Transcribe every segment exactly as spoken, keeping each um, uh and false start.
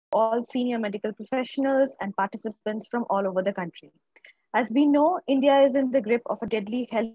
all senior medical professionals and participants from all over the country. As we know, India is in the grip of a deadly health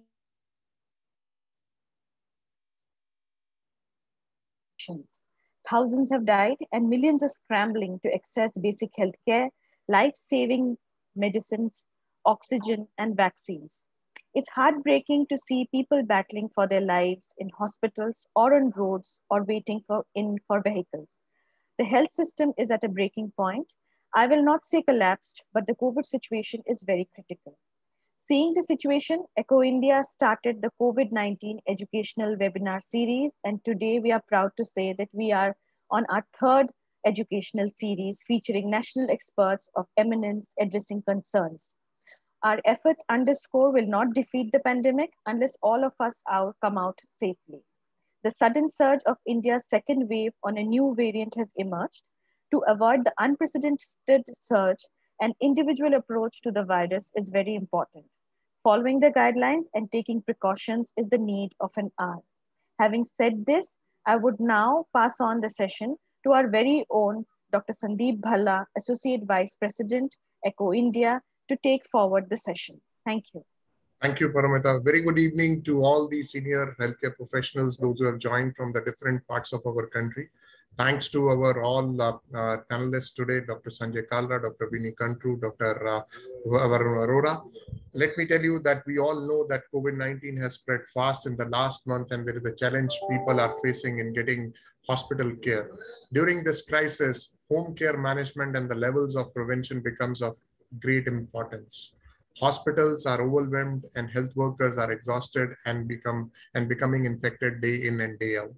thousands have died and millions are scrambling to access basic healthcare, life-saving medicines, oxygen, and vaccines. It's heartbreaking to see people battling for their lives in hospitals or on roads or waiting for in for vehicles. The health system is at a breaking point. I will not say collapsed, but the COVID situation is very critical. Seeing the situation, Echo India started the COVID nineteen educational webinar series, and today we are proud to say that we are on our third educational series featuring national experts of eminence addressing concerns. Our efforts underscore will not defeat the pandemic unless all of us out, come out safely. The sudden surge of India's second wave on a new variant has emerged. To avoid the unprecedented surge, an individual approach to the virus is very important. Following the guidelines and taking precautions is the need of an hour. Having said this, I would now pass on the session to our very own Doctor Sandeep Bhalla, Associate Vice President, Echo India, to take forward the session. Thank you. Thank you, Paramita. Very good evening to all the senior healthcare professionals, those who have joined from the different parts of our country. Thanks to our all uh, uh, panelists today, Doctor Sanjay Kalra, Doctor Vinny Kantru, Doctor Uh, Varun Arora. Let me tell you that we all know that COVID nineteen has spread fast in the last month, and there is a challenge people are facing in getting hospital care. During this crisis, home care management and the levels of prevention becomes of great importance. Hospitals are overwhelmed and health workers are exhausted and become and becoming infected day in and day out.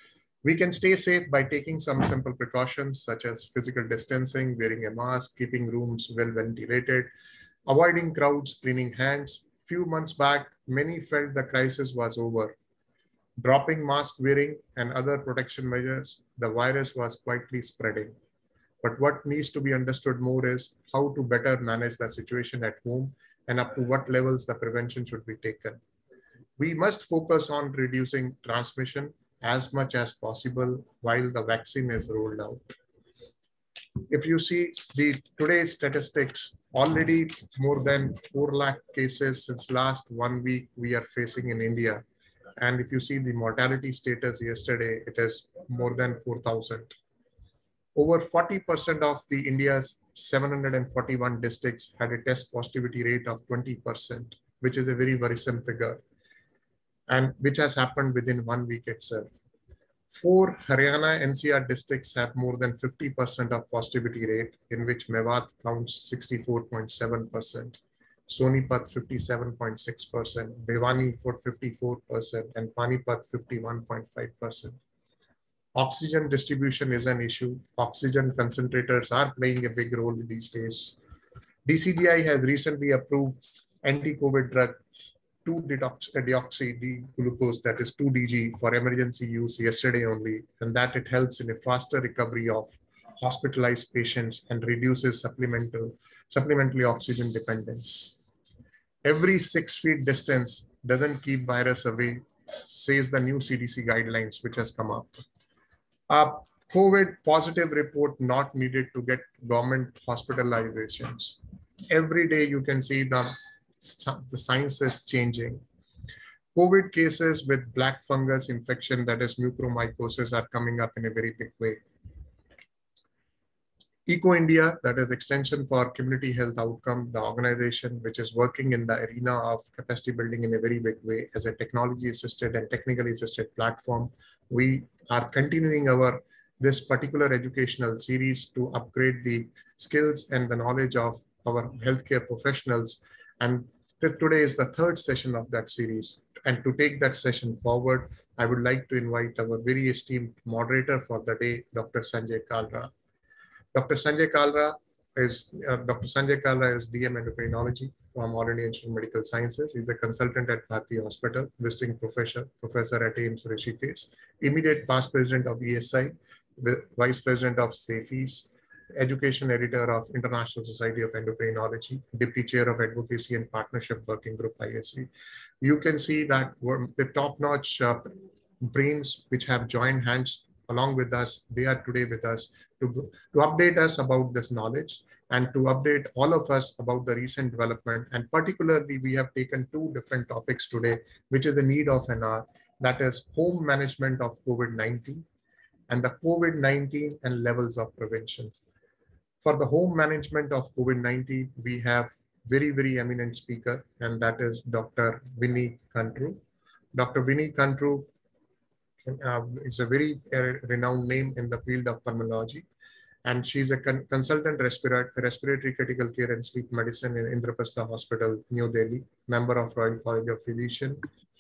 We can stay safe by taking some simple precautions such as physical distancing, wearing a mask, keeping rooms well ventilated, avoiding crowds, cleaning hands. Few months back, many felt the crisis was over. Dropping mask wearing and other protection measures, the virus was quietly spreading. But what needs to be understood more is how to better manage the situation at home and up to what levels the prevention should be taken. We must focus on reducing transmission as much as possible while the vaccine is rolled out. If you see the today's statistics, already more than four lakh cases since last one week we are facing in India. And if you see the mortality status yesterday, it is more than four thousand. Over forty percent of the India's seven hundred forty-one districts had a test positivity rate of twenty percent, which is a very worrisome figure, and which has happened within one week itself. Four Haryana N C R districts have more than fifty percent of positivity rate, in which Mewat counts sixty-four point seven percent, Sonipat fifty-seven point six percent, Bhiwani for fifty-four percent, and Panipat fifty-one point five percent. Oxygen distribution is an issue. Oxygen concentrators are playing a big role these days. D C G I has recently approved anti-COVID drug two deoxy D glucose, that is two D G, for emergency use yesterday only, and that it helps in a faster recovery of hospitalized patients and reduces supplemental, supplementary oxygen dependence. Every six feet distance doesn't keep virus away, says the new C D C guidelines which has come up. Uh, COVID positive report not needed to get government hospitalizations. Every day you can see the, the science is changing. COVID cases with black fungus infection, that is mucormycosis, are coming up in a very big way. Eco India, that is extension for community health outcome, the organization which is working in the arena of capacity building in a very big way as a technology assisted and technically assisted platform. We are continuing our this particular educational series to upgrade the skills and the knowledge of our healthcare professionals. And today is the third session of that series. And to take that session forward, I would like to invite our very esteemed moderator for the day, Doctor Sanjay Kalra. Doctor Sanjay Kalra is uh, Doctor Sanjay Kalra is D M Endocrinology from All India Institute of Medical Sciences. He's a consultant at Bharti Hospital, visiting professor, professor at AIIMS Rishikesh, immediate past president of E S I, vice president of SAFES, education editor of International Society of Endocrinology, deputy chair of Advocacy and Partnership Working Group I S C. You can see that the top-notch uh, brains which have joined hands along with us. They are today with us to, to update us about this knowledge and to update all of us about the recent development. And particularly, we have taken two different topics today, which is the need of an hour, that is home management of COVID nineteen and the COVID nineteen and levels of prevention. For the home management of COVID nineteen, we have very, very eminent speaker, and that is Doctor Vinny Kantru. Doctor Vinny Kantru uh, is a very uh, renowned name in the field of pulmonology, and she's a con consultant respiratory, respiratory critical care and sleep medicine in Indraprastha Hospital, New Delhi, member of Royal College of Physicians,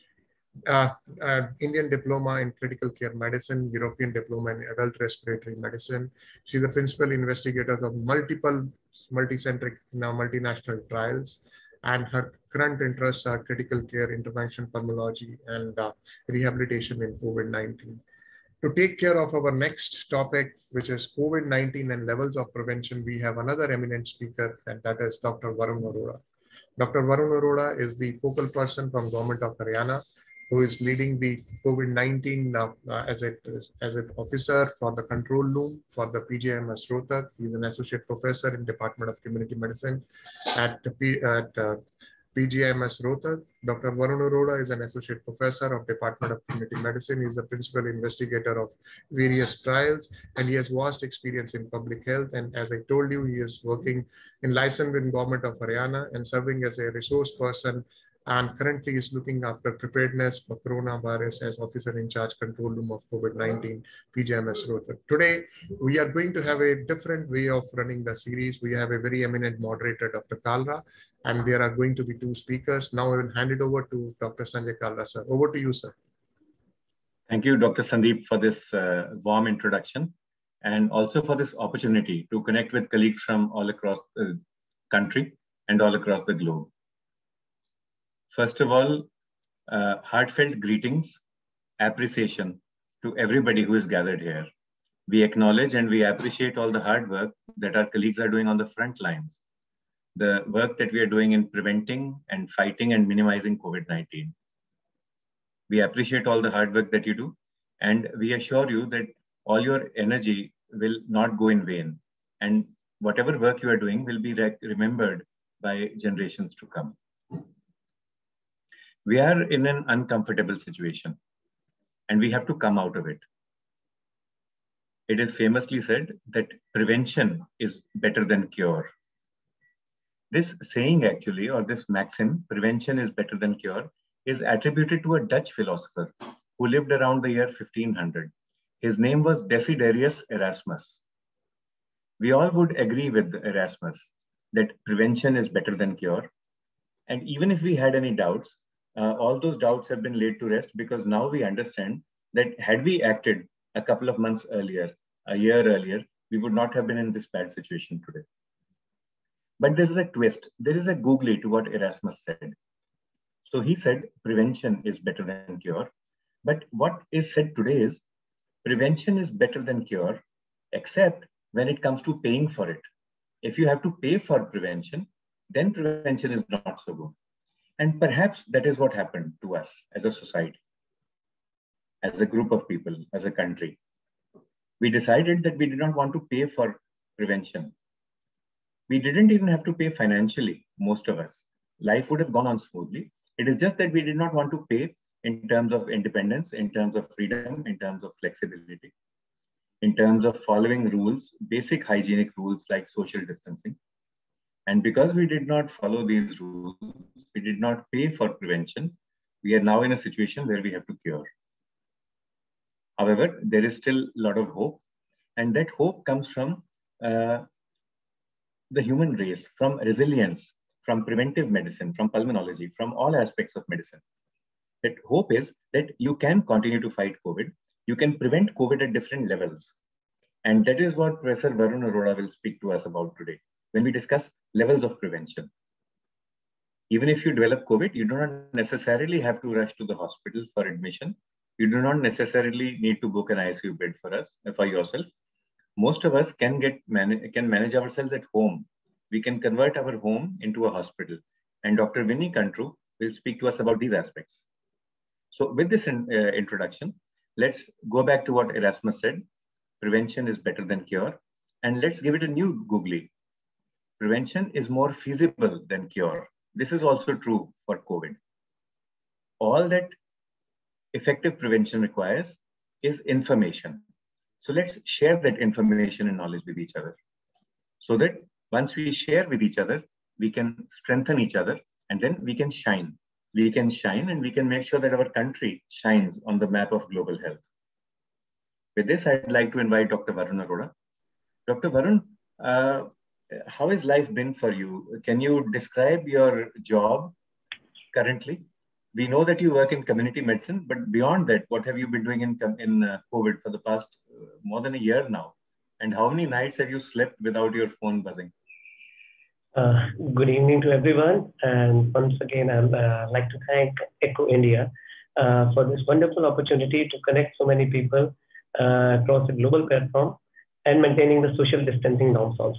uh, uh, Indian Diploma in Critical Care Medicine, European Diploma in Adult Respiratory Medicine. She's the principal investigator of multiple multicentric now multinational trials, and her current interests are critical care, intervention pulmonology, and uh, rehabilitation in COVID nineteen. To take care of our next topic, which is COVID nineteen and levels of prevention, we have another eminent speaker, and that is Doctor Varun Arora. Doctor Varun Arora is the focal person from Government of Haryana, who is leading the COVID nineteen uh, uh, as a as an officer for the control room for the P G I M S Rohtak. He's an associate professor in Department of Community Medicine at, P, at uh, P G I M S Rohtak. Doctor Varun Arora is an associate professor of Department of Community Medicine. He is a principal investigator of various trials, and he has vast experience in public health. And as I told you, he is working in licensed in Government of Haryana and serving as a resource person, and currently is looking after preparedness for coronavirus as officer in charge control room of COVID nineteen, P G I M S Rohtak. Today, we are going to have a different way of running the series. We have a very eminent moderator, Doctor Kalra, and there are going to be two speakers. Now I will hand it over to Doctor Sanjay Kalra, sir. Over to you, sir. Thank you, Doctor Sandeep, for this uh, warm introduction, and also for this opportunity to connect with colleagues from all across the country and all across the globe. First of all, uh, heartfelt greetings, appreciation to everybody who is gathered here. We acknowledge and we appreciate all the hard work that our colleagues are doing on the front lines, the work that we are doing in preventing and fighting and minimizing COVID nineteen. We appreciate all the hard work that you do, and we assure you that all your energy will not go in vain, and whatever work you are doing will be re remembered by generations to come. We are in an uncomfortable situation, and we have to come out of it. It is famously said that prevention is better than cure. This saying actually, or this maxim, prevention is better than cure, is attributed to a Dutch philosopher who lived around the year fifteen hundred. His name was Desiderius Erasmus. We all would agree with Erasmus that prevention is better than cure. And even if we had any doubts, uh, all those doubts have been laid to rest, because now we understand that had we acted a couple of months earlier, a year earlier, we would not have been in this bad situation today. But there is a twist. There is a googly to what Erasmus said. So he said prevention is better than cure. But what is said today is prevention is better than cure, except when it comes to paying for it. If you have to pay for prevention, then prevention is not so good. And perhaps that is what happened to us as a society, as a group of people, as a country. We decided that we did not want to pay for prevention. We didn't even have to pay financially, most of us. Life would have gone on smoothly. It is just that we did not want to pay in terms of independence, in terms of freedom, in terms of flexibility, in terms of following rules, basic hygienic rules like social distancing. And because we did not follow these rules, we did not pay for prevention, we are now in a situation where we have to cure. However, there is still a lot of hope, and that hope comes from uh, the human race, from resilience, from preventive medicine, from pulmonology, from all aspects of medicine. That hope is that you can continue to fight COVID. You can prevent COVID at different levels. And that is what Professor Varun Arora will speak to us about today, when we discuss levels of prevention. Even if you develop COVID, you do not necessarily have to rush to the hospital for admission. You do not necessarily need to book an I C U bed for us, for yourself. Most of us can get man can manage ourselves at home. We can convert our home into a hospital. And Doctor Vinny Kantru will speak to us about these aspects. So with this in, uh, introduction, let's go back to what Erasmus said. Prevention is better than cure. And let's give it a new googly. Prevention is more feasible than cure. This is also true for COVID. All that effective prevention requires is information. So let's share that information and knowledge with each other, so that once we share with each other, we can strengthen each other, and then we can shine. We can shine and we can make sure that our country shines on the map of global health. With this, I'd like to invite Doctor Varun Arora. Doctor Varun, uh, how has life been for you? Can you describe your job currently? We know that you work in community medicine, but beyond that, what have you been doing in, in uh, COVID for the past uh, more than a year now? And how many nights have you slept without your phone buzzing? Uh, good evening to everyone. And once again, I'd uh, like to thank Echo India uh, for this wonderful opportunity to connect so many people uh, across a global platform and maintaining the social distancing norms also.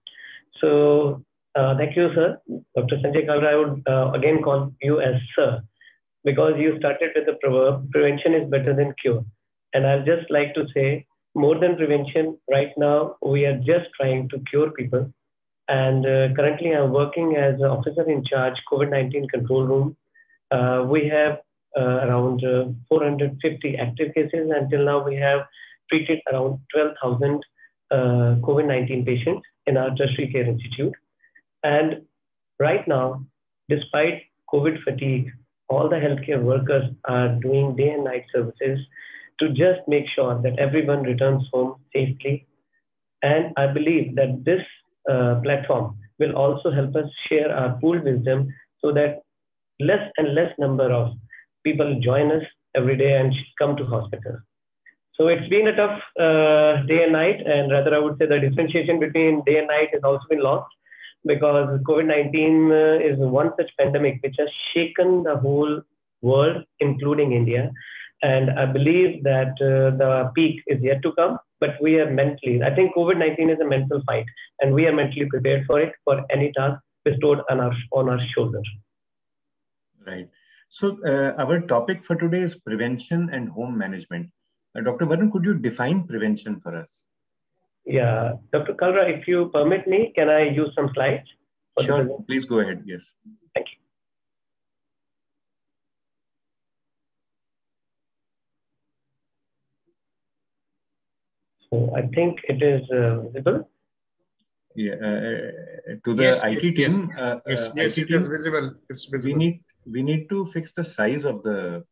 So uh, thank you, sir. Doctor Sanjay Kalra, I would uh, again call you as sir, because you started with the proverb, prevention is better than cure. And I'd just like to say, more than prevention, right now, we are just trying to cure people. And uh, currently, I'm working as an officer in charge, COVID nineteen control room. Uh, we have uh, around uh, four hundred fifty active cases. Until now, we have treated around twelve thousand uh, COVID nineteen patients in our tertiary care institute. And right now, despite COVID fatigue, all the healthcare workers are doing day and night services to just make sure that everyone returns home safely. And I believe that this uh, platform will also help us share our pooled wisdom so that less and less number of people join us every day and come to hospital. So it's been a tough uh, day and night, and rather I would say the differentiation between day and night has also been lost, because COVID nineteen uh, is one such pandemic which has shaken the whole world, including India. And I believe that uh, the peak is yet to come, but we are mentally, I think COVID nineteen is a mental fight, and we are mentally prepared for it, for any task bestowed on our, on our shoulders. Right. So uh, our topic for today is prevention and home management. Uh, Doctor Varun, could you define prevention for us? Yeah, Doctor Kalra, if you permit me, can I use some slides? Sure, please go ahead. Yes. Thank you. So I think it is uh, visible. Yeah, uh, to the yes, I T yes, team, uh, yes, uh, yes, I T it team, is visible. It's visible. We need we need to fix the size of the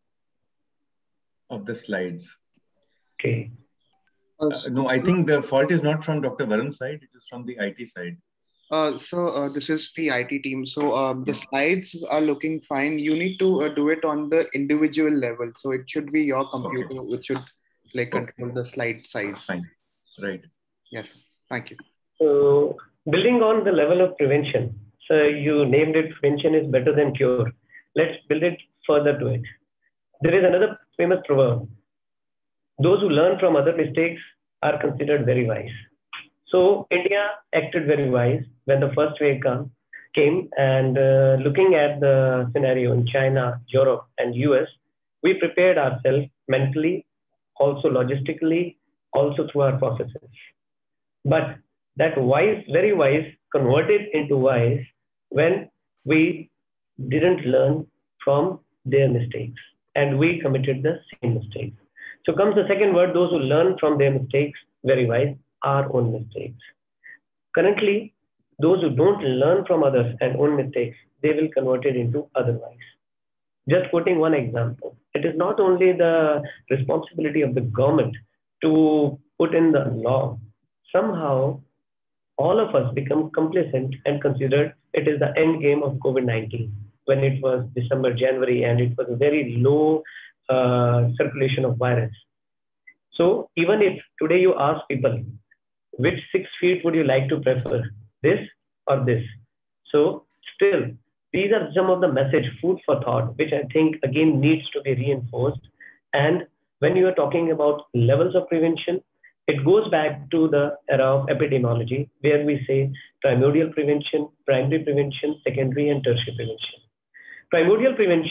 of the slides. Okay. Uh, no, I think the fault is not from Doctor Varun's side; it is from the I T side. Uh, so uh, this is the I T team. So uh, the slides are looking fine. You need to uh, do it on the individual level. So it should be your computer okay. which should like control okay. the slide size. Fine. Right. Yes. Thank you. So building on the level of prevention, so you named it prevention is better than cure. Let's build it further to it. There is another famous proverb. Those who learn from other mistakes are considered very wise. So India acted very wise when the first wave come, came, and uh, looking at the scenario in China, Europe, and U S, we prepared ourselves mentally, also logistically, also through our processes. But that wise, very wise, converted into wise when we didn't learn from their mistakes, and we committed the same mistakes. So comes the second word, those who learn from their mistakes, very wise, our own mistakes. Currently, those who don't learn from others and own mistakes, they will convert it into otherwise. Just quoting one example, it is not only the responsibility of the government to put in the law. Somehow, all of us become complacent and considered it is the end game of COVID nineteen, when it was December, January, and it was a very low uh, circulation of virus. So even if today you ask people, which six feet would you like to prefer, this or this? So still, these are some of the message, food for thought, which I think again needs to be reinforced. And when you are talking about levels of prevention, it goes back to the era of epidemiology, where we say primordial prevention, primary prevention, secondary and tertiary prevention. Primordial prevention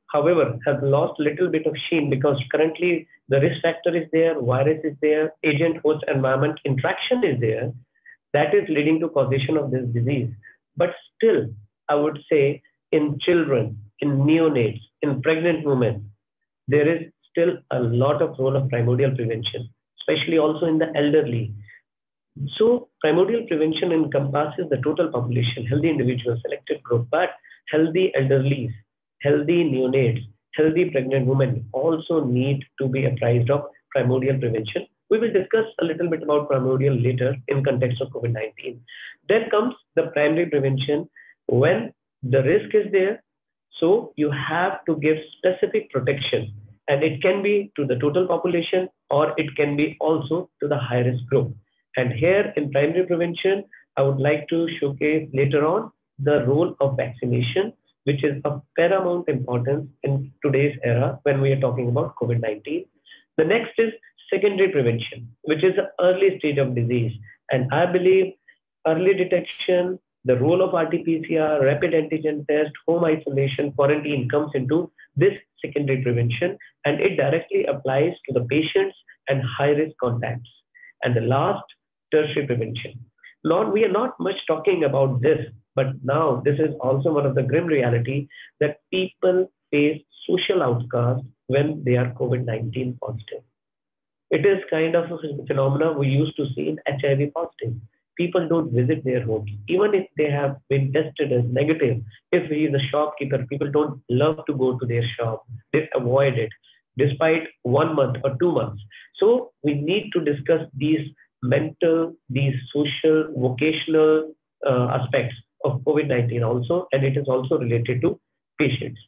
however, have lost a little bit of sheen because currently the risk factor is there, virus is there, agent host environment interaction is there, that is leading to causation of this disease. But still, I would say in children, in neonates, in pregnant women, there is still a lot of role of primordial prevention, especially also in the elderly. So primordial prevention encompasses the total population, healthy individuals, selected group, but healthy elderlies, healthy neonates, healthy pregnant women also need to be apprised of primordial prevention. We will discuss a little bit about primordial later in context of COVID nineteen. Then comes the primary prevention when the risk is there. So you have to give specific protection, and it can be to the total population or it can be also to the high risk group. And here in primary prevention, I would like to showcase later on the role of vaccination, which is of paramount importance in today's era when we are talking about COVID nineteen. The next is secondary prevention, which is the early stage of disease. And I believe early detection, the role of R T P C R, rapid antigen test, home isolation, quarantine comes into this secondary prevention, and it directly applies to the patients and high risk contacts. And the last, tertiary prevention. Lord, we are not much talking about this, but now this is also one of the grim reality that people face social outcast when they are COVID nineteen positive. It is kind of a phenomena we used to see in H I V positive. People don't visit their homes, even if they have been tested as negative. If he is a shopkeeper, people don't love to go to their shop. They avoid it, despite one month or two months. So we need to discuss these mental, these social, vocational uh, aspects of COVID nineteen also, and it is also related to patients.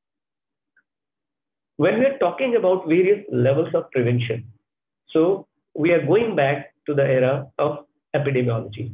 When we're talking about various levels of prevention, so we are going back to the era of epidemiology.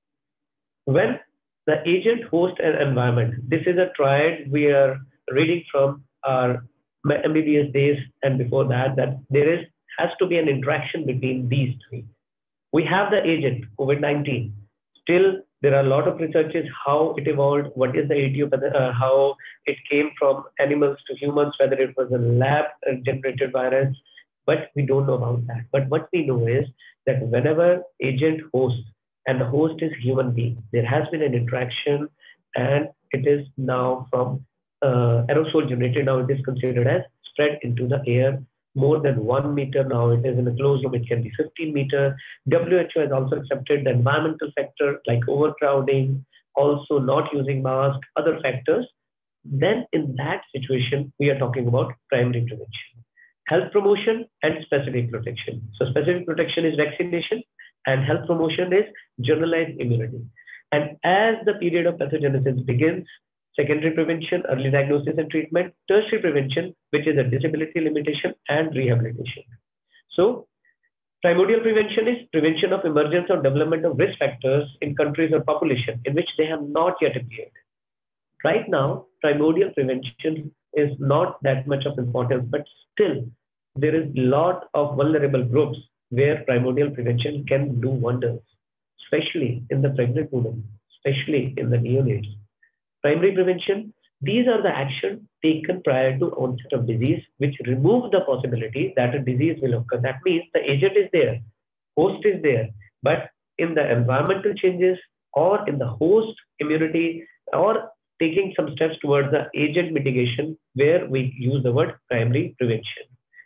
When the agent, host, and environment, this is a triad we are reading from our M B B S days and before that, that there is has to be an interaction between these three. We have the agent, COVID nineteen. Still, there are a lot of researches how it evolved, what is the idiopathy, uh, how it came from animals to humans, whether it was a lab-generated virus, but we don't know about that. But what we know is that whenever agent host, and the host is human being, there has been an interaction, and it is now from uh, aerosol generated, now it is considered as spread into the air more than one meter. Now it is in a closed room, it can be fifteen meter. W H O has also accepted the environmental factor like overcrowding, also not using masks, other factors. Then in that situation, we are talking about primary prevention, health promotion and specific protection. So specific protection is vaccination and health promotion is generalized immunity. And as the period of pathogenesis begins, secondary prevention, early diagnosis and treatment, tertiary prevention, which is a disability limitation and rehabilitation. So primordial prevention is prevention of emergence or development of risk factors in countries or population in which they have not yet appeared. Right now, primordial prevention is not that much of importance, but still there is a lot of vulnerable groups where primordial prevention can do wonders, especially in the pregnant women, especially in the neonates. Primary prevention, these are the actions taken prior to onset of disease, which remove the possibility that a disease will occur. That means the agent is there, host is there, but in the environmental changes or in the host immunity or taking some steps towards the agent mitigation where we use the word primary prevention.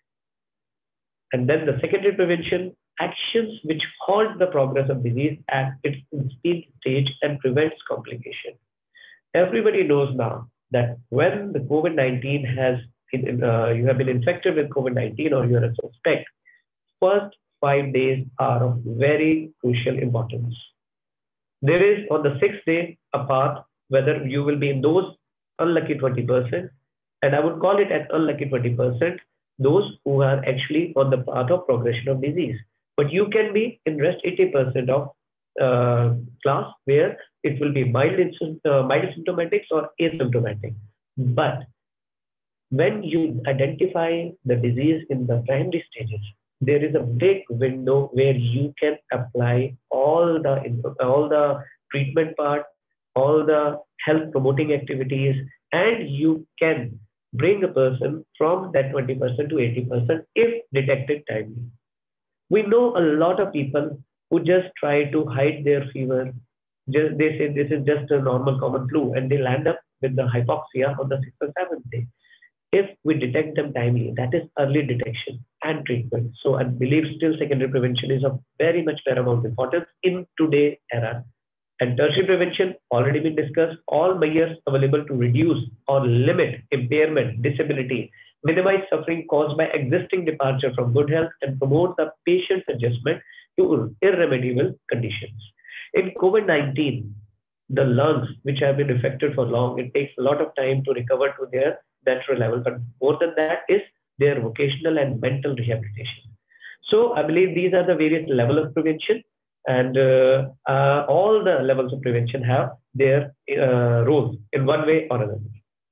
And then the secondary prevention, actions which halt the progress of disease at its instilled stage and prevents complication. Everybody knows now that when the COVID nineteen has, uh, you have been infected with COVID nineteen or you are a suspect, first five days are of very crucial importance. There is on the sixth day a path whether you will be in those unlucky twenty percent, and I would call it an unlucky twenty percent, those who are actually on the path of progression of disease. But you can be in rest eighty percent of uh, class where it will be mild, uh, mild symptomatics or asymptomatic. But when you identify the disease in the primary stages, there is a big window where you can apply all the, all the treatment part, all the health promoting activities, and you can bring a person from that twenty percent to eighty percent if detected timely. We know a lot of people who just try to hide their fever. Just they say this is just a normal common flu, and they land up with the hypoxia on the sixth or seventh day. If we detect them timely, that is early detection and treatment. So I believe still secondary prevention is of very much paramount importance in today's era. And tertiary prevention already been discussed. All measures available to reduce or limit impairment, disability, minimize suffering caused by existing departure from good health, and promote the patient's adjustment to irremediable conditions. In COVID nineteen, the lungs, which have been affected for long, it takes a lot of time to recover to their natural level. But more than that is their vocational and mental rehabilitation. So I believe these are the various levels of prevention, and uh, uh, all the levels of prevention have their uh, roles in one way or another.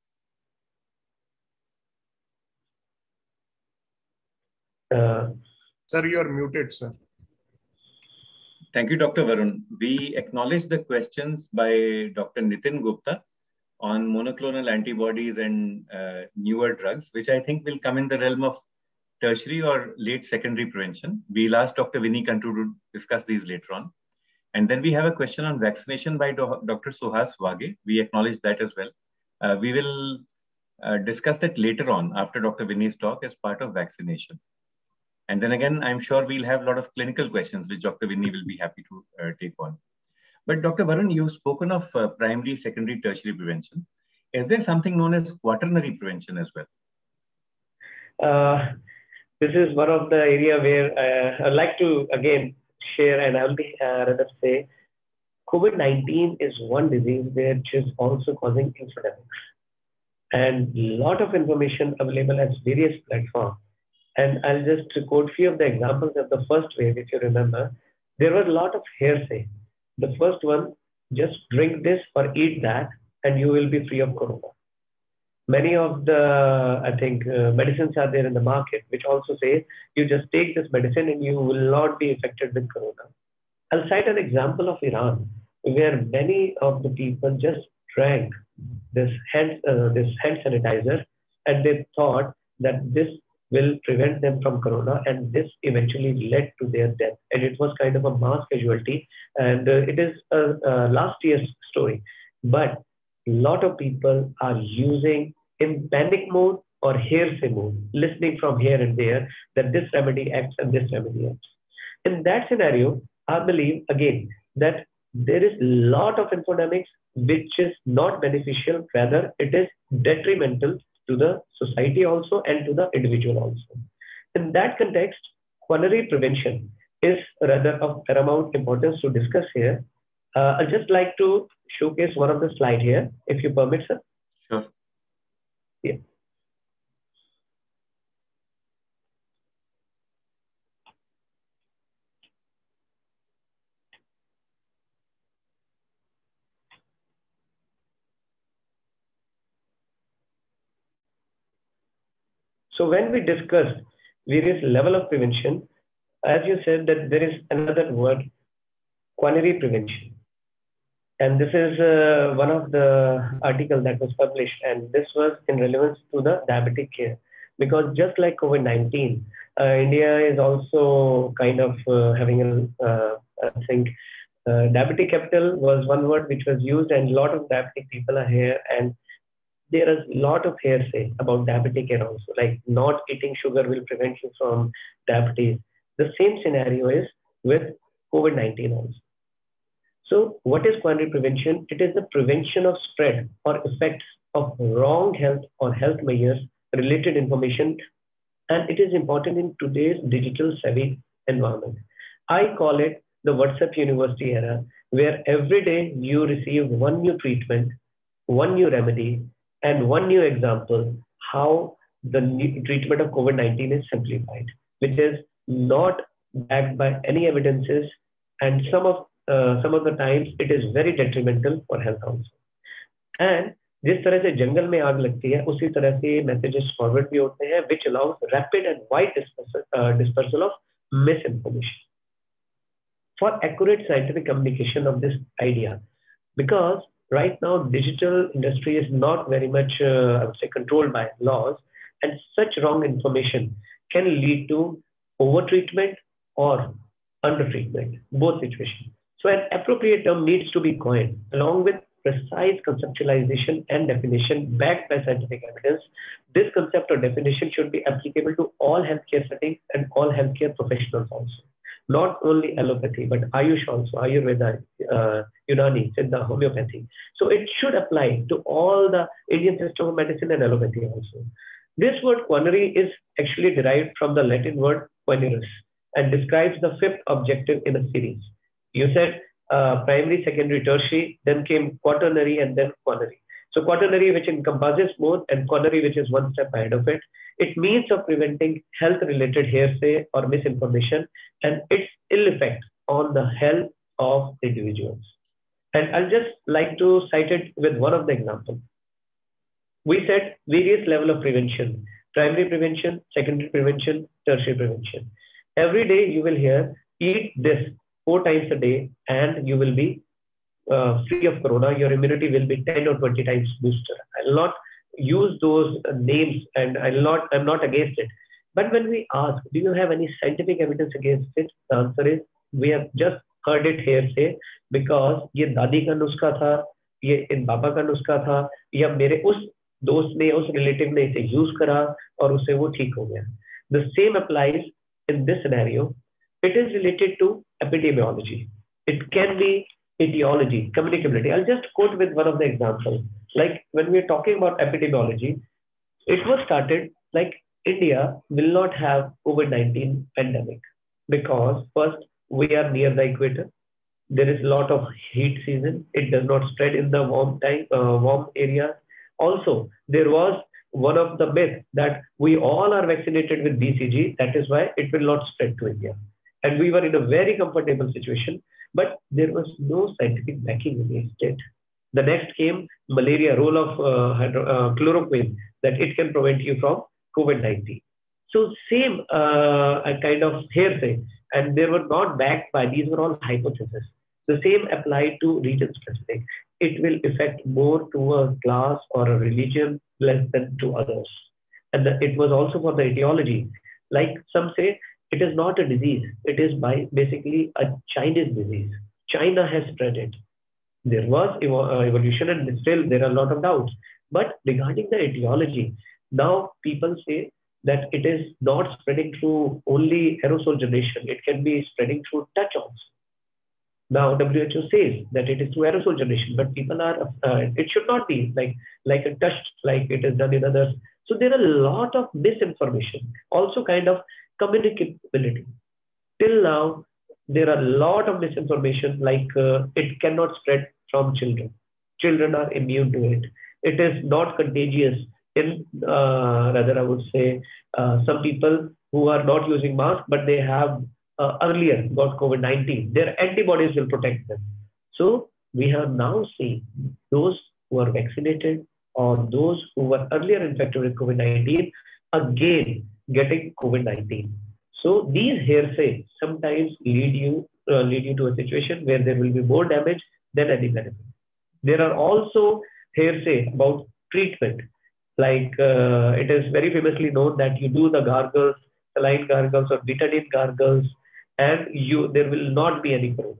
Uh, sir, you are muted, sir. Thank you, Doctor Varun. We acknowledge the questions by Doctor Nitin Gupta on monoclonal antibodies and uh, newer drugs, which I think will come in the realm of tertiary or late secondary prevention. We'll ask Doctor Vinny Kantu to discuss these later on. And then we have a question on vaccination by Doctor Suhas Wage. We acknowledge that as well. Uh, we will uh, discuss that later on after Doctor Vinny's talk as part of vaccination. And then again, I'm sure we'll have a lot of clinical questions, which Doctor Vinny will be happy to uh, take on. But Doctor Varun, you've spoken of uh, primary, secondary, tertiary prevention. Is there something known as quaternary prevention as well? Uh, this is one of the area where uh, I'd like to, again, share, and I'll be uh, rather say, COVID nineteen is one disease which is also causing infodemics. And a lot of information available at various platforms. And I'll just quote a few of the examples of the first wave, if you remember. There were a lot of hearsay. The first one, just drink this or eat that, and you will be free of corona. Many of the, I think, uh, medicines are there in the market, which also say, you just take this medicine and you will not be affected with corona. I'll cite an example of Iran, where many of the people just drank this hand, uh, this hand sanitizer, and they thought that this will prevent them from corona, and this eventually led to their death. And it was kind of a mass casualty, and uh, it is a, a last year's story. But a lot of people are using in panic mode or hearsay mode, listening from here and there that this remedy acts and this remedy acts. In that scenario, I believe again that there is a lot of infodemics which is not beneficial, rather it is detrimental to the society also and to the individual also. In that context, quaternary prevention is rather of paramount importance to discuss here. Uh, I'd just like to showcase one of the slides here, if you permit, sir. Sure. Yeah. So when we discussed various level of prevention, as you said that there is another word, quaternary prevention. And this is uh, one of the articles that was published, and this was in relevance to the diabetic care. Because just like COVID nineteen, uh, India is also kind of uh, having a, uh, I think, uh, diabetic capital was one word which was used, and a lot of diabetic people are here, and there is a lot of hearsay about diabetic care also, like not eating sugar will prevent you from diabetes. The same scenario is with COVID nineteen also. So what is quaternary prevention? It is the prevention of spread or effects of wrong health or health measures related information, and it is important in today's digital savvy environment. I call it the WhatsApp University era, where every day you receive one new treatment, one new remedy, and one new example how the new treatment of COVID nineteen is simplified, which is not backed by any evidences, and some of uh, some of the times it is very detrimental for health also. And जिस तरह से जंगल में आग लगती है, उसी तरह से messages forward भी होते हैं, which allows rapid and wide dispersal, uh, dispersal of misinformation. For accurate scientific communication of this idea, because Right now, digital industry is not very much, uh, I would say, controlled by laws, and such wrong information can lead to overtreatment or undertreatment, both situations. So an appropriate term needs to be coined along with precise conceptualization and definition backed by scientific evidence. This concept or definition should be applicable to all healthcare settings and all healthcare professionals also. Not only allopathy, but Ayush also, Ayurveda, uh, Unani, Siddha, homeopathy. So it should apply to all the Indian system of medicine and allopathy also. This word quinary is actually derived from the Latin word quinurus and describes the fifth objective in a series. You said uh, primary, secondary, tertiary, then came quaternary, and then quinary. So quaternary, which encompasses both, and quinary, which is one step ahead of it. It means of preventing health-related hearsay or misinformation and its ill effect on the health of individuals. And I'll just like to cite it with one of the examples. We said various level of prevention: primary prevention, secondary prevention, tertiary prevention. Every day you will hear, eat this four times a day and you will be uh, free of corona. Your immunity will be ten or twenty times boosted. I'll not use those names and I'll not, I'm not against it. But when we ask, do you have any scientific evidence against it? The answer is, we have just heard it hearsay because ये दादी का नुस्खा था, ये इन बाबा का नुस्खा था, या मेरे उस दोस्त ने, उस रिलेटिव ने इसे यूज करा और उससे वो ठीक हो गया. The same applies in this scenario. It is related to epidemiology. It can be etiology, communicability. I'll just quote with one of the examples. Like when we're talking about epidemiology, it was started like India will not have COVID nineteen pandemic because first, we are near the equator. There is a lot of heat season. It does not spread in the warm time, uh, warm areas. Also, there was one of the myths that we all are vaccinated with B C G. That is why it will not spread to India. And we were in a very comfortable situation, but there was no scientific backing against it. The next came malaria, role of uh, hydro, uh, chloroquine, that it can prevent you from COVID nineteen. So same uh, kind of hearsay, and they were not backed by, these were all hypotheses. The same applied to region specific. It will affect more to a class or a religion less than to others. And the, it was also for the etiology. Like some say, it is not a disease. It is by basically a Chinese disease. China has spread it. There was evo evolution and still there are a lot of doubts. But regarding the etiology, now people say that it is not spreading through only aerosol generation. It can be spreading through touch also. Now W H O says that it is through aerosol generation, but people are, uh, it should not be like, like a touch like it is done in others. So there are a lot of misinformation, also kind of communicability. Till now, there are a lot of misinformation like uh, it cannot spread from children. Children are immune to it. It is not contagious. In uh, rather, I would say uh, some people who are not using mask, but they have uh, earlier got COVID nineteen, their antibodies will protect them. So we have now seen those who are vaccinated or those who were earlier infected with COVID nineteen again getting COVID nineteen. So these hearsay sometimes lead you uh, lead you to a situation where there will be more damage than any benefit. There are also hearsay about treatment. Like uh, it is very famously known that you do the gargles, saline gargles or betadine gargles, and you there will not be any corona.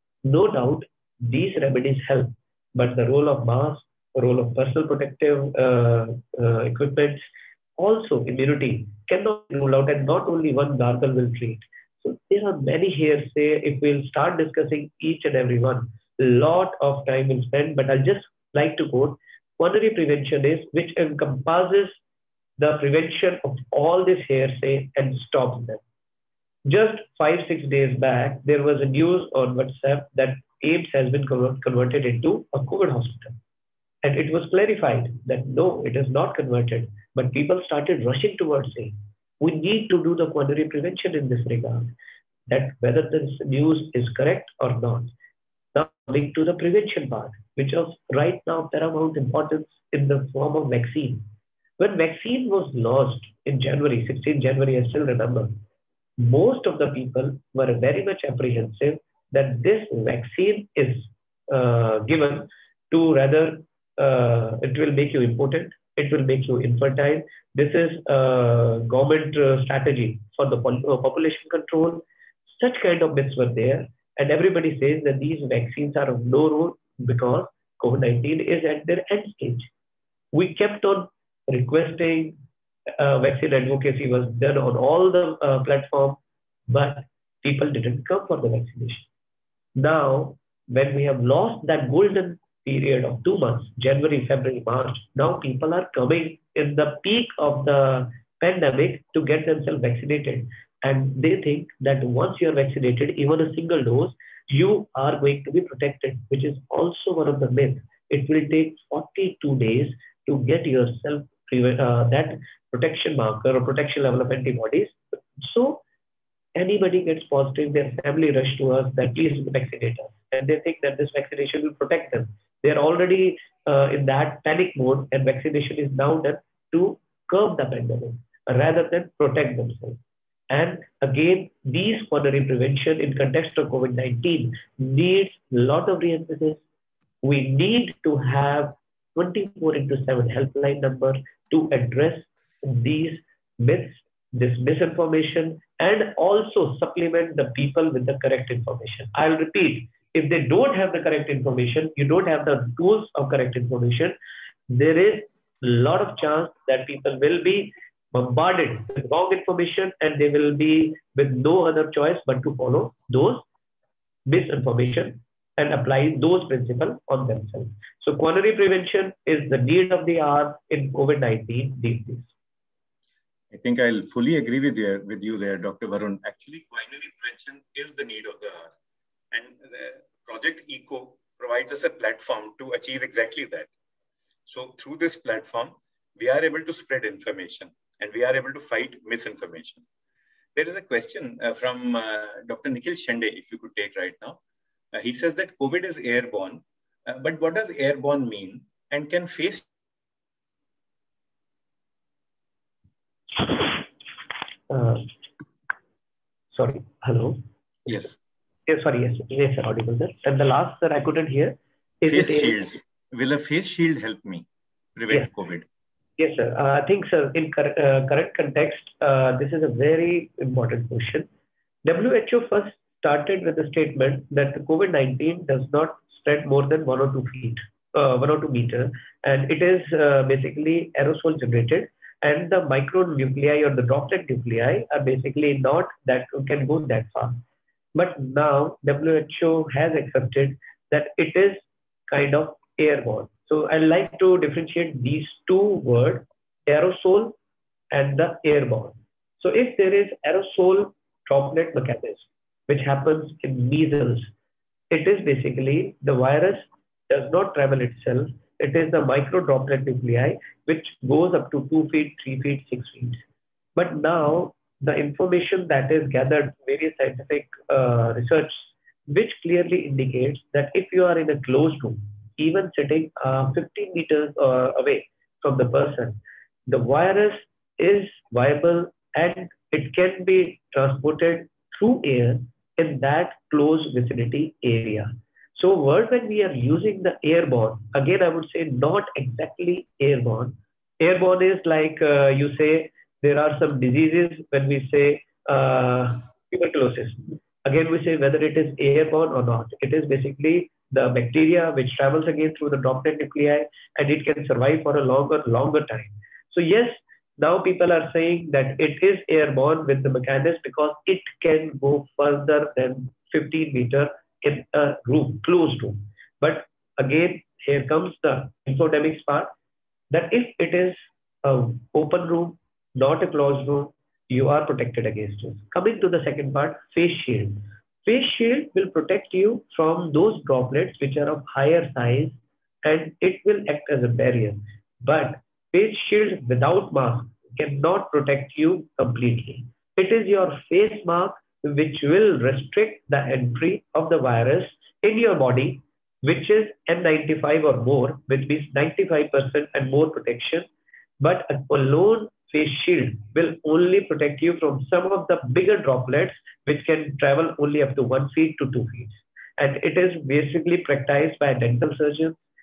No doubt these remedies help, but the role of mask, role of personal protective uh, uh, equipment, also immunity cannot be ruled out, and not only one gargle will treat. So there are many hearsay. If we'll start discussing each and every one, a lot of time will spend, but I'll just like to quote, quaternary prevention is which encompasses the prevention of all this hearsay and stops them. Just five, six days back, there was a news on WhatsApp that A I M S has been converted into a COVID hospital. And it was clarified that no, it is not converted, but people started rushing towards it. We need to do the quaternary prevention in this regard, that whether this news is correct or not. Now, linked to the prevention part, which is right now paramount importance in the form of vaccine. When vaccine was launched in January, sixteenth January, I still remember, most of the people were very much apprehensive that this vaccine is uh, given to rather, uh, it will make you impotent, it will make you infertile. This is a government uh, strategy for the uh, population control. Such kind of myths were there. And everybody says that these vaccines are of no role because COVID nineteen is at their end stage. We kept on requesting, uh, vaccine advocacy was done on all the uh, platforms, but people didn't come for the vaccination. Now, when we have lost that golden period of two months, January, February, March, now people are coming in the peak of the pandemic to get themselves vaccinated. And they think that once you are vaccinated, even a single dose, you are going to be protected, which is also one of the myths. It will take forty-two days to get yourself uh, that protection marker or protection level of antibodies. So anybody gets positive, their family rush to us that please vaccinate us. And they think that this vaccination will protect them. They're already uh, in that panic mode, and vaccination is now done to curb the pandemic rather than protect themselves. And again, these pulmonary prevention in context of COVID nineteen needs a lot of re-emphasis. We need to have twenty-four into seven helpline number to address these myths, this misinformation, and also supplement the people with the correct information. I'll repeat, if they don't have the correct information, you don't have the tools of correct information, there is a lot of chance that people will be bombarded with wrong information, and they will be with no other choice but to follow those misinformation and apply those principles on themselves. So coronary prevention is the need of the hour in COVID nineteen these days. I think I'll fully agree with you, with you there, Doctor Varun. Actually, coronary prevention is the need of the hour. And the Project ECO provides us a platform to achieve exactly that. So through this platform, we are able to spread information and we are able to fight misinformation. There is a question uh, from uh, Doctor Nikhil Shende, if you could take right now. Uh, he says that COVID is airborne, uh, but what does airborne mean? And can face... Uh, sorry, hello? Yes. Yes, sorry, yes, yes, sir, audible, sir. And the last, sir, I couldn't hear. Is face it shields. Will a face shield help me prevent yes. COVID? Yes, sir. Uh, I think, sir, in cor uh, correct context, uh, this is a very important question. W H O first started with the statement that the COVID nineteen does not spread more than one or two feet, uh, one or two meters, and it is uh, basically aerosol generated, and the micronuclei or the droplet nuclei are basically not that can go that far. But now W H O has accepted that it is kind of airborne. So I like to differentiate these two words, aerosol and the airborne. So if there is aerosol droplet mechanism, which happens in measles, it is basically the virus does not travel itself. It is the micro droplet nuclei, which goes up to two feet, three feet, six feet. But now the information that is gathered, various scientific uh, research, which clearly indicates that if you are in a closed room, even sitting uh, fifteen meters uh, away from the person, the virus is viable and it can be transported through air in that closed vicinity area. So word when we are using the airborne, again, I would say not exactly airborne. Airborne is like uh, you say, there are some diseases when we say uh, tuberculosis. Again, we say whether it is airborne or not. It is basically the bacteria which travels again through the droplet nuclei, and it can survive for a longer, longer time. So yes, now people are saying that it is airborne with the mechanism because it can go further than fifteen meters in a room, closed room. But again, here comes the infodemics part, that if it is an open room, not a closed room, you are protected against it. Coming to the second part, face shield. Face shield will protect you from those droplets which are of higher size, and it will act as a barrier. But face shield without mask cannot protect you completely. It is your face mask which will restrict the entry of the virus in your body, which is N ninety-five or more, which means ninety-five percent and more protection. But a alone face shield will only protect you from some of the bigger droplets, which can travel only up to one feet to two feet. And it is basically practiced by dental surgeons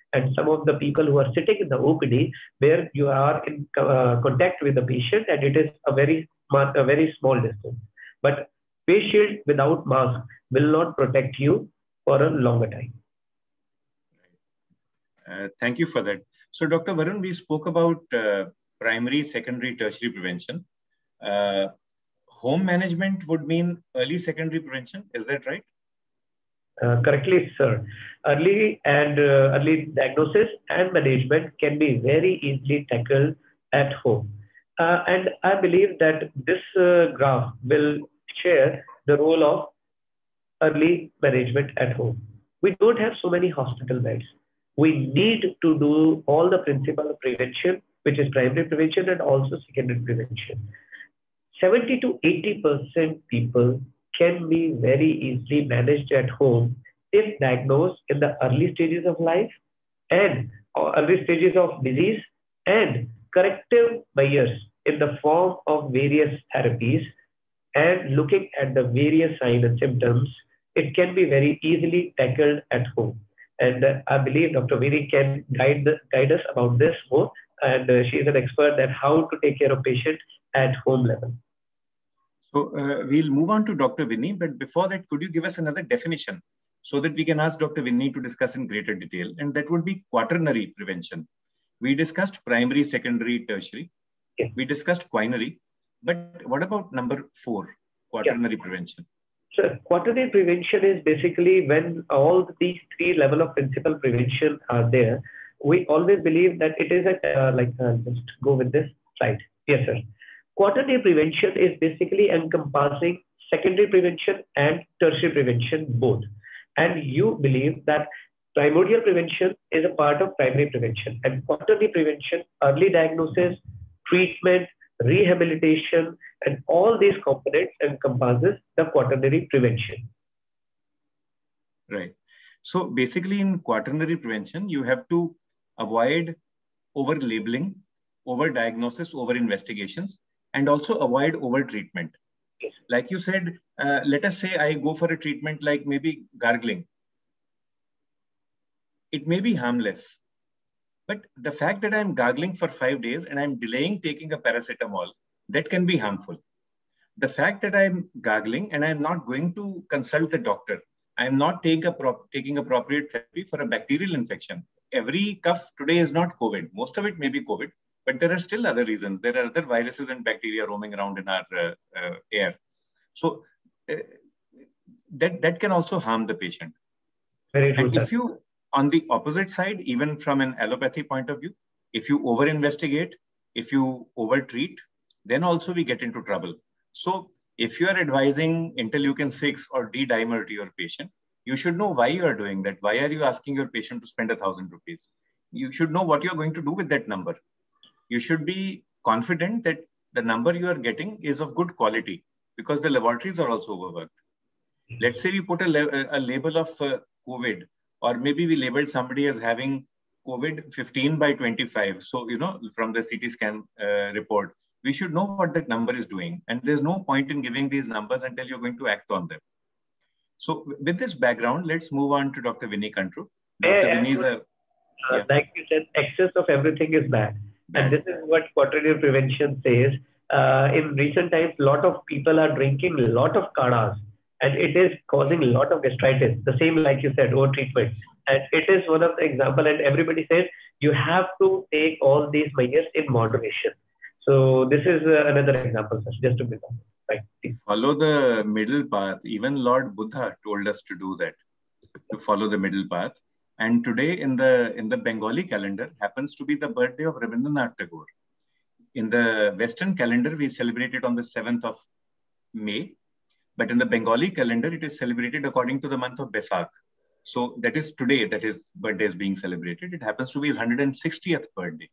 And some of the people who are sitting in the O P D, where you are in uh, contact with the patient, and it is a very, a very small distance. But face shield without mask will not protect you for a longer time. Uh, thank you for that. So, Doctor Varun, we spoke about uh, primary, secondary, tertiary prevention. Uh, home management would mean early secondary prevention. Is that right? Uh, correctly, sir. Early and uh, early diagnosis and management can be very easily tackled at home. Uh, and I believe that this uh, graph will share the role of early management at home. We don't have so many hospital beds. We need to do all the principle of prevention, which is primary prevention and also secondary prevention. seventy to eighty percent people can be very easily managed at home if diagnosed in the early stages of life and early stages of disease, and corrective measures in the form of various therapies and looking at the various signs and symptoms, it can be very easily tackled at home. And uh, I believe Doctor Vini can guide, the, guide us about this more. And uh, she is an expert at how to take care of patients at home level. So uh, we'll move on to Doctor Vinny, but before that, could you give us another definition so that we can ask Doctor Vinny to discuss in greater detail? And that would be quaternary prevention. We discussed primary, secondary, tertiary. Yeah. We discussed quinary. But what about number four, quaternary yeah. prevention? So quaternary prevention is basically when all these three levels of principal prevention are there. We always believe that it is a, uh, like, uh, just go with this slide. Yes, sir. Quaternary prevention is basically encompassing secondary prevention and tertiary prevention both. And you believe that primordial prevention is a part of primary prevention, and quaternary prevention, early diagnosis, treatment, rehabilitation, and all these components encompasses the quaternary prevention. Right. So basically in quaternary prevention, you have to avoid over-labeling, over-diagnosis, over-investigations, and also avoid over-treatment. Like you said, uh, let us say I go for a treatment like maybe gargling. It may be harmless, but the fact that I'm gargling for five days and I'm delaying taking a paracetamol, that can be harmful. The fact that I'm gargling and I'm not going to consult the doctor, I'm not take a taking appropriate therapy for a bacterial infection. Every cough today is not COVID. Most of it may be COVID, but there are still other reasons. There are other viruses and bacteria roaming around in our uh, uh, air. So uh, that, that can also harm the patient. Very true. And if you, on the opposite side, even from an allopathy point of view, if you over-investigate, if you over-treat, then also we get into trouble. So if you are advising interleukin six or D-dimer to your patient, you should know why you are doing that. Why are you asking your patient to spend a thousand rupees? You should know what you're going to do with that number. You should be confident that the number you are getting is of good quality, because the laboratories are also overworked. Let's say we put a, a label of uh, COVID, or maybe we labeled somebody as having COVID fifteen by twenty-five. So, you know, from the C T scan uh, report, we should know what that number is doing. And there's no point in giving these numbers until you're going to act on them. So with this background, let's move on to Doctor Vinny Kantru. Doctor Yeah, Vinny is a... Uh, yeah. Like you said, excess of everything is bad. bad. And this is what quaternary prevention says. Uh, in recent times, a lot of people are drinking a lot of kadas, and it is causing a lot of gastritis. The same, like you said, over treatment. And it is one of the examples, and everybody says you have to take all these measures in moderation. So this is uh, another example, sir, just to be right. Follow the middle path. Even Lord Buddha told us to do that, to follow the middle path. And today in the in the Bengali calendar happens to be the birthday of Rabindranath Tagore. In the Western calendar, we celebrate it on the seventh of May. But in the Bengali calendar, it is celebrated according to the month of Baisakh. So that is today that his birthday is being celebrated. It happens to be his one hundred sixtieth birthday.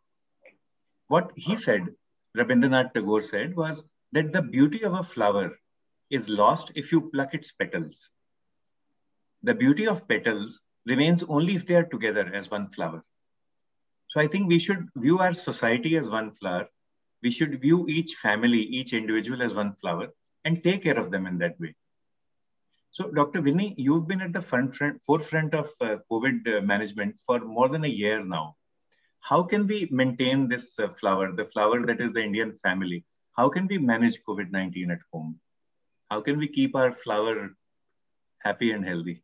What he said, Rabindranath Tagore said, was that the beauty of a flower is lost if you pluck its petals. The beauty of petals remains only if they are together as one flower. So I think we should view our society as one flower. We should view each family, each individual as one flower, and take care of them in that way. So, Doctor Vinny, you've been at the front, front forefront of uh, COVID uh, management for more than a year now. How can we maintain this uh, flower, the flower that is the Indian family? How can we manage COVID nineteen at home? How can we keep our flower happy and healthy?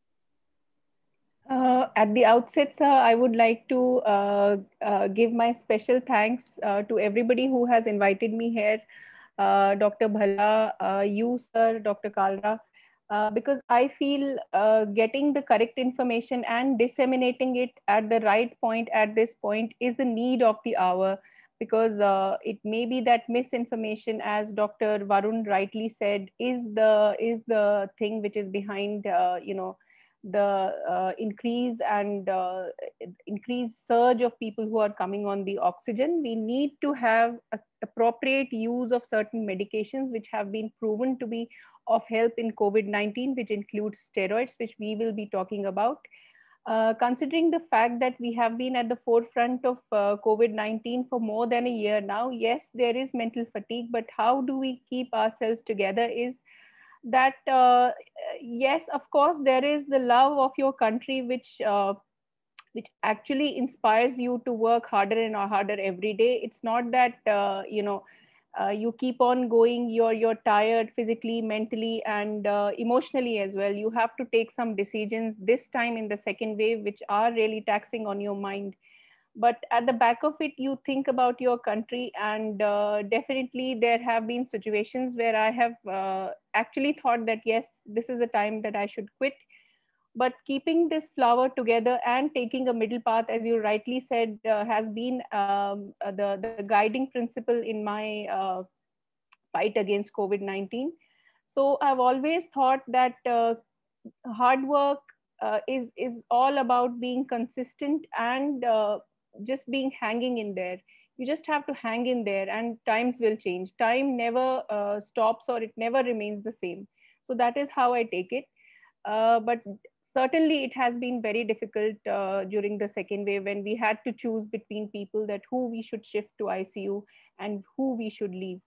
Uh, at the outset, sir, I would like to uh, uh, give my special thanks uh, to everybody who has invited me here, uh, Doctor Bhala, uh, you, sir, Doctor Kalra, uh, because I feel uh, getting the correct information and disseminating it at the right point at this point is the need of the hour, because uh, it may be that misinformation, as Doctor Varun rightly said, is the is the thing which is behind, uh, you know, the uh, increase and uh, increased surge of people who are coming on the oxygen. We need to have a, appropriate use of certain medications which have been proven to be of help in COVID nineteen, which includes steroids, which we will be talking about. Uh, considering the fact that we have been at the forefront of uh, COVID nineteen for more than a year now, yes, there is mental fatigue, but how do we keep ourselves together is that, uh, yes, of course, there is the love of your country, which uh, which actually inspires you to work harder and harder every day. It's not that, uh, you know, uh, you keep on going, you're, you're tired physically, mentally, and uh, emotionally as well. You have to take some decisions this time in the second wave, which are really taxing on your mind. But at the back of it, you think about your country, and uh, definitely there have been situations where I have uh, actually thought that, yes, this is the time that I should quit. But keeping this flower together and taking a middle path, as you rightly said, uh, has been um, uh, the, the guiding principle in my uh, fight against COVID nineteen. So I've always thought that uh, hard work uh, is, is all about being consistent and uh, just being hanging in there. You just have to hang in there, and times will change. Time never uh, stops, or it never remains the same. So that is how I take it. Uh, but certainly it has been very difficult uh, during the second wave, when we had to choose between people, that who we should shift to I C U and who we should leave.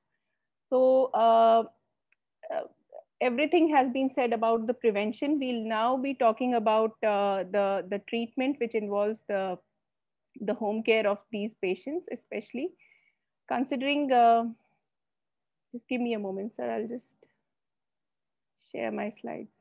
So uh, uh, everything has been said about the prevention. We'll now be talking about uh, the, the treatment, which involves the, the home care of these patients, especially considering, uh, just give me a moment, sir, I'll just share my slides.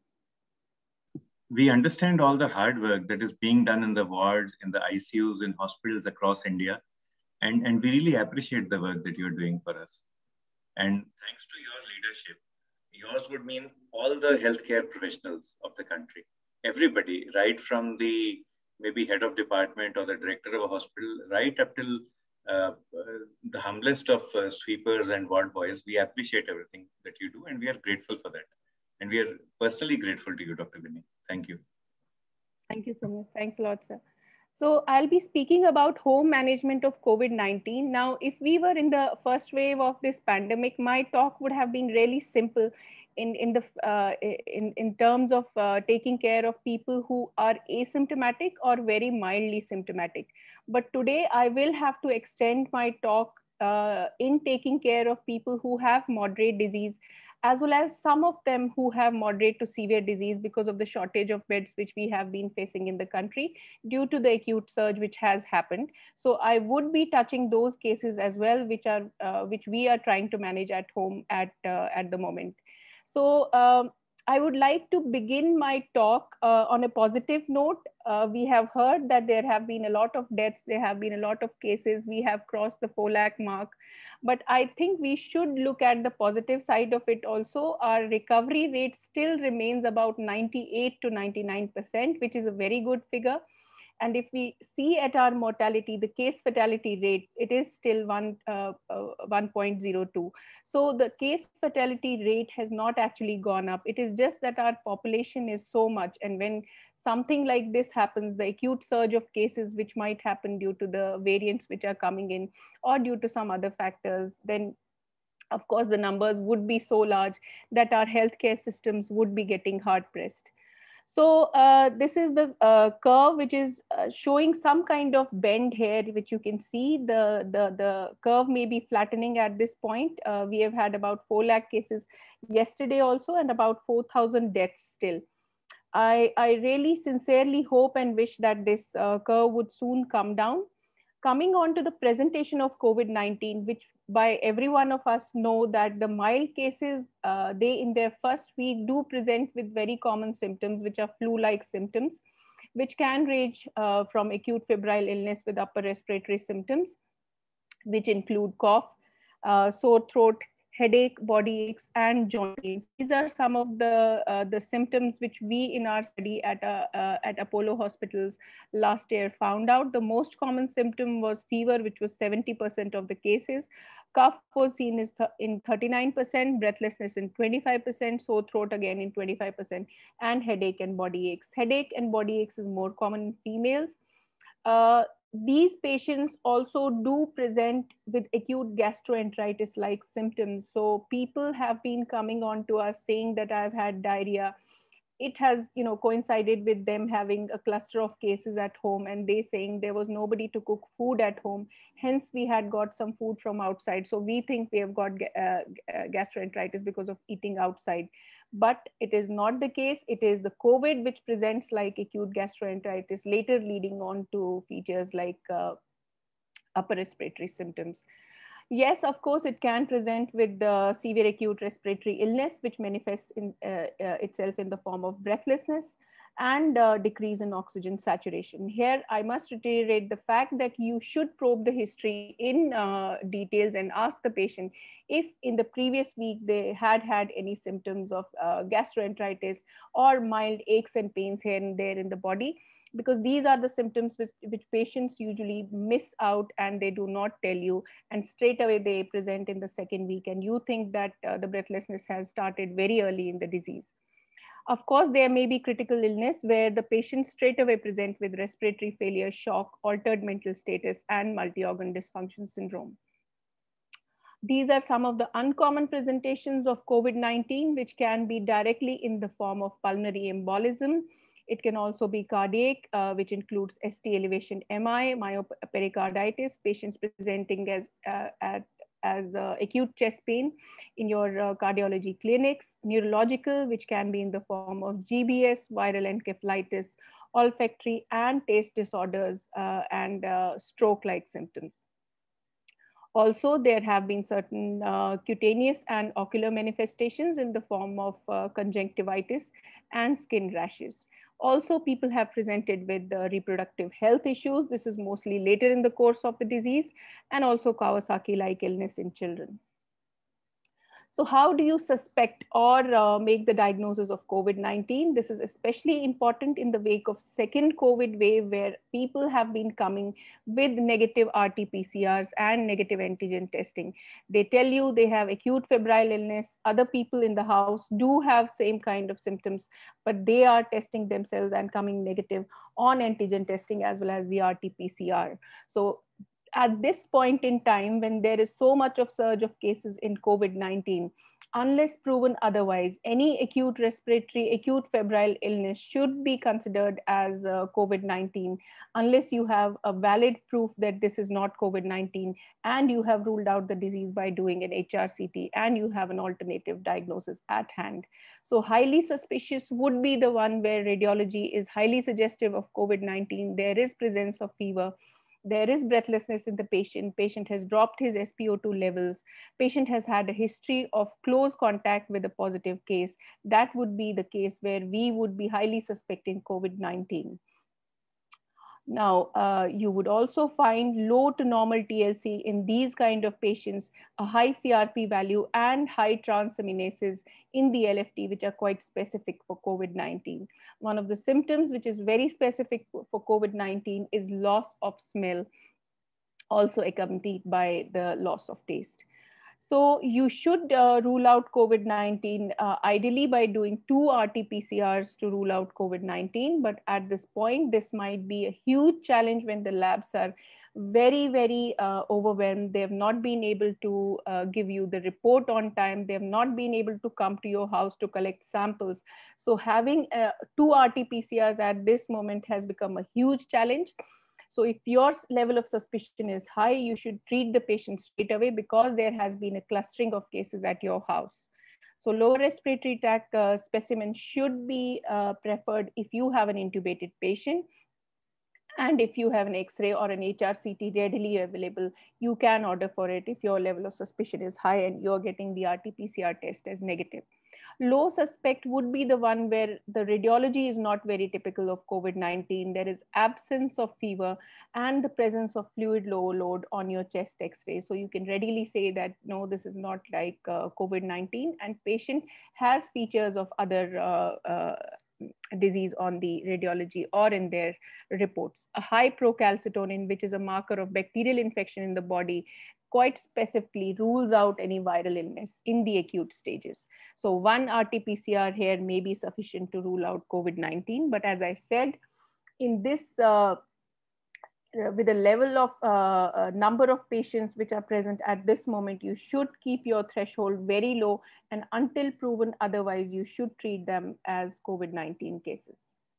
We understand all the hard work that is being done in the wards, in the I C Us, in hospitals across India. And, and we really appreciate the work that you're doing for us. And thanks to your leadership, yours would mean all the healthcare professionals of the country, everybody, right from the maybe head of department or the director of a hospital, right up till uh, uh, the humblest of uh, sweepers and ward boys. We appreciate everything that you do, and we are grateful for that. And we are personally grateful to you, Doctor Vinny. Thank you. Thank you so much. Thanks a lot, sir. So I'll be speaking about home management of COVID nineteen. Now, if we were in the first wave of this pandemic, my talk would have been really simple in, in, the, uh, in, in terms of uh, taking care of people who are asymptomatic or very mildly symptomatic. But today I will have to extend my talk uh, in taking care of people who have moderate disease, as well as some of them who have moderate to severe disease because of the shortage of beds which we have been facing in the country due to the acute surge which has happened. So I would be touching those cases as well, which are uh, which we are trying to manage at home at uh, at the moment. So um, I would like to begin my talk uh, on a positive note. Uh, we have heard that there have been a lot of deaths, there have been a lot of cases, we have crossed the four lakh mark. But I think we should look at the positive side of it also. Our recovery rate still remains about ninety-eight to ninety-nine percent, which is a very good figure. And if we see at our mortality, the case fatality rate, it is still one, uh, uh, one point zero two. So the case fatality rate has not actually gone up. It is just that our population is so much. And when something like this happens, the acute surge of cases, which might happen due to the variants which are coming in or due to some other factors, then of course the numbers would be so large that our healthcare systems would be getting hard pressed. So uh, this is the uh, curve, which is uh, showing some kind of bend here, which you can see. The, the, the curve may be flattening at this point. Uh, we have had about four lakh cases yesterday also, and about four thousand deaths still. I, I really sincerely hope and wish that this uh, curve would soon come down. Coming on to the presentation of COVID nineteen, which by every one of us know that the mild cases, uh, they in their first week do present with very common symptoms, which are flu-like symptoms, which can range uh, from acute febrile illness with upper respiratory symptoms, which include cough, uh, sore throat, headache, body aches, and joint pains. These are some of the uh, the symptoms which we in our study at uh, uh, at Apollo hospitals last year found out. The most common symptom was fever, which was seventy percent of the cases. Cough was seen is th in thirty-nine percent, breathlessness in twenty-five percent, sore throat again in twenty-five percent, and headache and body aches. Headache and body aches is more common in females. Uh, these patients also do present with acute gastroenteritis-like symptoms. So people have been coming on to us saying that I've had diarrhea. It has, you know, coincided with them having a cluster of cases at home, and they saying there was nobody to cook food at home. Hence, we had got some food from outside. So we think we have got uh, gastroenteritis because of eating outside. But it is not the case. It is the COVID which presents like acute gastroenteritis, later leading on to features like uh, upper respiratory symptoms. Yes, of course, it can present with the severe acute respiratory illness, which manifests in, uh, uh, itself in the form of breathlessness and uh, decrease in oxygen saturation. Here, I must reiterate the fact that you should probe the history in uh, details and ask the patient if in the previous week they had had any symptoms of uh, gastroenteritis or mild aches and pains here and there in the body, because these are the symptoms which, which patients usually miss out and they do not tell you, and straight away they present in the second week, and you think that uh, the breathlessness has started very early in the disease. Of course, there may be critical illness where the patients straight away present with respiratory failure, shock, altered mental status, and multi-organ dysfunction syndrome. These are some of the uncommon presentations of COVID nineteen, which can be directly in the form of pulmonary embolism. It can also be cardiac, uh, which includes S T elevation M I, myopericarditis, patients presenting as, uh, at, as uh, acute chest pain in your uh, cardiology clinics, neurological, which can be in the form of G B S, viral encephalitis, olfactory and taste disorders, uh, and uh, stroke-like symptoms. Also, there have been certain uh, cutaneous and ocular manifestations in the form of uh, conjunctivitis and skin rashes. Also, people have presented with uh, reproductive health issues. This is mostly later in the course of the disease, and also Kawasaki-like illness in children. So how do you suspect or uh, make the diagnosis of COVID nineteen? This is especially important in the wake of second COVID wave, where people have been coming with negative R T P C Rs and negative antigen testing. They tell you they have acute febrile illness. Other people in the house do have same kind of symptoms, but they are testing themselves and coming negative on antigen testing as well as the R T P C R. So at this point in time, when there is so much of surge of cases in COVID nineteen, unless proven otherwise, any acute respiratory, acute febrile illness should be considered as uh, COVID nineteen, unless you have a valid proof that this is not COVID nineteen and you have ruled out the disease by doing an H R C T and you have an alternative diagnosis at hand. So highly suspicious would be the one where radiology is highly suggestive of COVID nineteen. There is presence of fever. There is breathlessness in the patient. Patient has dropped his S p O two levels. Patient has had a history of close contact with a positive case. That would be the case where we would be highly suspecting COVID nineteen. Now, uh, you would also find low to normal T L C in these kind of patients, a high C R P value and high transaminases in the L F T, which are quite specific for COVID nineteen. One of the symptoms which is very specific for COVID nineteen is loss of smell, also accompanied by the loss of taste. So you should uh, rule out COVID nineteen uh, ideally by doing two R T P C Rs to rule out COVID nineteen. But at this point, this might be a huge challenge when the labs are very, very uh, overwhelmed. They have not been able to uh, give you the report on time. They have not been able to come to your house to collect samples. So having uh, two R T P C Rs at this moment has become a huge challenge. So if your level of suspicion is high, you should treat the patient straight away because there has been a clustering of cases at your house. So lower respiratory tract uh, specimen should be uh, preferred if you have an intubated patient. And if you have an X-ray or an H R C T readily available, you can order for it if your level of suspicion is high and you're getting the R T P C R test as negative. Low suspect would be the one where the radiology is not very typical of COVID nineteen. There is absence of fever and the presence of fluid overload on your chest X-ray. So you can readily say that, no, this is not like uh, COVID nineteen, and patient has features of other uh, uh, disease on the radiology or in their reports. A high procalcitonin, which is a marker of bacterial infection in the body, quite specifically rules out any viral illness in the acute stages. So one R T P C R here may be sufficient to rule out COVID nineteen. But as I said, in this, uh, with a level of uh, uh, number of patients which are present at this moment, you should keep your threshold very low, and until proven otherwise, you should treat them as COVID nineteen cases.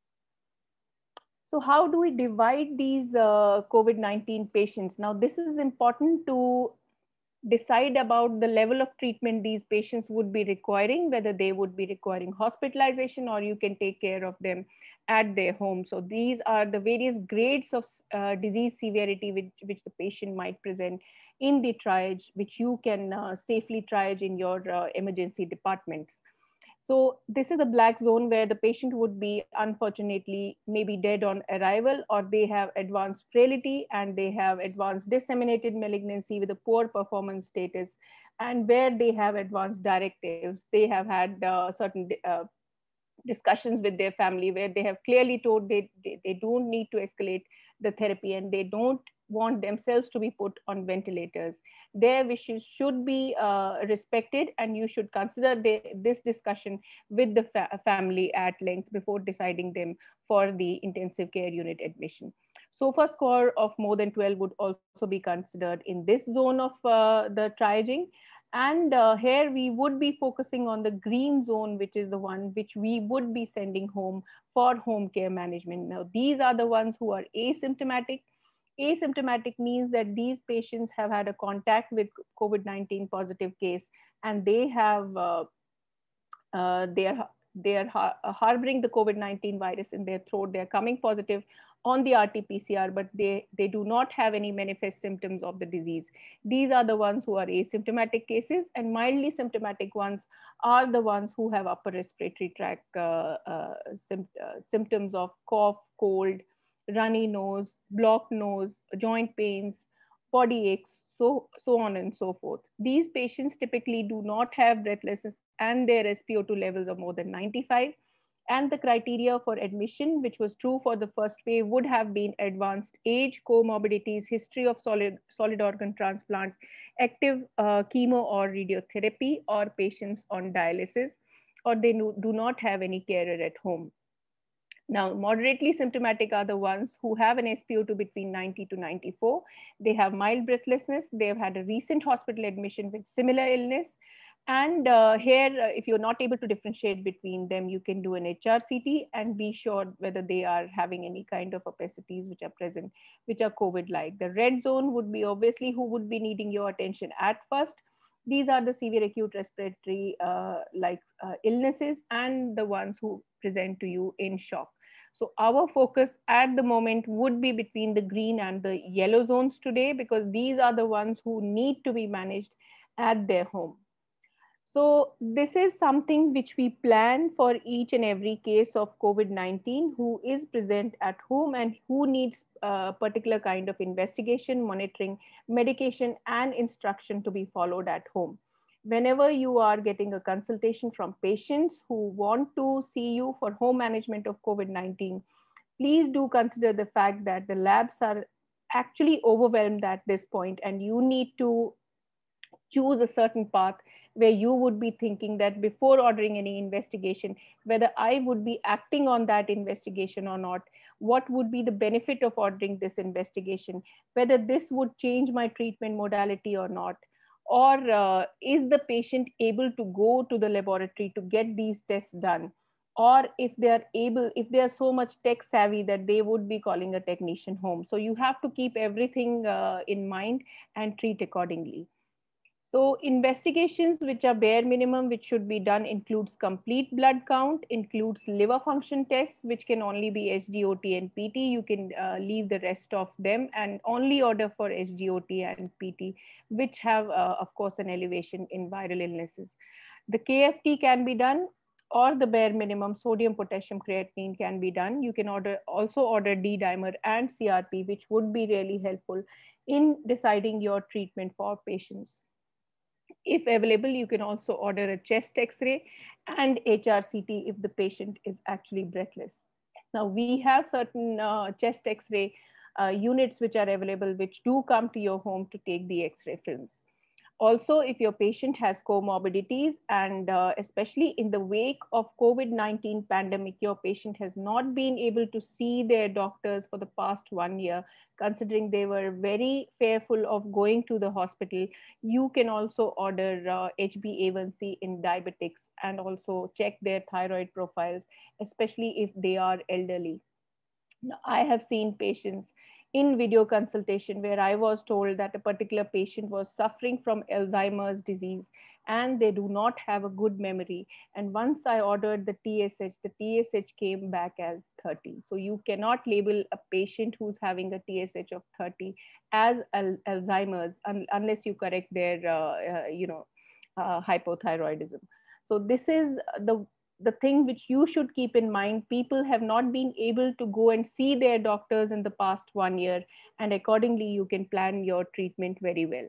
So how do we divide these uh, COVID nineteen patients? Now, this is important to decide about the level of treatment these patients would be requiring, whether they would be requiring hospitalization or you can take care of them at their home. So these are the various grades of uh, disease severity which, which the patient might present in the triage, which you can uh, safely triage in your uh, emergency departments. So this is a black zone where the patient would be, unfortunately, maybe dead on arrival, or they have advanced frailty and they have advanced disseminated malignancy with a poor performance status, and where they have advanced directives. They have had uh, certain uh, discussions with their family where they have clearly told they, they, they don't need to escalate the therapy and they don't want themselves to be put on ventilators. Their wishes should be uh, respected, and you should consider the, this discussion with the fa family at length before deciding them for the intensive care unit admission. SOFA score of more than twelve would also be considered in this zone of uh, the triaging. And uh, here we would be focusing on the green zone, which is the one which we would be sending home for home care management. Now, these are the ones who are asymptomatic. Asymptomatic means that these patients have had a contact with COVID nineteen positive case, and they have uh, uh, they are they are har harboring the COVID nineteen virus in their throat. They are coming positive on the R T P C R, but they, they do not have any manifest symptoms of the disease. These are the ones who are asymptomatic cases, and mildly symptomatic ones are the ones who have upper respiratory tract uh, uh, sim uh, symptoms of cough, cold, runny nose, blocked nose, joint pains, body aches, so, so on and so forth. These patients typically do not have breathlessness and their S P O two levels are more than ninety-five. And the criteria for admission, which was true for the first wave, would have been advanced age, comorbidities, history of solid, solid organ transplant, active uh, chemo or radiotherapy, or patients on dialysis, or they do not have any carer at home. Now, moderately symptomatic are the ones who have an S P O two between ninety to ninety-four. They have mild breathlessness. They have had a recent hospital admission with similar illness. And uh, here, uh, if you're not able to differentiate between them, you can do an H R C T and be sure whether they are having any kind of opacities which are present, which are COVID-like. The red zone would be obviously who would be needing your attention at first. These are the severe acute respiratory uh, like uh, illnesses and the ones who present to you in shock. So our focus at the moment would be between the green and the yellow zones today, because these are the ones who need to be managed at their home. So this is something which we plan for each and every case of COVID nineteen who is present at home and who needs a particular kind of investigation, monitoring, medication, and instruction to be followed at home. Whenever you are getting a consultation from patients who want to see you for home management of COVID nineteen, please do consider the fact that the labs are actually overwhelmed at this point, and you need to choose a certain path where you would be thinking that before ordering any investigation, whether I would be acting on that investigation or not, what would be the benefit of ordering this investigation, whether this would change my treatment modality or not, or uh, is the patient able to go to the laboratory to get these tests done, or if they are able, if they are so much tech savvy that they would be calling a technician home. So you have to keep everything uh, in mind and treat accordingly. So investigations which are bare minimum, which should be done, includes complete blood count, includes liver function tests, which can only be S G O T and P T. You can uh, leave the rest of them and only order for S G O T and P T, which have, uh, of course, an elevation in viral illnesses. The K F T can be done, or the bare minimum sodium potassium creatinine can be done. You can order also order D dimer and C R P, which would be really helpful in deciding your treatment for patients. If available, you can also order a chest X-ray and H R C T if the patient is actually breathless. Now, we have certain uh, chest X-ray uh, units which are available, which do come to your home to take the X-ray films. Also, if your patient has comorbidities, and uh, especially in the wake of COVID nineteen pandemic, your patient has not been able to see their doctors for the past one year, considering they were very fearful of going to the hospital, you can also order uh, H b A one C in diabetics and also check their thyroid profiles, especially if they are elderly. Now, I have seen patients in video consultation where I was told that a particular patient was suffering from Alzheimer's disease and they do not have a good memory. And once I ordered the T S H, the T S H came back as thirty. So you cannot label a patient who's having a T S H of thirty as al Alzheimer's un unless you correct their, uh, uh, you know, uh, hypothyroidism. So this is the the thing which you should keep in mind. People have not been able to go and see their doctors in the past one year, and accordingly you can plan your treatment very well.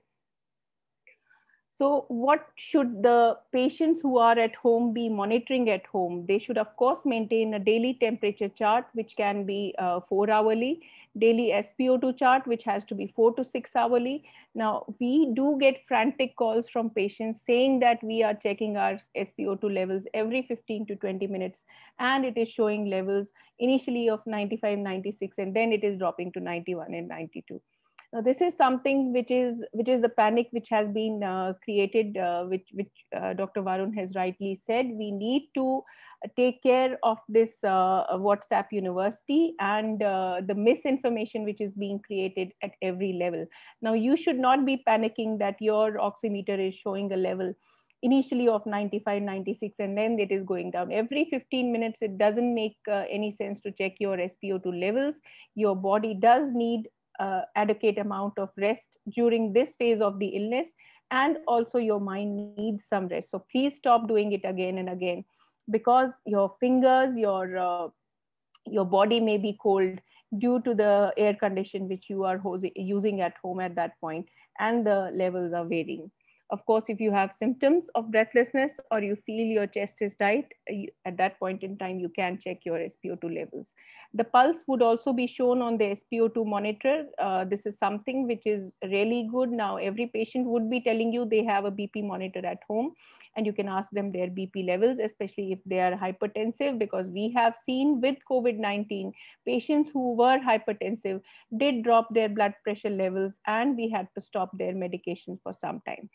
So what should the patients who are at home be monitoring at home? They should, of course, maintain a daily temperature chart, which can be uh, four hourly, daily S p O two chart, which has to be four to six hourly. Now, we do get frantic calls from patients saying that we are checking our S p O two levels every fifteen to twenty minutes, and it is showing levels initially of ninety-five, ninety-six, and then it is dropping to ninety-one and ninety-two. Now, this is something which is which is the panic which has been uh, created, uh, which which uh, Doctor Varun has rightly said. We need to take care of this uh, WhatsApp university and uh, the misinformation which is being created at every level. Now, you should not be panicking that your oximeter is showing a level initially of ninety-five, ninety-six, and then it is going down. Every fifteen minutes, it doesn't make uh, any sense to check your S p O two levels. Your body does need Uh, adequate amount of rest during this phase of the illness, and also your mind needs some rest. So please stop doing it again and again, because your fingers, your uh, your body may be cold due to the air condition which you are using at home at that point, and the levels are varying. Of course, if you have symptoms of breathlessness or you feel your chest is tight, you, at that point in time, you can check your S p O two levels. The pulse would also be shown on the S p O two monitor. Uh, this is something which is really good. Now, every patient would be telling you they have a B P monitor at home, and you can ask them their B P levels, especially if they are hypertensive, because we have seen with COVID nineteen, patients who were hypertensive did drop their blood pressure levels, and we had to stop their medication for some time.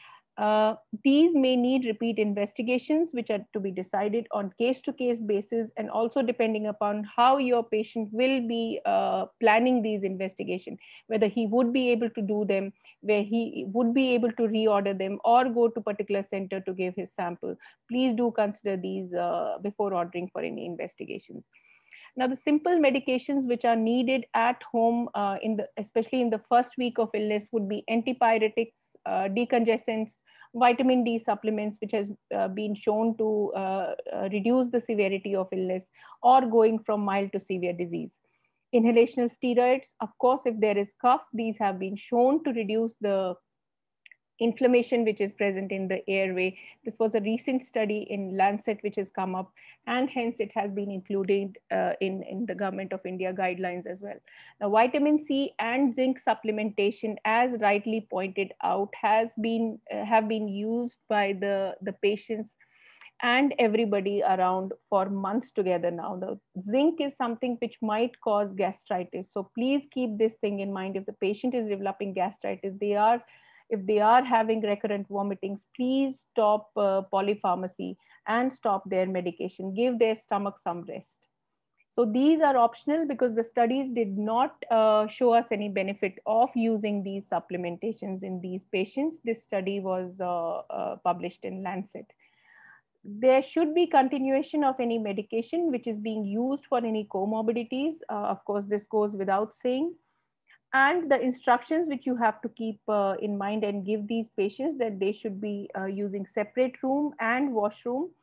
Uh, these may need repeat investigations, which are to be decided on case-to-case basis, and also depending upon how your patient will be uh, planning these investigations, whether he would be able to do them, where he would be able to reorder them, or go to particular center to give his sample. Please do consider these uh, before ordering for any investigations. Now, the simple medications which are needed at home, uh, in the, especially in the first week of illness, would be antipyretics, uh, decongestants, vitamin D supplements, which has uh, been shown to uh, uh, reduce the severity of illness or going from mild to severe disease. Inhalational steroids, of course, if there is cough, these have been shown to reduce the inflammation which is present in the airway. This was a recent study in Lancet which has come up, and hence it has been included uh, in, in the Government of India guidelines as well. Now, vitamin C and zinc supplementation, as rightly pointed out, has been uh, have been used by the, the patients and everybody around for months together now. The zinc is something which might cause gastritis. So please keep this thing in mind. If the patient is developing gastritis, they are If they are having recurrent vomitings, please stop uh, polypharmacy and stop their medication. Give their stomach some rest. So these are optional because the studies did not uh, show us any benefit of using these supplementations in these patients. This study was uh, uh, published in Lancet. There should be continuation of any medication which is being used for any comorbidities. Uh, of course, this goes without saying. And the instructions which you have to keep uh, in mind and give these patients, that they should be uh, using separate room and washroom,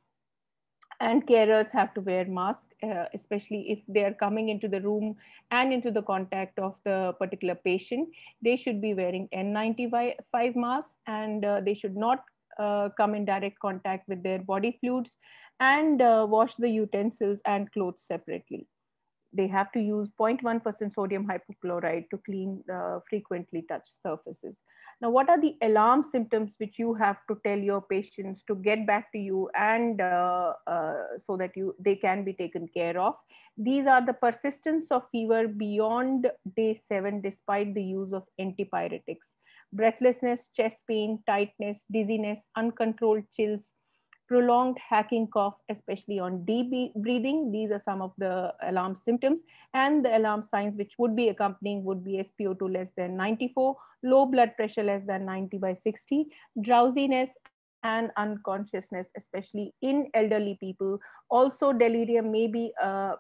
and carers have to wear mask, uh, especially if they are coming into the room and into the contact of the particular patient. They should be wearing N ninety-five masks, and uh, they should not uh, come in direct contact with their body fluids, and uh, wash the utensils and clothes separately. They have to use zero point one percent sodium hypochlorite to clean uh, frequently touched surfaces. Now, what are the alarm symptoms which you have to tell your patients to get back to you, and uh, uh, so that you they can be taken care of? These are the persistence of fever beyond day seven despite the use of antipyretics, breathlessness, chest pain, tightness, dizziness, uncontrolled chills, prolonged hacking cough, especially on deep breathing. These are some of the alarm symptoms, and the alarm signs which would be accompanying would be S P O two less than ninety-four, low blood pressure less than ninety by sixty, drowsiness and unconsciousness, especially in elderly people. Also, delirium may be a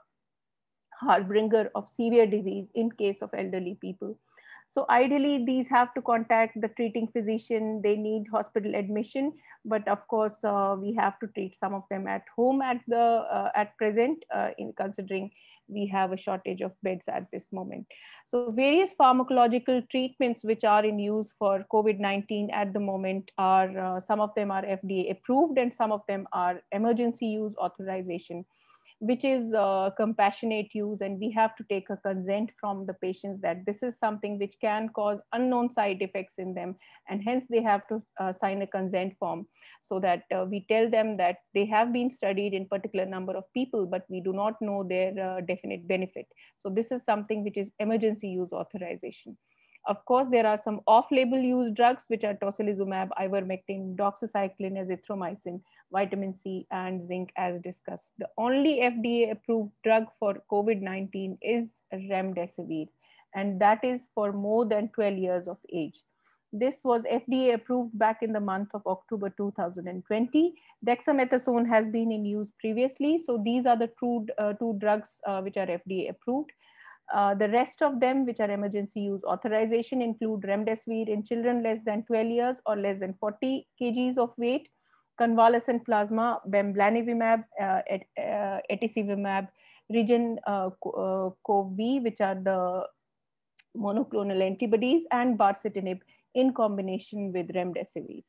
harbinger of severe disease in case of elderly people. So ideally, these have to contact the treating physician. They need hospital admission, but of course, uh, we have to treat some of them at home at the uh, at present, uh, in considering we have a shortage of beds at this moment. So various pharmacological treatments which are in use for COVID nineteen at the moment are, uh, some of them are F D A approved, and some of them are emergency use authorization, which is uh, compassionate use, and we have to take a consent from the patients that this is something which can cause unknown side effects in them, and hence they have to uh, sign a consent form, so that uh, we tell them that they have been studied in particular number of people, but we do not know their uh, definite benefit. So this is something which is emergency use authorization. Of course, there are some off-label use drugs, which are tocilizumab, ivermectin, doxycycline, azithromycin, vitamin C, and zinc, as discussed. The only F D A-approved drug for COVID nineteen is remdesivir, and that is for more than twelve years of age. This was F D A approved back in the month of October two thousand twenty. Dexamethasone has been in use previously. So these are the two, uh, two drugs uh, which are F D A approved. Uh, the rest of them, which are emergency use authorization, include remdesivir in children less than twelve years or less than forty kilograms of weight, convalescent plasma, bamlanivimab, uh, et, uh, etesevimab, Regen uh, uh, Cov, which are the monoclonal antibodies, and baricitinib in combination with remdesivir.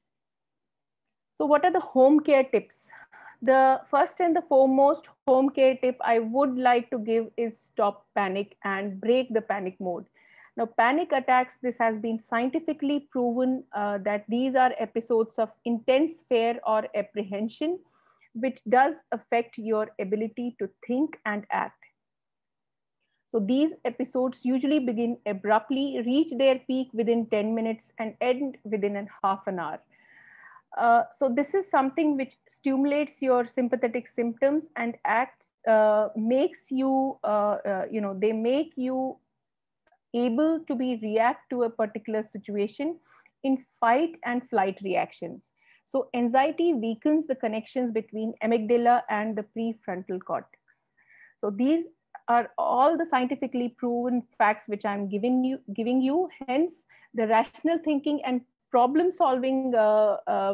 So what are the home care tips? The first and the foremost home care tip I would like to give is stop panic and break the panic mode. Now, panic attacks, this has been scientifically proven uh, that these are episodes of intense fear or apprehension, which does affect your ability to think and act. So these episodes usually begin abruptly, reach their peak within ten minutes, and end within a half an hour. Uh, so this is something which stimulates your sympathetic symptoms and act uh, makes you, uh, uh, you know, they make you able to be react to a particular situation in fight and flight reactions. So anxiety weakens the connections between amygdala and the prefrontal cortex. So these are all the scientifically proven facts which I'm giving you, giving you. Hence, the rational thinking and problem solving, uh, uh,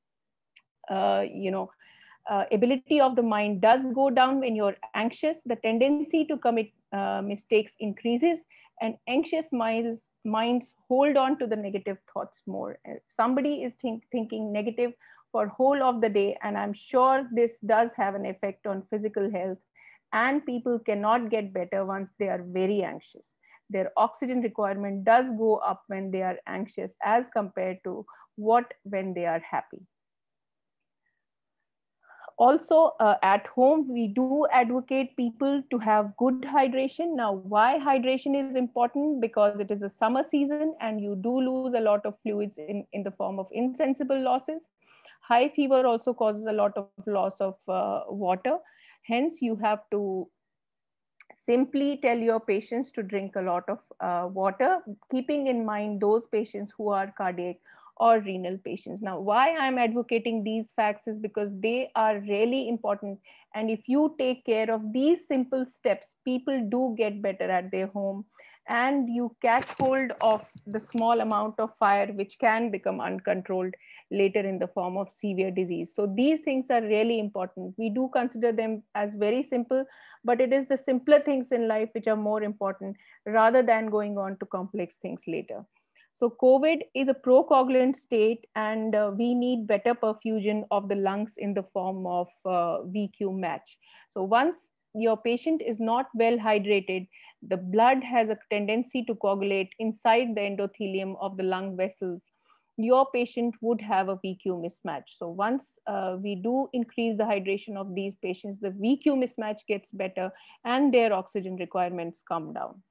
uh, you know, uh, ability of the mind does go down when you're anxious. The tendency to commit uh, mistakes increases, and anxious minds, minds hold on to the negative thoughts more. Somebody is think, thinking negative for whole of the day, and I'm sure this does have an effect on physical health, and people cannot get better once they are very anxious. Their oxygen requirement does go up when they are anxious as compared to what when they are happy. Also, uh, at home, we do advocate people to have good hydration. Now, why hydration is important? Because it is a summer season and you do lose a lot of fluids in, in the form of insensible losses. High fever also causes a lot of loss of uh, water. Hence, you have to simply tell your patients to drink a lot of uh, water, keeping in mind those patients who are cardiac or renal patients. Now, why I'm advocating these facts is because they are really important. And if you take care of these simple steps, people do get better at their home, and you catch hold of the small amount of fire which can become uncontrolled later in the form of severe disease. So these things are really important. We do consider them as very simple, but it is the simpler things in life which are more important rather than going on to complex things later. So COVID is a procoagulant state, and uh, we need better perfusion of the lungs in the form of uh, V Q match. So once your patient is not well hydrated, the blood has a tendency to coagulate inside the endothelium of the lung vessels. Your patient would have a V Q mismatch. So once uh, we do increase the hydration of these patients, the V Q mismatch gets better and their oxygen requirements come down.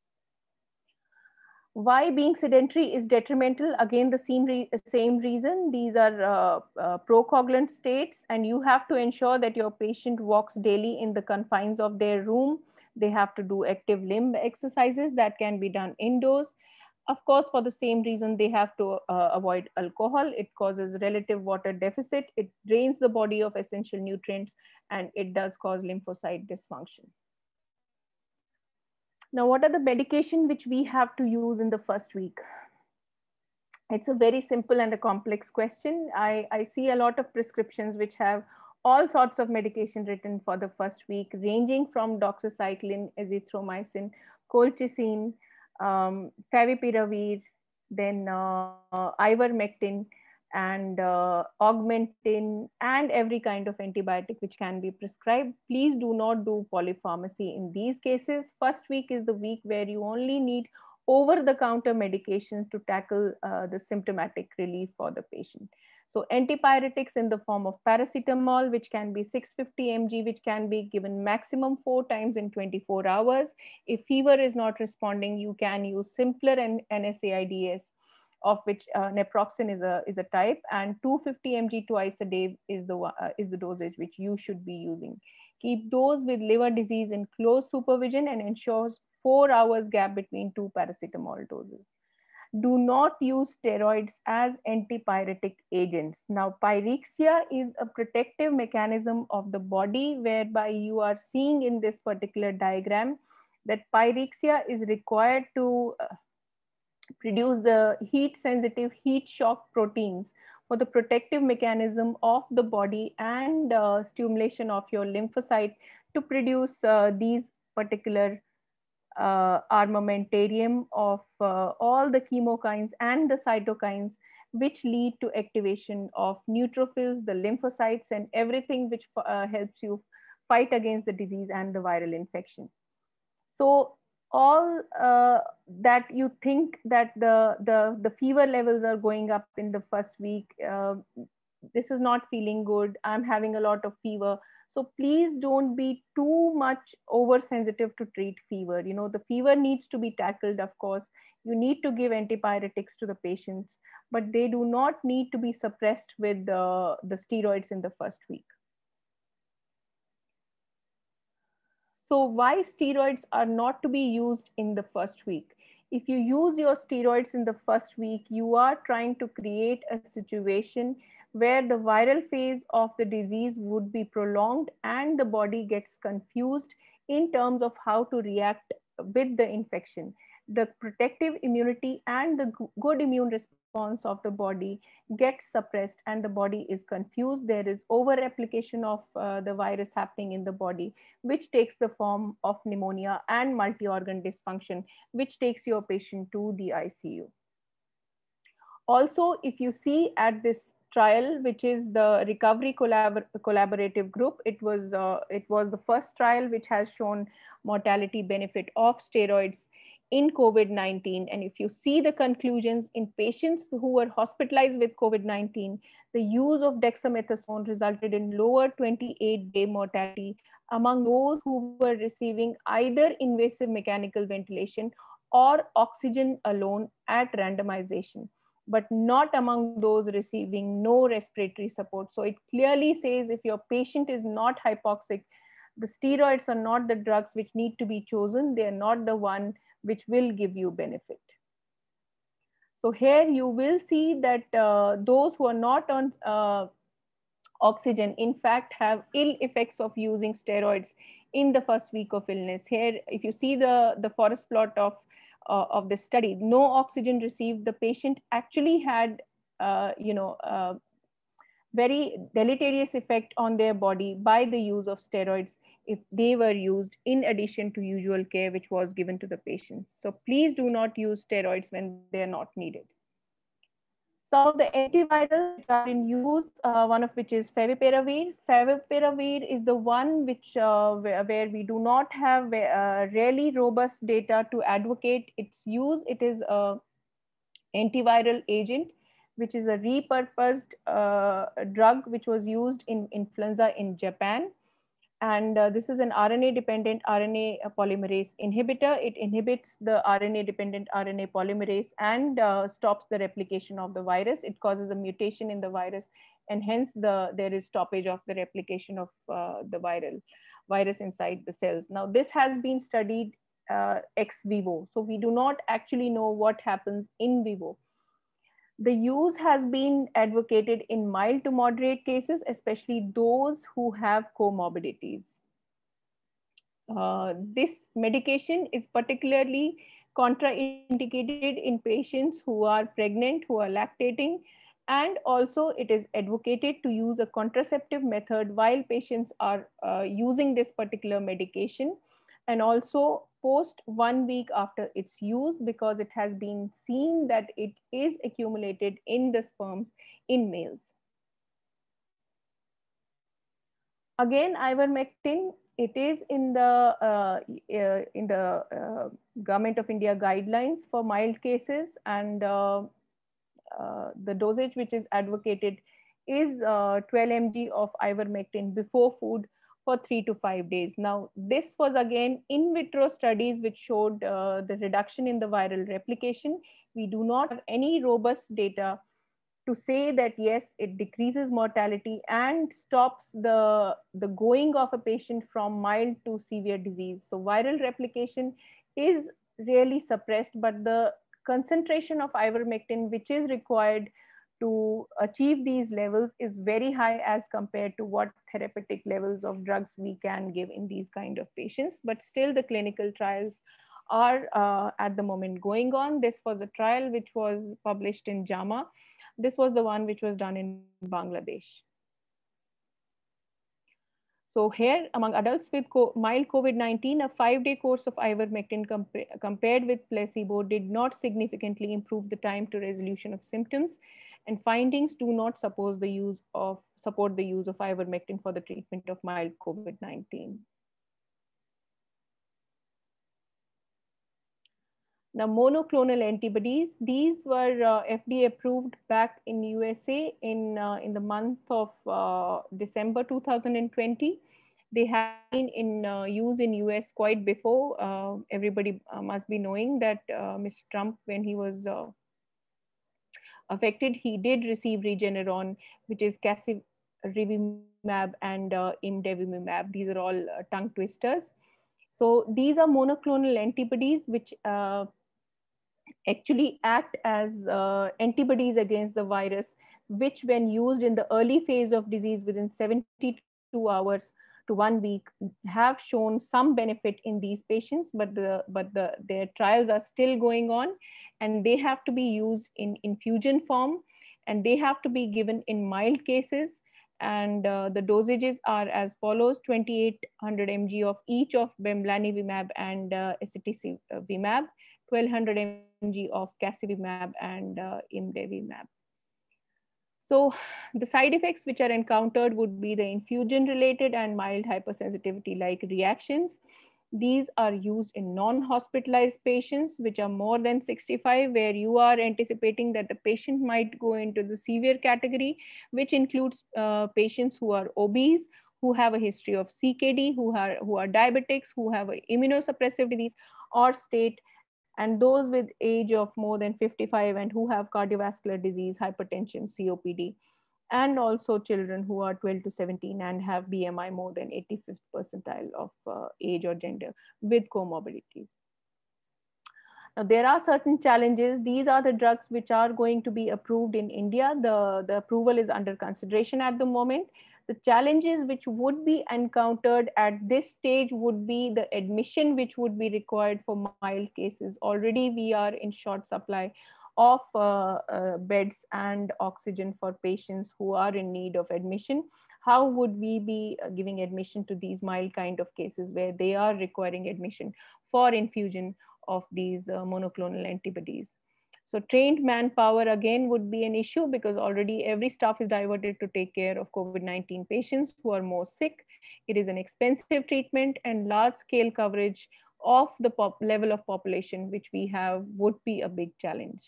Why being sedentary is detrimental? Again, the same, re same reason. These are uh, uh, procoagulant states, and you have to ensure that your patient walks daily in the confines of their room. They have to do active limb exercises that can be done indoors. Of course, for the same reason, they have to uh, avoid alcohol. It causes relative water deficit. It drains the body of essential nutrients, and it does cause lymphocyte dysfunction. Now, what are the medication which we have to use in the first week? It's a very simple and a complex question. I, I see a lot of prescriptions which have all sorts of medication written for the first week, ranging from doxycycline, azithromycin, colchicine, um, favipiravir, then uh, ivermectin, and uh, augmentin, and every kind of antibiotic which can be prescribed. Please do not do polypharmacy in these cases. First week is the week where you only need over-the-counter medications to tackle uh, the symptomatic relief for the patient. So antipyretics in the form of paracetamol, which can be six hundred fifty milligrams, which can be given maximum four times in twenty-four hours. If fever is not responding, you can use simpler N SAIDs, of which uh, naproxen is a, is a type, and two hundred fifty milligrams twice a day is the, uh, is the dosage which you should be using. Keep those with liver disease in close supervision and ensures four hours gap between two paracetamol doses. Do not use steroids as antipyretic agents. Now, pyrexia is a protective mechanism of the body, whereby you are seeing in this particular diagram that pyrexia is required to uh, produce the heat sensitive heat shock proteins for the protective mechanism of the body and uh, stimulation of your lymphocyte to produce uh, these particular uh, armamentarium of uh, all the chemokines and the cytokines, which lead to activation of neutrophils, the lymphocytes, and everything which uh, helps you fight against the disease and the viral infection. So all uh, that you think that the, the, the fever levels are going up in the first week, uh, this is not feeling good, I'm having a lot of fever. So please don't be too much oversensitive to treat fever. You know, the fever needs to be tackled, of course. You need to give antipyretics to the patients, but they do not need to be suppressed with uh, the steroids in the first week. So why steroids are not to be used in the first week? If you use your steroids in the first week, you are trying to create a situation where the viral phase of the disease would be prolonged and the body gets confused in terms of how to react with the infection, the protective immunity and the good immune response of the body gets suppressed and the body is confused. There is over replication of uh, the virus happening in the body, which takes the form of pneumonia and multi-organ dysfunction, which takes your patient to the I C U. Also, if you see at this trial, which is the recovery collabor collaborative group, it was uh, it was the first trial which has shown mortality benefit of steroids in COVID nineteen. And if you see the conclusions in patients who were hospitalized with COVID nineteen, the use of dexamethasone resulted in lower twenty-eight day mortality among those who were receiving either invasive mechanical ventilation or oxygen alone at randomization, but not among those receiving no respiratory support. So it clearly says if your patient is not hypoxic, the steroids are not the drugs which need to be chosen. They are not the one which will give you benefit. So here you will see that uh, those who are not on uh, oxygen, in fact, have ill effects of using steroids in the first week of illness. Here, if you see the, the forest plot of Uh, of the study, no oxygen received, the patient actually had, uh, you know, uh, very deleterious effect on their body by the use of steroids if they were used in addition to usual care which was given to the patient. So please do not use steroids when they are not needed. Some of the antivirals which are in use, uh, one of which is favipiravir. Favipiravir is the one which uh, where, where we do not have uh, really robust data to advocate its use. It is an antiviral agent, which is a repurposed uh, drug which was used in influenza in Japan. And uh, this is an R N A-dependent R N A polymerase inhibitor. It inhibits the R N A-dependent R N A polymerase and uh, stops the replication of the virus. It causes a mutation in the virus, and hence the there is stoppage of the replication of uh, the viral virus inside the cells. Now, this has been studied uh, ex vivo, so we do not actually know what happens in vivo. The use has been advocated in mild to moderate cases, especially those who have comorbidities. Uh, this medication is particularly contraindicated in patients who are pregnant, who are lactating, and also it is advocated to use a contraceptive method while patients are uh, using this particular medication, and also post one week after its use, because it has been seen that it is accumulated in the sperms in males. Again, ivermectin, it is in the uh, uh, in the uh, Government of India guidelines for mild cases, and uh, uh, the dosage which is advocated is uh, twelve milligrams of ivermectin before food for three to five days. Now, this was again in vitro studies which showed uh, the reduction in the viral replication. We do not have any robust data to say that yes, it decreases mortality and stops the, the going of a patient from mild to severe disease. So viral replication is really suppressed, but the concentration of ivermectin which is required to achieve these levels is very high as compared to what therapeutic levels of drugs we can give in these kind of patients. But still the clinical trials are uh, at the moment going on. This was a trial which was published in JAMA. This was the one which was done in Bangladesh. So here, among adults with mild COVID nineteen, a five-day course of ivermectin compa compared with placebo did not significantly improve the time to resolution of symptoms, and findings do not support the use of support the use of ivermectin for the treatment of mild COVID nineteen. Now, monoclonal antibodies, these were uh, F D A approved back in U S A in, uh, in the month of uh, December two thousand twenty. They have been in uh, use in U S quite before. Uh, everybody uh, must be knowing that uh, Mister Trump, when he was uh, affected, he did receive Regeneron, which is casirivimab and uh, imdevimab. These are all uh, tongue twisters. So these are monoclonal antibodies which uh, actually act as uh, antibodies against the virus, which when used in the early phase of disease within seventy-two hours to one week have shown some benefit in these patients, but the but the their trials are still going on, and they have to be used in infusion form, and they have to be given in mild cases. And uh, the dosages are as follows: twenty-eight hundred milligrams of each of bamlanivimab and uh, isatizimab, twelve hundred milligrams of casirivimab and uh, imdevimab. So the side effects which are encountered would be the infusion related and mild hypersensitivity like reactions. These are used in non-hospitalized patients which are more than sixty-five, where you are anticipating that the patient might go into the severe category, which includes uh, patients who are obese, who have a history of C K D, who are, who are diabetics, who have an immunosuppressive disease or state, and those with age of more than fifty-five and who have cardiovascular disease, hypertension, C O P D, and also children who are twelve to seventeen and have B M I more than eighty-fifth percentile of uh, age or gender with comorbidities. Now, there are certain challenges. These are the drugs which are going to be approved in India. The, the approval is under consideration at the moment. The challenges which would be encountered at this stage would be the admission which would be required for mild cases. Already we are in short supply of uh, uh, beds and oxygen for patients who are in need of admission. How would we be giving admission to these mild kind of cases where they are requiring admission for infusion of these uh, monoclonal antibodies? So trained manpower again would be an issue, because already every staff is diverted to take care of COVID nineteen patients who are more sick. It is an expensive treatment, and large scale coverage of the pop level of population which we have would be a big challenge.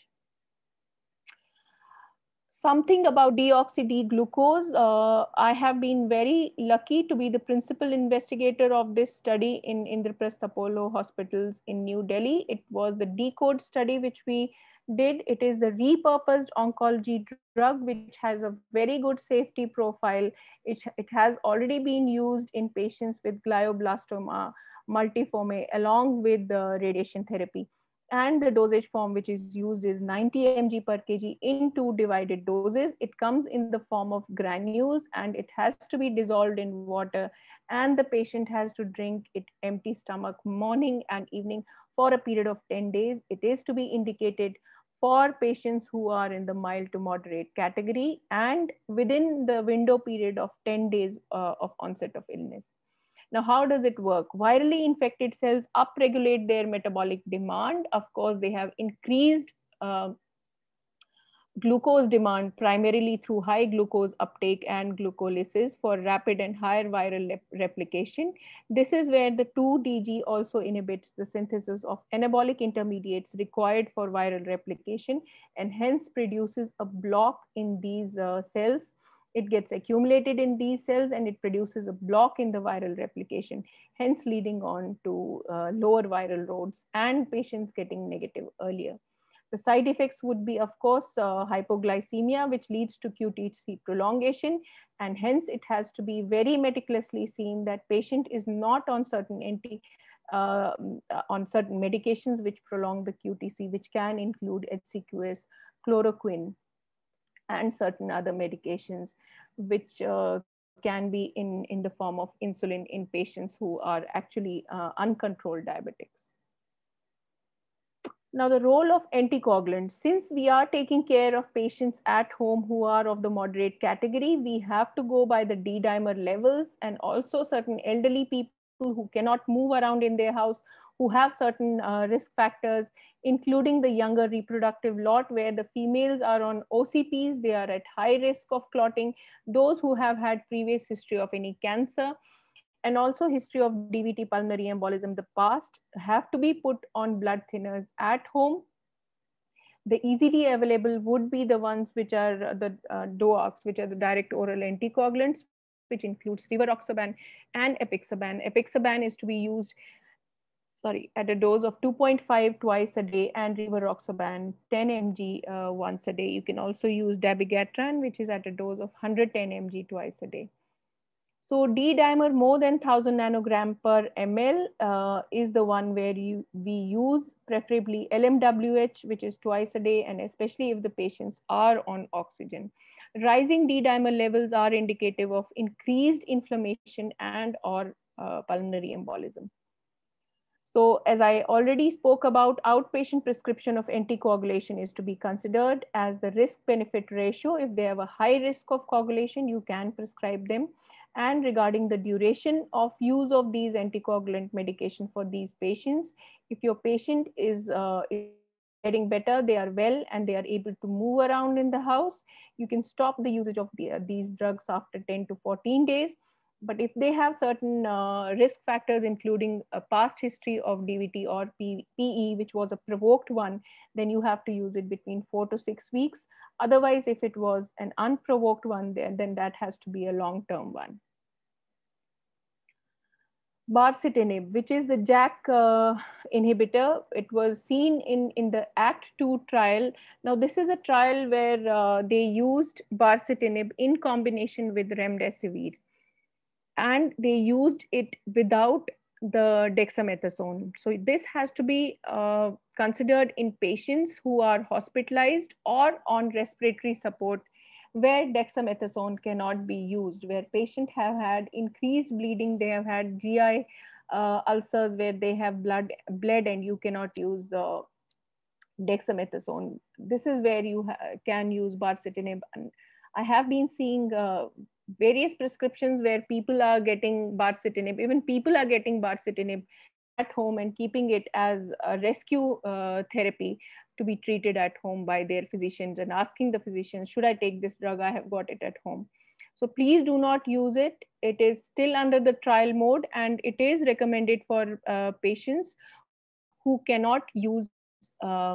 Something about deoxy D-glucose. Uh, I have been very lucky to be the principal investigator of this study in Indraprastha Apollo hospitals in New Delhi. It was the DECODE study which we did. It is the repurposed oncology drug which has a very good safety profile. It, it has already been used in patients with glioblastoma multiforme along with the radiation therapy. And the dosage form which is used is ninety milligrams per kg in two divided doses. It comes in the form of granules and it has to be dissolved in water, and the patient has to drink it empty stomach morning and evening for a period of ten days. It is to be indicated for patients who are in the mild to moderate category and within the window period of ten days uh, of onset of illness. Now, how does it work? Virally infected cells upregulate their metabolic demand. Of course, they have increased uh, glucose demand primarily through high glucose uptake and glucolysis for rapid and higher viral replication. This is where the two D G also inhibits the synthesis of anabolic intermediates required for viral replication, and hence produces a block in these uh, cells. It gets accumulated in these cells and it produces a block in the viral replication, hence leading on to uh, lower viral loads and patients getting negative earlier. The side effects would be, of course, uh, hypoglycemia, which leads to Q T C prolongation, and hence it has to be very meticulously seen that patient is not on certain anti, uh, on certain medications which prolong the Q T C, which can include H C Q S, chloroquine, and certain other medications, which uh, can be in, in the form of insulin in patients who are actually uh, uncontrolled diabetics. Now, the role of anticoagulants. Since we are taking care of patients at home who are of the moderate category, we have to go by the D-dimer levels, and also certain elderly people who cannot move around in their house, who have certain uh, risk factors, including the younger reproductive lot where the females are on O C Ps, they are at high risk of clotting, those who have had previous history of any cancer, and also history of D V T pulmonary embolism in the past, have to be put on blood thinners at home. The easily available would be the ones which are the uh, D O A Cs, which are the direct oral anticoagulants, which includes rivaroxaban and apixaban. Apixaban is to be used sorry, at a dose of two point five twice a day, and rivaroxaban ten milligrams uh, once a day. You can also use dabigatran, which is at a dose of one hundred ten milligrams twice a day. So D-dimer more than one thousand nanogram per ml uh, is the one where you, we use preferably L M W H, which is twice a day, and especially if the patients are on oxygen. Rising D-dimer levels are indicative of increased inflammation and or uh, pulmonary embolism. So as I already spoke about, outpatient prescription of anticoagulation is to be considered as the risk-benefit ratio. If they have a high risk of coagulation, you can prescribe them. And regarding the duration of use of these anticoagulant medication for these patients, if your patient is, uh, is getting better, they are well, and they are able to move around in the house, you can stop the usage of the, uh, these drugs after ten to fourteen days. But if they have certain uh, risk factors, including a past history of D V T or P E, which was a provoked one, then you have to use it between four to six weeks. Otherwise, if it was an unprovoked one, then, then that has to be a long-term one. Baricitinib, which is the JAK uh, inhibitor, it was seen in, in the ACT two trial. Now, this is a trial where uh, they used baricitinib in combination with remdesivir, and they used it without the dexamethasone. So this has to be uh, considered in patients who are hospitalized or on respiratory support, where dexamethasone cannot be used, where patients have had increased bleeding, they have had G I uh, ulcers where they have blood bled, and you cannot use uh, dexamethasone. This is where you can use baricitinib. And I have been seeing uh, various prescriptions where people are getting baricitinib, even people are getting baricitinib at home and keeping it as a rescue uh, therapy to be treated at home by their physicians, and asking the physician, should I take this drug? I have got it at home. So please do not use it. It is still under the trial mode, and it is recommended for uh, patients who cannot use uh,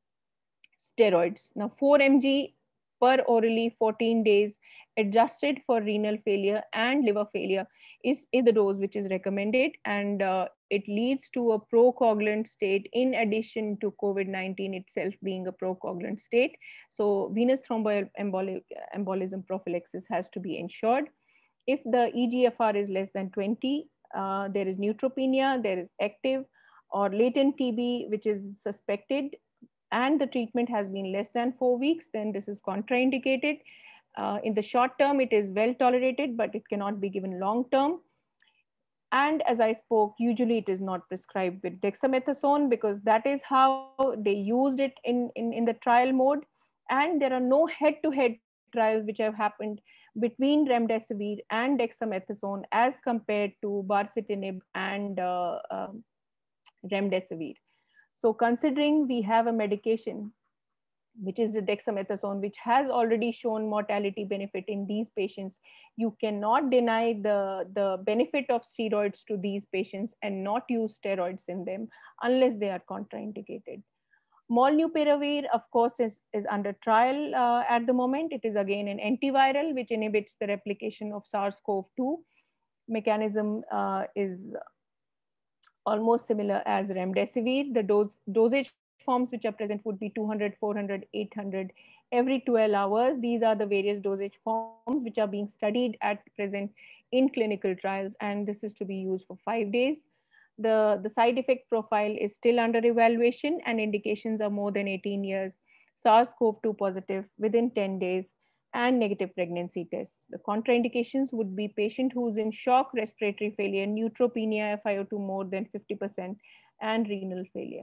steroids. Now, four milligrams per orally, fourteen days, adjusted for renal failure and liver failure is, is the dose which is recommended, and uh, it leads to a procoagulant state in addition to COVID nineteen itself being a procoagulant state. So venous thromboembolism prophylaxis has to be ensured. If the E G F R is less than twenty, uh, there is neutropenia, there is active or latent T B which is suspected, and the treatment has been less than four weeks, then this is contraindicated. Uh, in the short term, it is well tolerated, but it cannot be given long term. And as I spoke, usually it is not prescribed with dexamethasone, because that is how they used it in, in, in the trial mode. And there are no head-to-head trials which have happened between remdesivir and dexamethasone as compared to baricitinib and uh, uh, remdesivir. So considering we have a medication, which is the dexamethasone, which has already shown mortality benefit in these patients, you cannot deny the, the benefit of steroids to these patients and not use steroids in them unless they are contraindicated. Molnupiravir, of course, is, is under trial uh, at the moment. It is again an antiviral which inhibits the replication of SARS CoV two. Mechanism uh, is almost similar as remdesivir. The dose, dosage forms which are present would be two hundred, four hundred, eight hundred every twelve hours. These are the various dosage forms which are being studied at present in clinical trials, and this is to be used for five days. The, the side effect profile is still under evaluation, and indications are more than eighteen years, SARS CoV two positive within ten days, and negative pregnancy tests. The contraindications would be patient who's in shock, respiratory failure, neutropenia, F i O two more than fifty percent, and renal failure.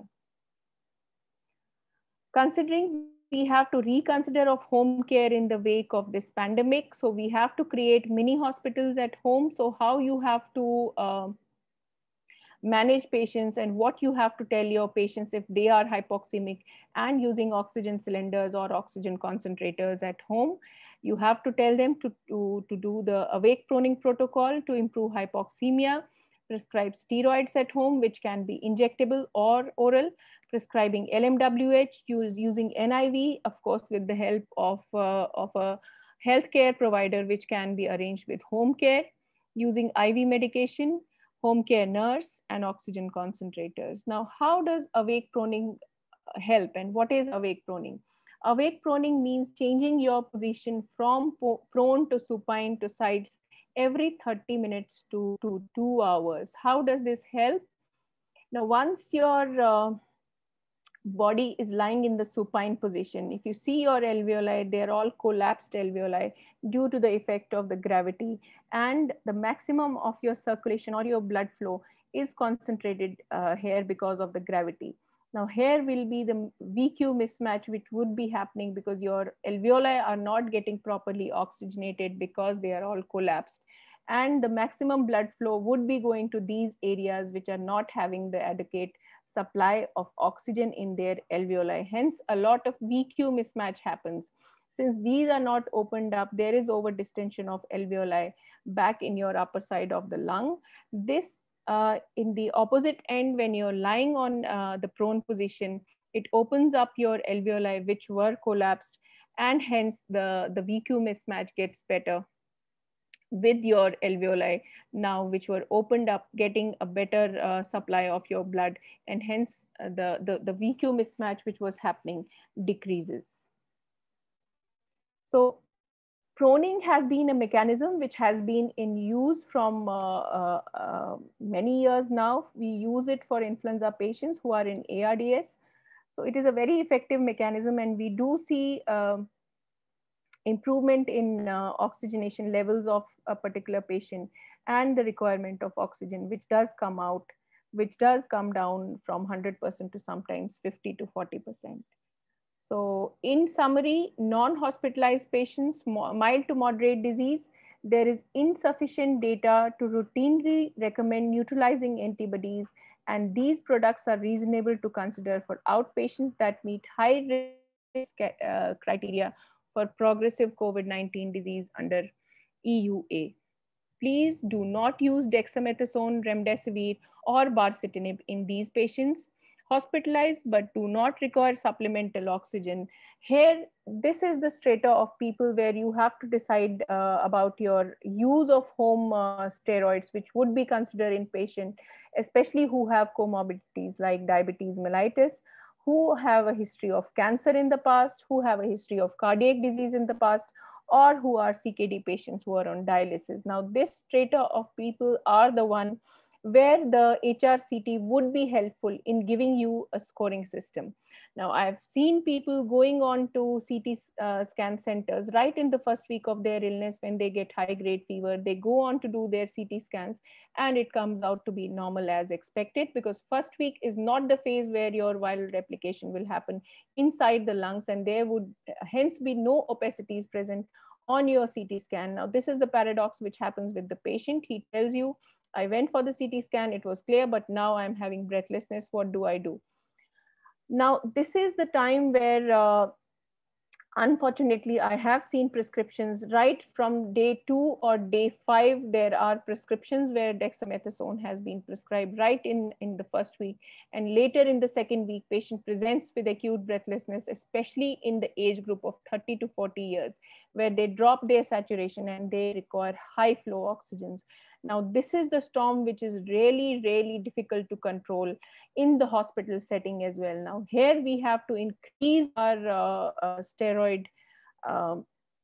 Considering we have to reconsider of home care in the wake of this pandemic, so we have to create mini hospitals at home. So how you have to uh, manage patients, and what you have to tell your patients if they are hypoxemic and using oxygen cylinders or oxygen concentrators at home. You have to tell them to, to, to do the awake proning protocol to improve hypoxemia, prescribe steroids at home, which can be injectable or oral, prescribing L M W H, use, using N I V, of course, with the help of, uh, of a healthcare provider, which can be arranged with home care, using I V medication, home care nurse, and oxygen concentrators. Now, how does awake proning help, and what is awake proning? Awake proning means changing your position from prone to supine to sides every thirty minutes to, to two hours. How does this help? Now, once your uh, body is lying in the supine position. If you see your alveoli, they're all collapsed alveoli due to the effect of the gravity, and the maximum of your circulation or your blood flow is concentrated uh, here because of the gravity. Now here will be the V Q mismatch which would be happening because your alveoli are not getting properly oxygenated because they are all collapsed. And the maximum blood flow would be going to these areas which are not having the adequate supply of oxygen in their alveoli. Hence, a lot of V Q mismatch happens. Since these are not opened up, there is over distension of alveoli back in your upper side of the lung. This uh, in the opposite end, when you're lying on uh, the prone position, it opens up your alveoli which were collapsed, and hence the, the V Q mismatch gets better with your alveoli now, which were opened up, getting a better uh, supply of your blood, and hence uh, the, the, the V Q mismatch which was happening decreases. So proning has been a mechanism which has been in use from uh, uh, uh, many years now. We use it for influenza patients who are in A R D S. So it is a very effective mechanism, and we do see um, improvement in uh, oxygenation levels of a particular patient and the requirement of oxygen, which does come out, which does come down from one hundred percent to sometimes fifty to forty percent. So in summary, non-hospitalized patients, mild to moderate disease, there is insufficient data to routinely recommend neutralizing antibodies, and these products are reasonable to consider for outpatients that meet high risk uh, criteria for progressive COVID nineteen disease under E U A. Please do not use dexamethasone, remdesivir, or baricitinib in these patients. Hospitalized but do not require supplemental oxygen. Here, this is the strata of people where you have to decide uh, about your use of home uh, steroids, which would be considered in patients, especially who have comorbidities like diabetes mellitus, who have a history of cancer in the past, who have a history of cardiac disease in the past, or who are C K D patients who are on dialysis. Now, this strata of people are the one where the H R C T would be helpful in giving you a scoring system. Now, I've seen people going on to C T uh, scan centers right in the first week of their illness when they get high grade fever. They go on to do their C T scans and it comes out to be normal as expected, because first week is not the phase where your viral replication will happen inside the lungs, and there would hence be no opacities present on your C T scan. Now, this is the paradox which happens with the patient. He tells you, I went for the C T scan, it was clear, but now I'm having breathlessness. What do I do? Now, this is the time where, uh, unfortunately, I have seen prescriptions right from day two or day five. There are prescriptions where dexamethasone has been prescribed right in, in the first week. And later in the second week, patient presents with acute breathlessness, especially in the age group of thirty to forty years, where they drop their saturation and they require high flow oxygens. Now, this is the storm which is really, really difficult to control in the hospital setting as well. Now, here we have to increase our uh, uh, steroid uh,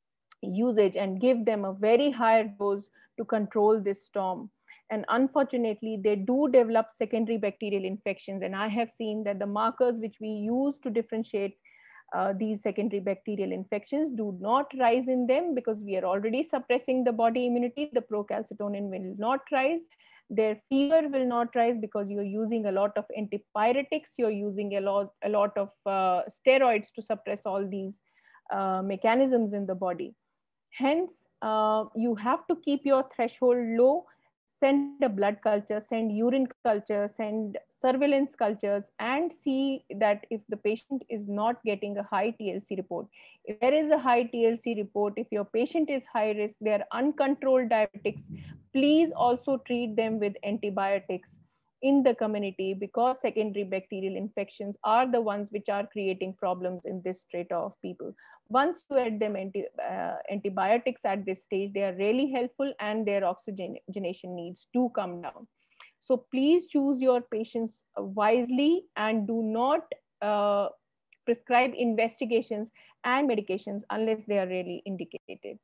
usage and give them a very high dose to control this storm. And unfortunately, they do develop secondary bacterial infections. And I have seen that the markers which we use to differentiate Uh, these secondary bacterial infections do not rise in them because we are already suppressing the body immunity. The procalcitonin will not rise. Their fever will not rise because you're using a lot of antipyretics. You're using a lot, a lot of uh, steroids to suppress all these uh, mechanisms in the body. Hence, uh, you have to keep your threshold low. Send a blood culture, send urine culture, send surveillance cultures, and see that if the patient is not getting a high T L C report. If there is a high T L C report, if your patient is high risk, they are uncontrolled diabetics, please also treat them with antibiotics in the community, because secondary bacterial infections are the ones which are creating problems in this strata of people. Once you add them anti, uh, antibiotics at this stage, they are really helpful and their oxygenation needs do come down. So please choose your patients wisely and do not uh, prescribe investigations and medications unless they are really indicated.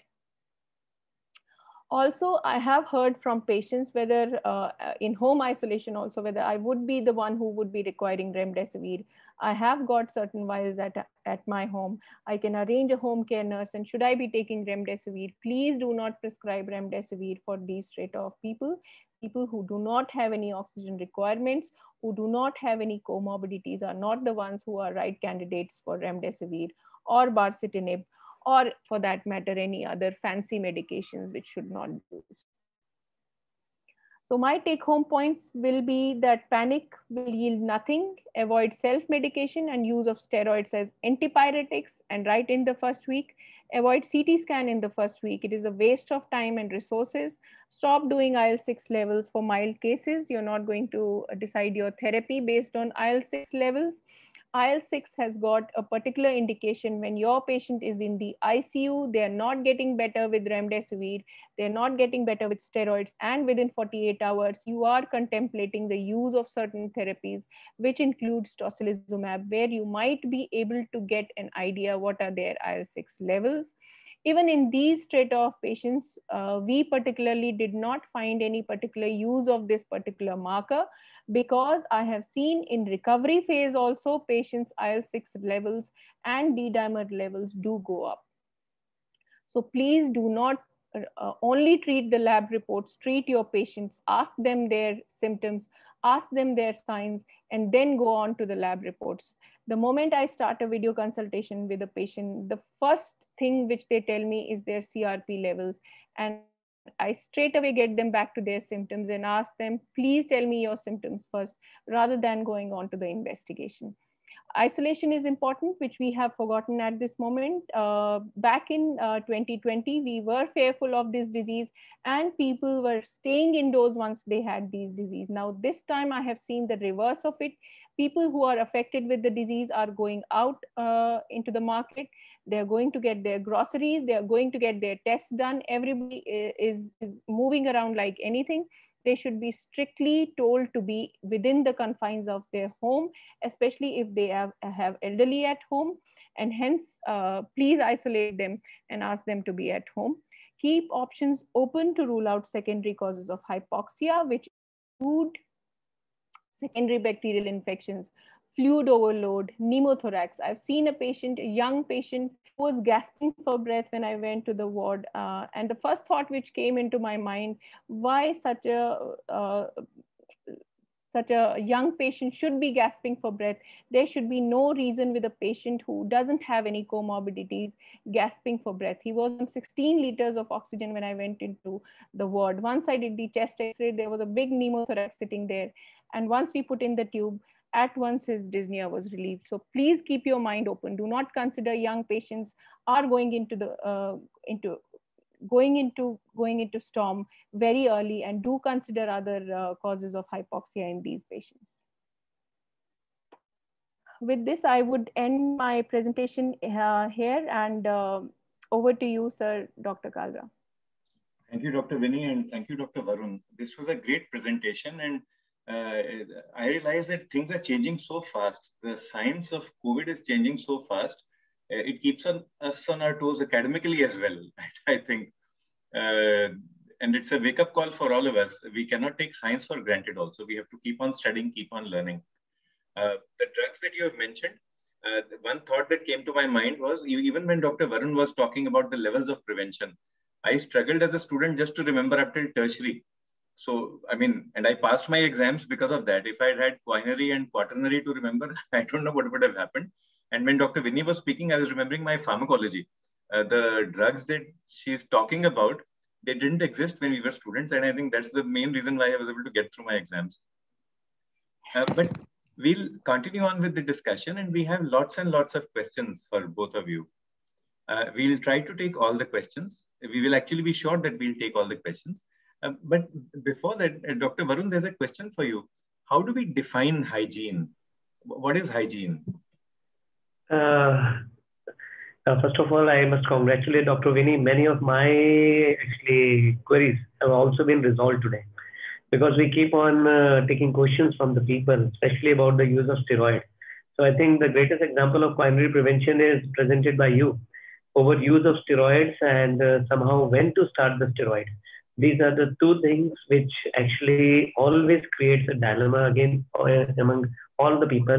Also, I have heard from patients whether uh, in home isolation also, whether I would be the one who would be requiring remdesivir. I have got certain vials at, at my home. I can arrange a home care nurse. And should I be taking remdesivir? Please do not prescribe remdesivir for these straight off people, people who do not have any oxygen requirements, who do not have any comorbidities are not the ones who are right candidates for remdesivir or baricitinib, or for that matter, any other fancy medications which should not be used. So my take home points will be that panic will yield nothing, avoid self-medication and use of steroids as antipyretics, and right in the first week, avoid C T scan in the first week. It is a waste of time and resources. Stop doing I L six levels for mild cases. You're not going to decide your therapy based on I L six levels. I L six has got a particular indication when your patient is in the I C U, they are not getting better with remdesivir, they're not getting better with steroids, and within forty-eight hours, you are contemplating the use of certain therapies, which includes tocilizumab, where you might be able to get an idea what are their I L six levels. Even in these straight off patients, uh, we particularly did not find any particular use of this particular marker, because I have seen in recovery phase also patients' I L six levels and D-dimer levels do go up. So please do not uh, only treat the lab reports, treat your patients, ask them their symptoms, ask them their signs, and then go on to the lab reports. The moment I start a video consultation with a patient, the first thing which they tell me is their C R P levels. And I straight away get them back to their symptoms and ask them, please tell me your symptoms first, rather than going on to the investigation. Isolation is important, which we have forgotten at this moment. Uh, back in uh, twenty twenty, we were fearful of this disease and people were staying indoors once they had these disease. Now, this time I have seen the reverse of it. People who are affected with the disease are going out uh, into the market. They're going to get their groceries. They're going to get their tests done. Everybody is, is moving around like anything. They should be strictly told to be within the confines of their home, especially if they have, have elderly at home. And hence, uh, please isolate them and ask them to be at home. Keep options open to rule out secondary causes of hypoxia, which include secondary bacterial infections, fluid overload, pneumothorax. I've seen a patient, a young patient, who was gasping for breath when I went to the ward. Uh, and the first thought which came into my mind, why such a uh, such a young patient should be gasping for breath? There should be no reason with a patient who doesn't have any comorbidities gasping for breath. He was on sixteen liters of oxygen when I went into the ward. Once I did the chest x-ray, there was a big pneumothorax sitting there. And once we put in the tube, at once his dyspnea was relieved. So please keep your mind open. Do not consider young patients are going into the uh, into going into going into storm very early, and do consider other uh, causes of hypoxia in these patients. With this, I would end my presentation uh, here, and uh, over to you, sir, Doctor Kalra. Thank you, Doctor Vinny, and thank you, Doctor Varun. This was a great presentation, and uh, I realize that things are changing so fast. The science of COVID is changing so fast. Uh, it keeps on, us on our toes academically as well, I think. Uh, and it's a wake-up call for all of us. We cannot take science for granted also. We have to keep on studying, keep on learning. Uh, the drugs that you have mentioned, uh, one thought that came to my mind was, you, even when Doctor Varun was talking about the levels of prevention, I struggled as a student just to remember up till tertiary. So, I mean, and I passed my exams because of that. If I had had quinary and quaternary to remember, I don't know what would have happened. And when Doctor Vinny was speaking, I was remembering my pharmacology. Uh, the drugs that she's talking about, they didn't exist when we were students. And I think that's the main reason why I was able to get through my exams. Uh, but we'll continue on with the discussion, and we have lots and lots of questions for both of you. Uh, we'll try to take all the questions. We will actually be sure that we'll take all the questions. Uh, but before that, uh, Doctor Varun, there's a question for you. How do we define hygiene? What is hygiene? Uh, uh, first of all, I must congratulate Doctor Vinny. Many of my actually queries have also been resolved today, because we keep on uh, taking questions from the people, especially about the use of steroids. So I think the greatest example of quinary prevention is presented by you. Overuse of steroids and uh, somehow when to start the steroid. These are the two things which actually always creates a dilemma again uh, among all the people,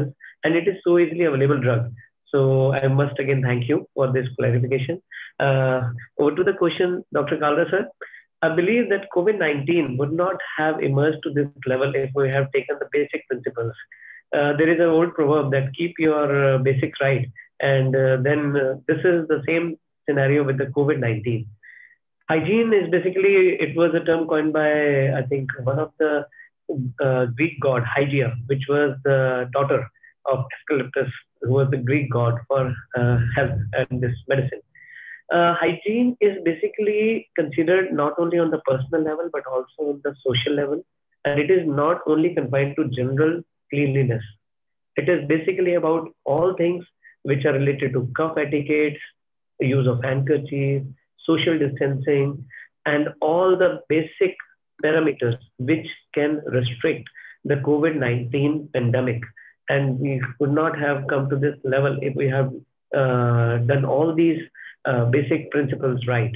and it is so easily available drug. So I must again thank you for this clarification. Uh, over to the question, Doctor Kalra sir. I believe that COVID nineteen would not have emerged to this level if we have taken the basic principles. Uh, there is an old proverb that keep your uh, basics right, and uh, then uh, this is the same scenario with the COVID nineteen. Hygiene is basically, it was a term coined by, I think, one of the uh, Greek god, Hygeia, which was the daughter of Asclepius, who was the Greek god for uh, health and this medicine. Uh, hygiene is basically considered not only on the personal level, but also on the social level. And it is not only confined to general cleanliness. It is basically about all things which are related to cough etiquette, the use of handkerchiefs, social distancing, and all the basic parameters which can restrict the COVID nineteen pandemic. And we could not have come to this level if we have uh, done all these uh, basic principles right.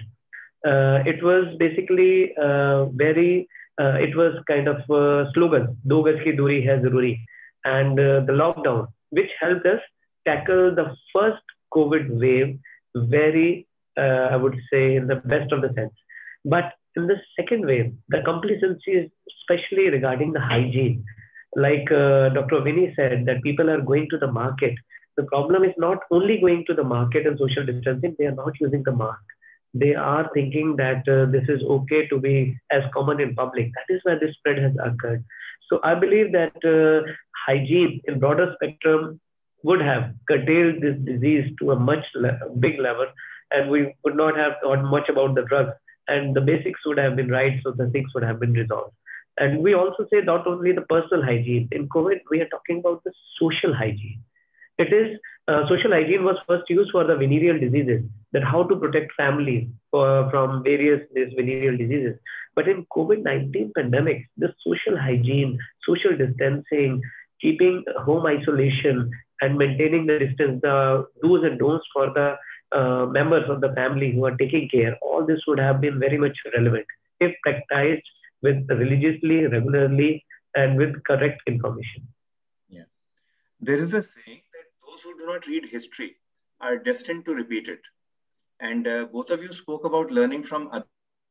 Uh, it was basically uh, very, uh, it was kind of a slogan, Do Gaj Ki Duri Hai Zaruri, and uh, the lockdown, which helped us tackle the first COVID wave very, uh, I would say, in the best of the sense. But in the second wave, the complacency is especially regarding the hygiene. Like uh, Doctor Vinny said, that people are going to the market. The problem is not only going to the market and social distancing, they are not using the mask. They are thinking that uh, this is okay to be as common in public. That is why this spread has occurred. So I believe that uh, hygiene in broader spectrum would have curtailed this disease to a much le big level, and we would not have thought much about the drugs, and the basics would have been right, so the things would have been resolved. And we also say not only the personal hygiene. In COVID, we are talking about the social hygiene. It is, uh, social hygiene was first used for the venereal diseases, that how to protect families for, from various these venereal diseases. But in COVID nineteen pandemic, the social hygiene, social distancing, keeping home isolation, and maintaining the distance, the do's and don'ts for the uh, members of the family who are taking care, all this would have been very much relevant if practiced with religiously, regularly, and with correct information. Yeah. There is a saying that those who do not read history are destined to repeat it. And uh, both of you spoke about learning from others.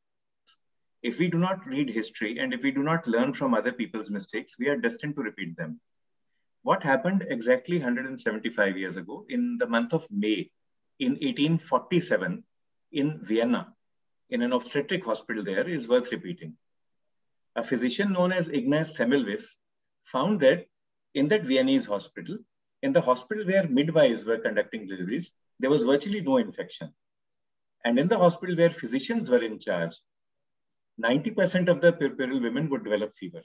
If we do not read history and if we do not learn from other people's mistakes, we are destined to repeat them. What happened exactly one hundred seventy-five years ago in the month of May in eighteen forty-seven in Vienna, in an obstetric hospital there, is worth repeating. A physician known as Ignaz Semmelweis found that in that Viennese hospital, in the hospital where midwives were conducting deliveries, there was virtually no infection. And in the hospital where physicians were in charge, ninety percent of the puerperal women would develop fever.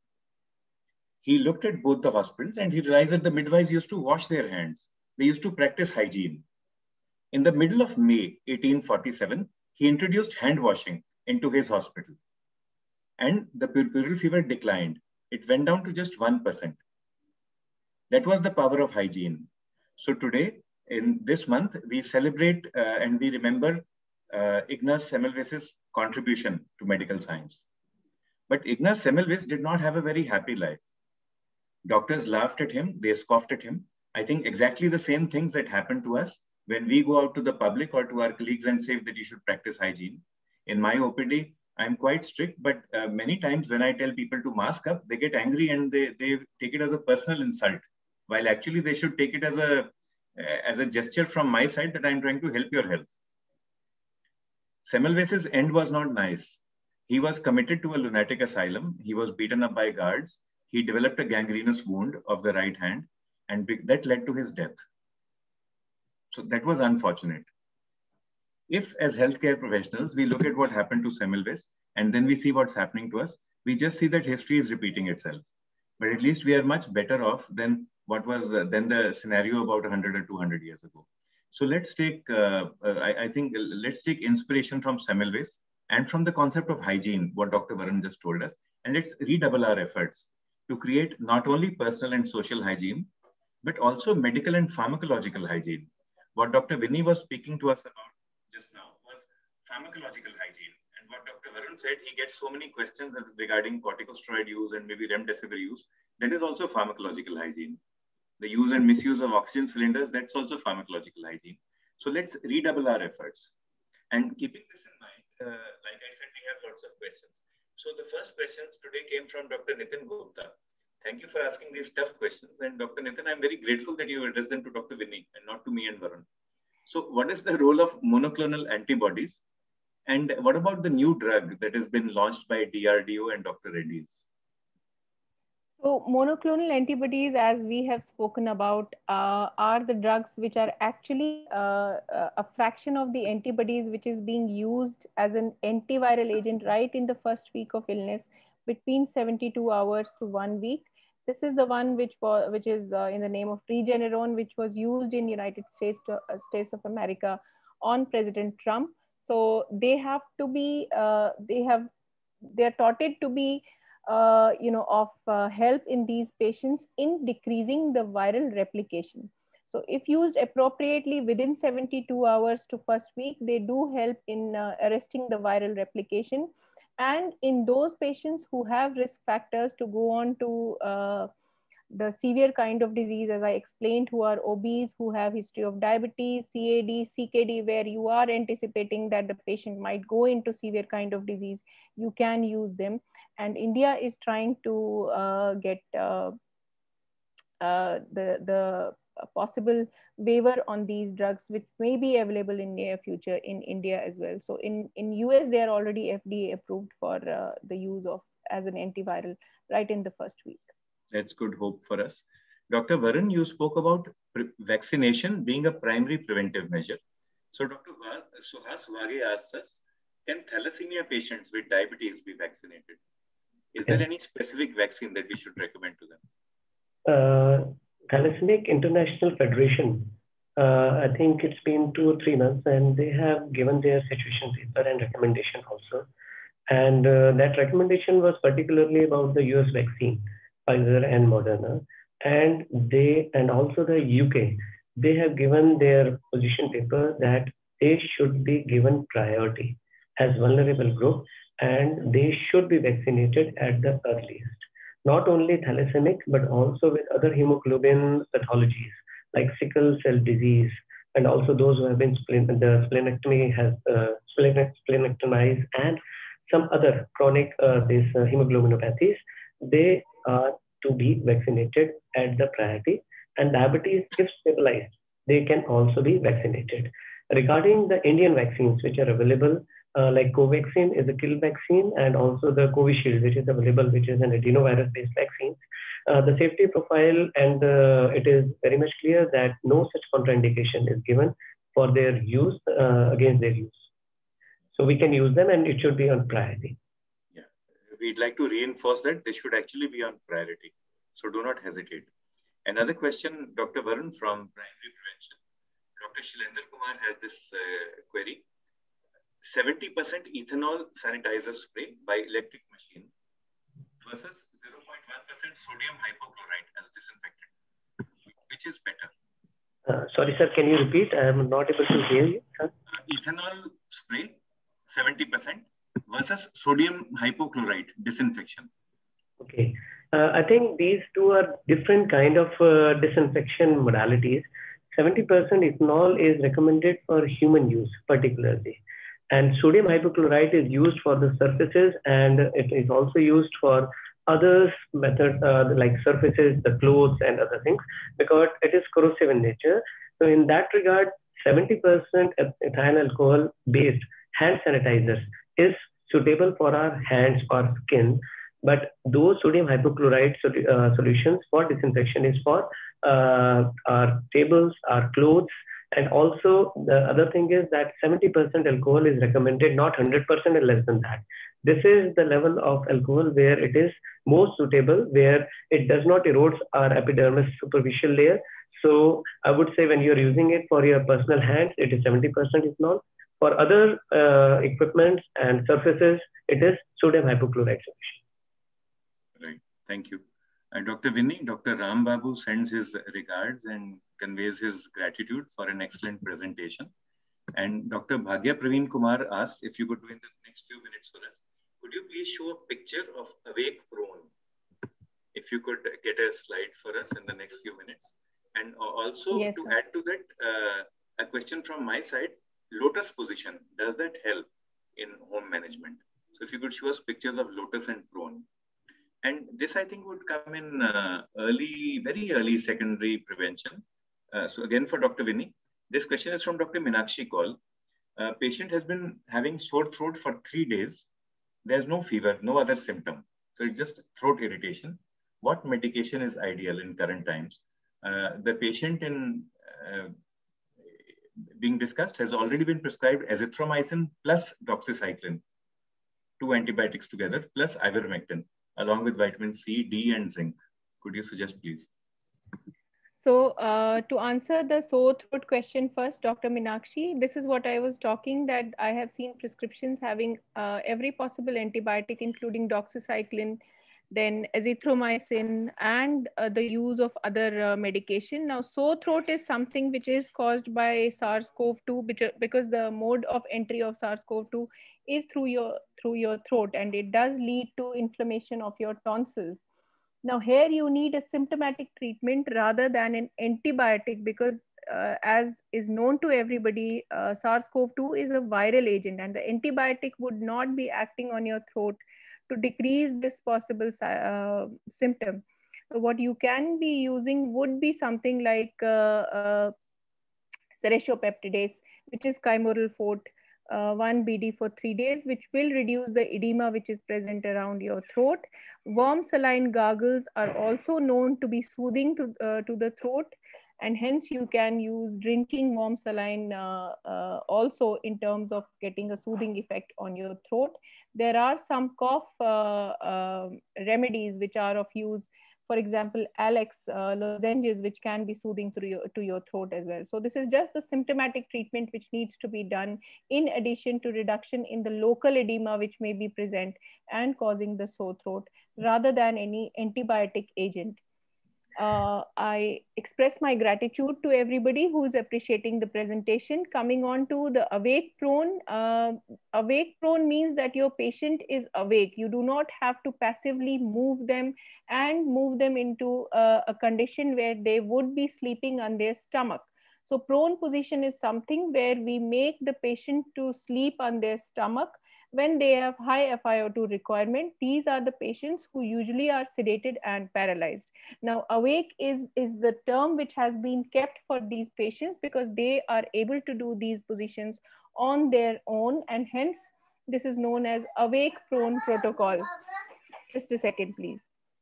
He looked at both the hospitals and he realized that the midwives used to wash their hands. They used to practice hygiene. In the middle of May eighteen forty-seven, he introduced hand washing into his hospital. And the puerperal fever declined. It went down to just one percent. That was the power of hygiene. So today, in this month, we celebrate uh, and we remember uh, Ignaz Semmelweis' contribution to medical science. But Ignaz Semmelweis did not have a very happy life. Doctors laughed at him, they scoffed at him. I think exactly the same things that happen to us when we go out to the public or to our colleagues and say that you should practice hygiene. In my O P D, I'm quite strict, but uh, many times when I tell people to mask up, they get angry and they, they take it as a personal insult, while actually they should take it as a, uh, as a gesture from my side that I'm trying to help your health. Semmelweis' end was not nice. He was committed to a lunatic asylum. He was beaten up by guards. He developed a gangrenous wound of the right hand, and that led to his death. So that was unfortunate. If as healthcare professionals, we look at what happened to Semmelweis and then we see what's happening to us, we just see that history is repeating itself. But at least we are much better off than what was uh, than the scenario about one hundred or two hundred years ago. So let's take, uh, uh, I, I think, uh, let's take inspiration from Semmelweis and from the concept of hygiene, what Doctor Varun just told us, and let's redouble our efforts to create not only personal and social hygiene, but also medical and pharmacological hygiene. What Doctor Vinny was speaking to us about just now was pharmacological hygiene. And what Doctor Varun said, he gets so many questions regarding corticosteroid use and maybe remdesivir use. That is also pharmacological hygiene. The use and misuse of oxygen cylinders, that's also pharmacological hygiene. So let's redouble our efforts. And keeping this in mind, uh, like I said, we have lots of questions. So the first questions today came from Doctor Nitin Gupta. Thank you for asking these tough questions. And Doctor Nitin, I'm very grateful that you addressed them to Doctor Vinny and not to me and Varun. So what is the role of monoclonal antibodies? And what about the new drug that has been launched by D R D O and Doctor Reddy's? So monoclonal antibodies, as we have spoken about, uh, are the drugs which are actually uh, a fraction of the antibodies which is being used as an antiviral agent right in the first week of illness, between seventy-two hours to one week. This is the one which was, which is uh, in the name of Regeneron, which was used in United States, to, uh, States of America on President Trump. So they have to be, uh, they have, they are touted to be Uh, you know, of uh, help in these patients in decreasing the viral replication. So if used appropriately within seventy-two hours to first week, they do help in uh, arresting the viral replication. And in those patients who have risk factors to go on to uh, the severe kind of disease, as I explained, who are obese, who have history of diabetes, C A D, C K D, where you are anticipating that the patient might go into severe kind of disease, you can use them. And India is trying to uh, get uh, uh, the, the possible waiver on these drugs, which may be available in near future in India as well. So in, in U S, they are already F D A approved for uh, the use of as an antiviral right in the first week. That's good hope for us. Doctor Varun, you spoke about vaccination being a primary preventive measure. So Doctor Suhas Wage asks us, can thalassemia patients with diabetes be vaccinated? Is there any specific vaccine that we should recommend to them? Uh, Thalassemic International Federation, uh, I think it's been two or three months, and they have given their situation paper and recommendation also. And uh, that recommendation was particularly about the U S vaccine, Pfizer and Moderna. And they, and also the U K, they have given their position paper that they should be given priority as vulnerable group, and they should be vaccinated at the earliest. Not only thalassemic, but also with other hemoglobin pathologies like sickle cell disease, and also those who have been spleen, the splenectomy has uh, splenectomized, and some other chronic uh, these uh, hemoglobinopathies. They are to be vaccinated at the priority. And diabetes, if stabilized, they can also be vaccinated. Regarding the Indian vaccines which are available, Uh, like Covaxin is a kill vaccine, and also the Covishield, which is available, which is an adenovirus-based vaccine. Uh, the safety profile, and uh, it is very much clear that no such contraindication is given for their use uh, against their use. So we can use them, and it should be on priority. Yeah, we'd like to reinforce that they should actually be on priority. So do not hesitate. Another question, Doctor Varun from Primary Prevention. Doctor Shilendra Kumar has this uh, query. seventy percent ethanol sanitizer spray by electric machine versus zero point one percent sodium hypochlorite as disinfectant. Which is better? Uh, sorry, sir, can you repeat? I am not able to hear you, sir. Uh, ethanol spray, seventy percent versus sodium hypochlorite disinfection. Okay. Uh, I think these two are different kind of uh, disinfection modalities. seventy percent ethanol is recommended for human use particularly. And sodium hypochlorite is used for the surfaces, and it is also used for other methods uh, like surfaces, the clothes and other things, because it is corrosive in nature. So in that regard, seventy percent ethyl alcohol based hand sanitizers is suitable for our hands or skin. But those sodium hypochlorite uh, solutions for disinfection is for uh, our tables, our clothes. And also the other thing is that seventy percent alcohol is recommended, not one hundred percent or less than that. This is the level of alcohol where it is most suitable, where it does not erode our epidermis superficial layer. So I would say when you're using it for your personal hands, it is seventy percent ethanol. For other uh, equipments and surfaces, it is sodium hypochlorite solution. Right, thank you. And Doctor Vinny, Doctor Ram Babu sends his regards and conveys his gratitude for an excellent presentation. And Doctor Bhagya Praveen Kumar asks if you could do in the next few minutes for us, could you please show a picture of awake prone? If you could get a slide for us in the next few minutes. And also Yes, to sir. add to that, uh, a question from my side, lotus position, does that help in home management? So if you could show us pictures of lotus and prone. And this, I think, would come in uh, early, very early secondary prevention. Uh, so again, for Doctor Vinny, this question is from Doctor Minakshi Kaul. Uh, patient has been having sore throat for three days. There's no fever, no other symptom. So it's just throat irritation. What medication is ideal in current times? Uh, the patient in uh, being discussed has already been prescribed azithromycin plus doxycycline, two antibiotics together, plus ivermectin, along with vitamin C, D, and zinc. Could you suggest, please? So uh, to answer the sore throat question first, Doctor Minakshi, this is what I was talking, that I have seen prescriptions having uh, every possible antibiotic, including doxycycline, then azithromycin, and uh, the use of other uh, medication. Now, sore throat is something which is caused by SARS CoV two, because the mode of entry of SARS CoV two is through your, through your throat, and it does lead to inflammation of your tonsils. Now here you need a symptomatic treatment rather than an antibiotic, because uh, as is known to everybody, uh, SARS CoV two is a viral agent, and the antibiotic would not be acting on your throat to decrease this possible uh, symptom. So what you can be using would be something like uh, uh, serratiopeptidase, which is chimeral fort, uh, one B D for three days, which will reduce the edema which is present around your throat. Warm saline gargles are also known to be soothing to, uh, to the throat, and hence you can use drinking warm saline uh, uh, also in terms of getting a soothing effect on your throat. There are some cough uh, uh, remedies which are of use. For example, Alex uh, lozenges, which can be soothing through your, to your throat as well. So this is just the symptomatic treatment which needs to be done in addition to reduction in the local edema which may be present and causing the sore throat, rather than any antibiotic agent. Uh, I express my gratitude to everybody who is appreciating the presentation. Coming on to the awake prone, uh, awake prone means that your patient is awake. You do not have to passively move them and move them into a, a condition where they would be sleeping on their stomach. So prone position is something where we make the patient to sleep on their stomach when they have high F i O two requirement. These are the patients who usually are sedated and paralyzed. Now, awake is, is the term which has been kept for these patients because they are able to do these positions on their own, and hence this is known as awake prone protocol. Just a second, please.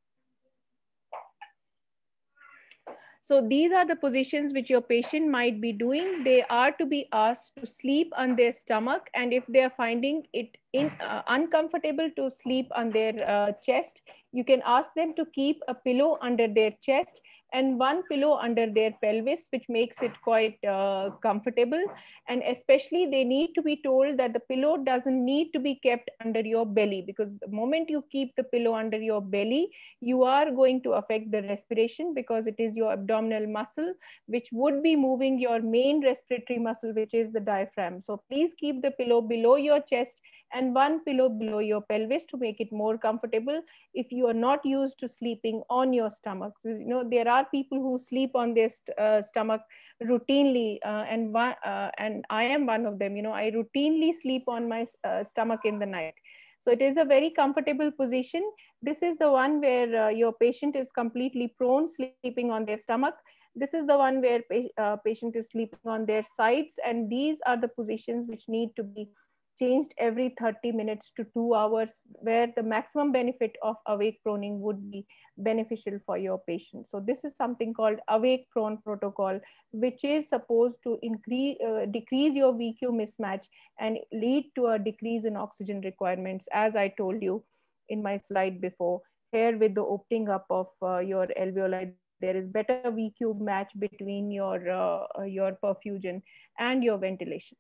So these are the positions which your patient might be doing. They are to be asked to sleep on their stomach, and if they are finding it in, uh, uncomfortable to sleep on their uh, chest, you can ask them to keep a pillow under their chest and one pillow under their pelvis, which makes it quite uh, comfortable. And especially they need to be told that the pillow doesn't need to be kept under your belly, because the moment you keep the pillow under your belly, you are going to affect the respiration, because it is your abdominal muscle which would be moving your main respiratory muscle, which is the diaphragm. So please keep the pillow below your chest and one pillow below your pelvis to make it more comfortable if you are not used to sleeping on your stomach. You know, there are people who sleep on their st uh, stomach routinely, uh, and one, uh, and I am one of them. You know, I routinely sleep on my uh, stomach in the night. So it is a very comfortable position. This is the one where uh, your patient is completely prone, sleeping on their stomach. This is the one where pa uh, patient is sleeping on their sides, and these are the positions which need to be changed every thirty minutes to two hours, where the maximum benefit of awake proning would be beneficial for your patient. So this is something called awake prone protocol, which is supposed to increase, uh, decrease your V Q mismatch and lead to a decrease in oxygen requirements, as I told you in my slide before. Here with the opening up of uh, your alveoli, there is better V Q match between your, uh, your perfusion and your ventilation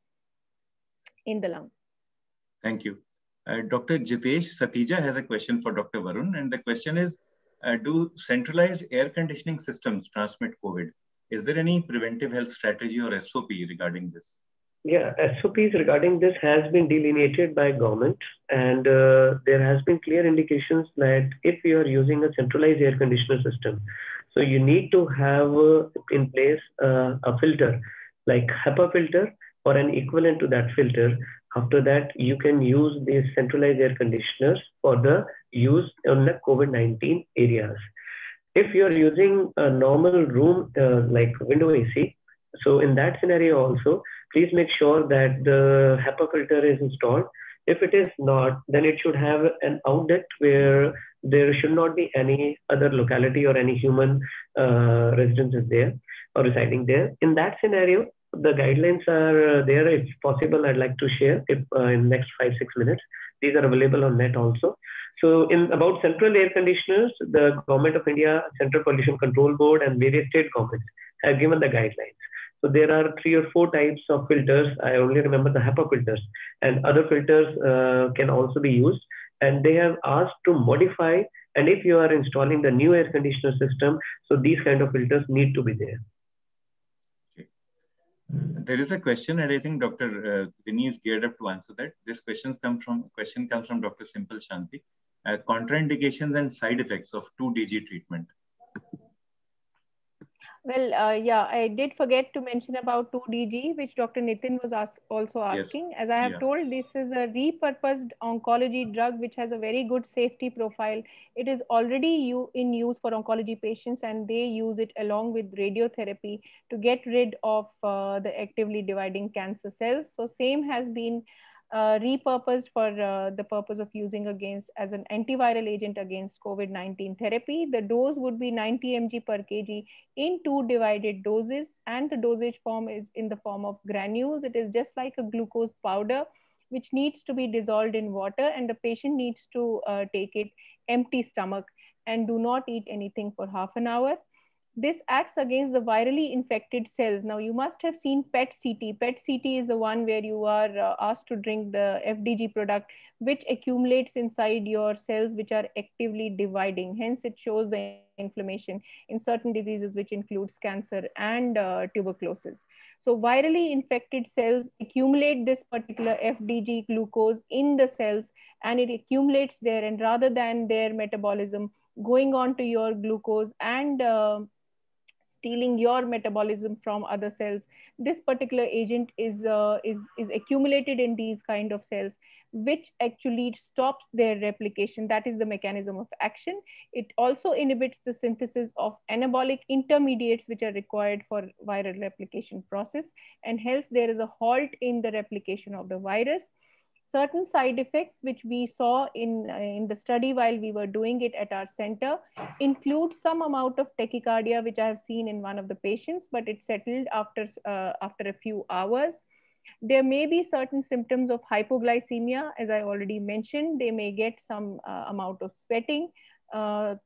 in the lung. Thank you. Uh, Doctor Jitesh Satija has a question for Doctor Varun, and the question is, uh, do centralized air conditioning systems transmit COVID? Is there any preventive health strategy or S O P regarding this? Yeah, S O Ps regarding this has been delineated by government, and uh, there has been clear indications that if we are using a centralized air conditioner system, So you need to have uh, in place uh, a filter like HEPA filter or an equivalent to that filter. After that, you can use these centralized air conditioners for the use on the COVID nineteen areas. If you're using a normal room uh, like window A C, so in that scenario also, please make sure that the HEPA filter is installed. If it is not, then it should have an outlet where there should not be any other locality or any human uh, residence is there or residing there. In that scenario, the guidelines are there. If possible, I'd like to share if uh, in next five, six minutes. These are available on net also. So in about central air conditioners, the Government of India, Central Pollution Control Board and various state governments have given the guidelines. So there are three or four types of filters. I only remember the HEPA filters, and other filters uh, can also be used. And they have asked to modify, and if you are installing the new air conditioner system, so these kind of filters need to be there. Okay. There is a question, and I think Doctor Vinny is geared up to answer that. This questions come from, question comes from Doctor Simple Shanti. Uh, contraindications and side effects of two D G treatment. Well, uh, yeah, I did forget to mention about two D G, which Doctor Nitin was ask, also asking. Yes. As I have Yeah. told, this is a repurposed oncology drug, which has a very good safety profile. It is already you, in use for oncology patients, and they use it along with radiotherapy to get rid of uh, the actively dividing cancer cells. So same has been Uh, repurposed for uh, the purpose of using against as an antiviral agent against COVID nineteen therapy. The dose would be ninety milligrams per kg in two divided doses, and the dosage form is in the form of granules. It is just like a glucose powder, which needs to be dissolved in water, and the patient needs to uh, take it empty stomach and do not eat anything for half an hour. This acts against the virally infected cells. Now, you must have seen P E T C T. P E T C T is the one where you are uh, asked to drink the F D G product, which accumulates inside your cells, which are actively dividing. Hence, it shows the inflammation in certain diseases, which includes cancer and uh, tuberculosis. So virally infected cells accumulate this particular F D G glucose in the cells, and it accumulates there. And rather than their metabolism going on to your glucose and uh, stealing your metabolism from other cells, this particular agent is uh, is is accumulated in these kind of cells, which actually stops their replication. That is the mechanism of action. It also inhibits the synthesis of anabolic intermediates, which are required for viral replication process, and hence there is a halt in the replication of the virus. Certain side effects which we saw in, uh, in the study while we were doing it at our center include some amount of tachycardia, which I have seen in one of the patients, but it settled after, uh, after a few hours. There may be certain symptoms of hypoglycemia, as I already mentioned. They may get some uh, amount of sweating, uh,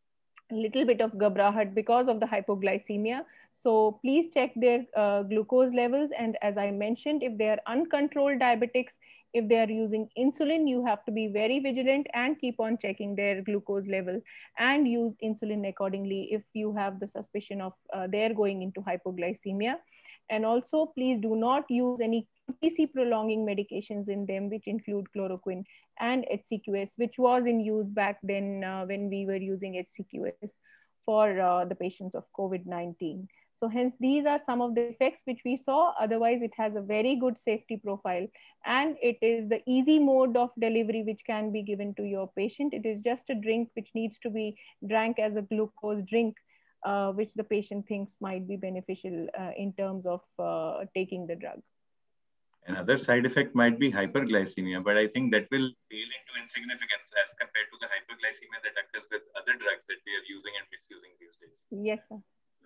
a little bit of ghabrahat because of the hypoglycemia. So please check their uh, glucose levels. And as I mentioned, if they are uncontrolled diabetics, if they are using insulin, you have to be very vigilant and keep on checking their glucose level and use insulin accordingly if you have the suspicion of uh, they're going into hypoglycemia. And also, please do not use any Q T C prolonging medications in them, which include chloroquine and H C Q S, which was in use back then uh, when we were using H C Q S for uh, the patients of COVID nineteen. So hence, these are some of the effects which we saw. Otherwise, it has a very good safety profile, and it is the easy mode of delivery which can be given to your patient. It is just a drink which needs to be drank as a glucose drink, uh, which the patient thinks might be beneficial uh, in terms of uh, taking the drug. Another side effect might be hyperglycemia, but I think that will pale into insignificance as compared to the hyperglycemia that occurs with other drugs that we are using and misusing these days. Yes, sir.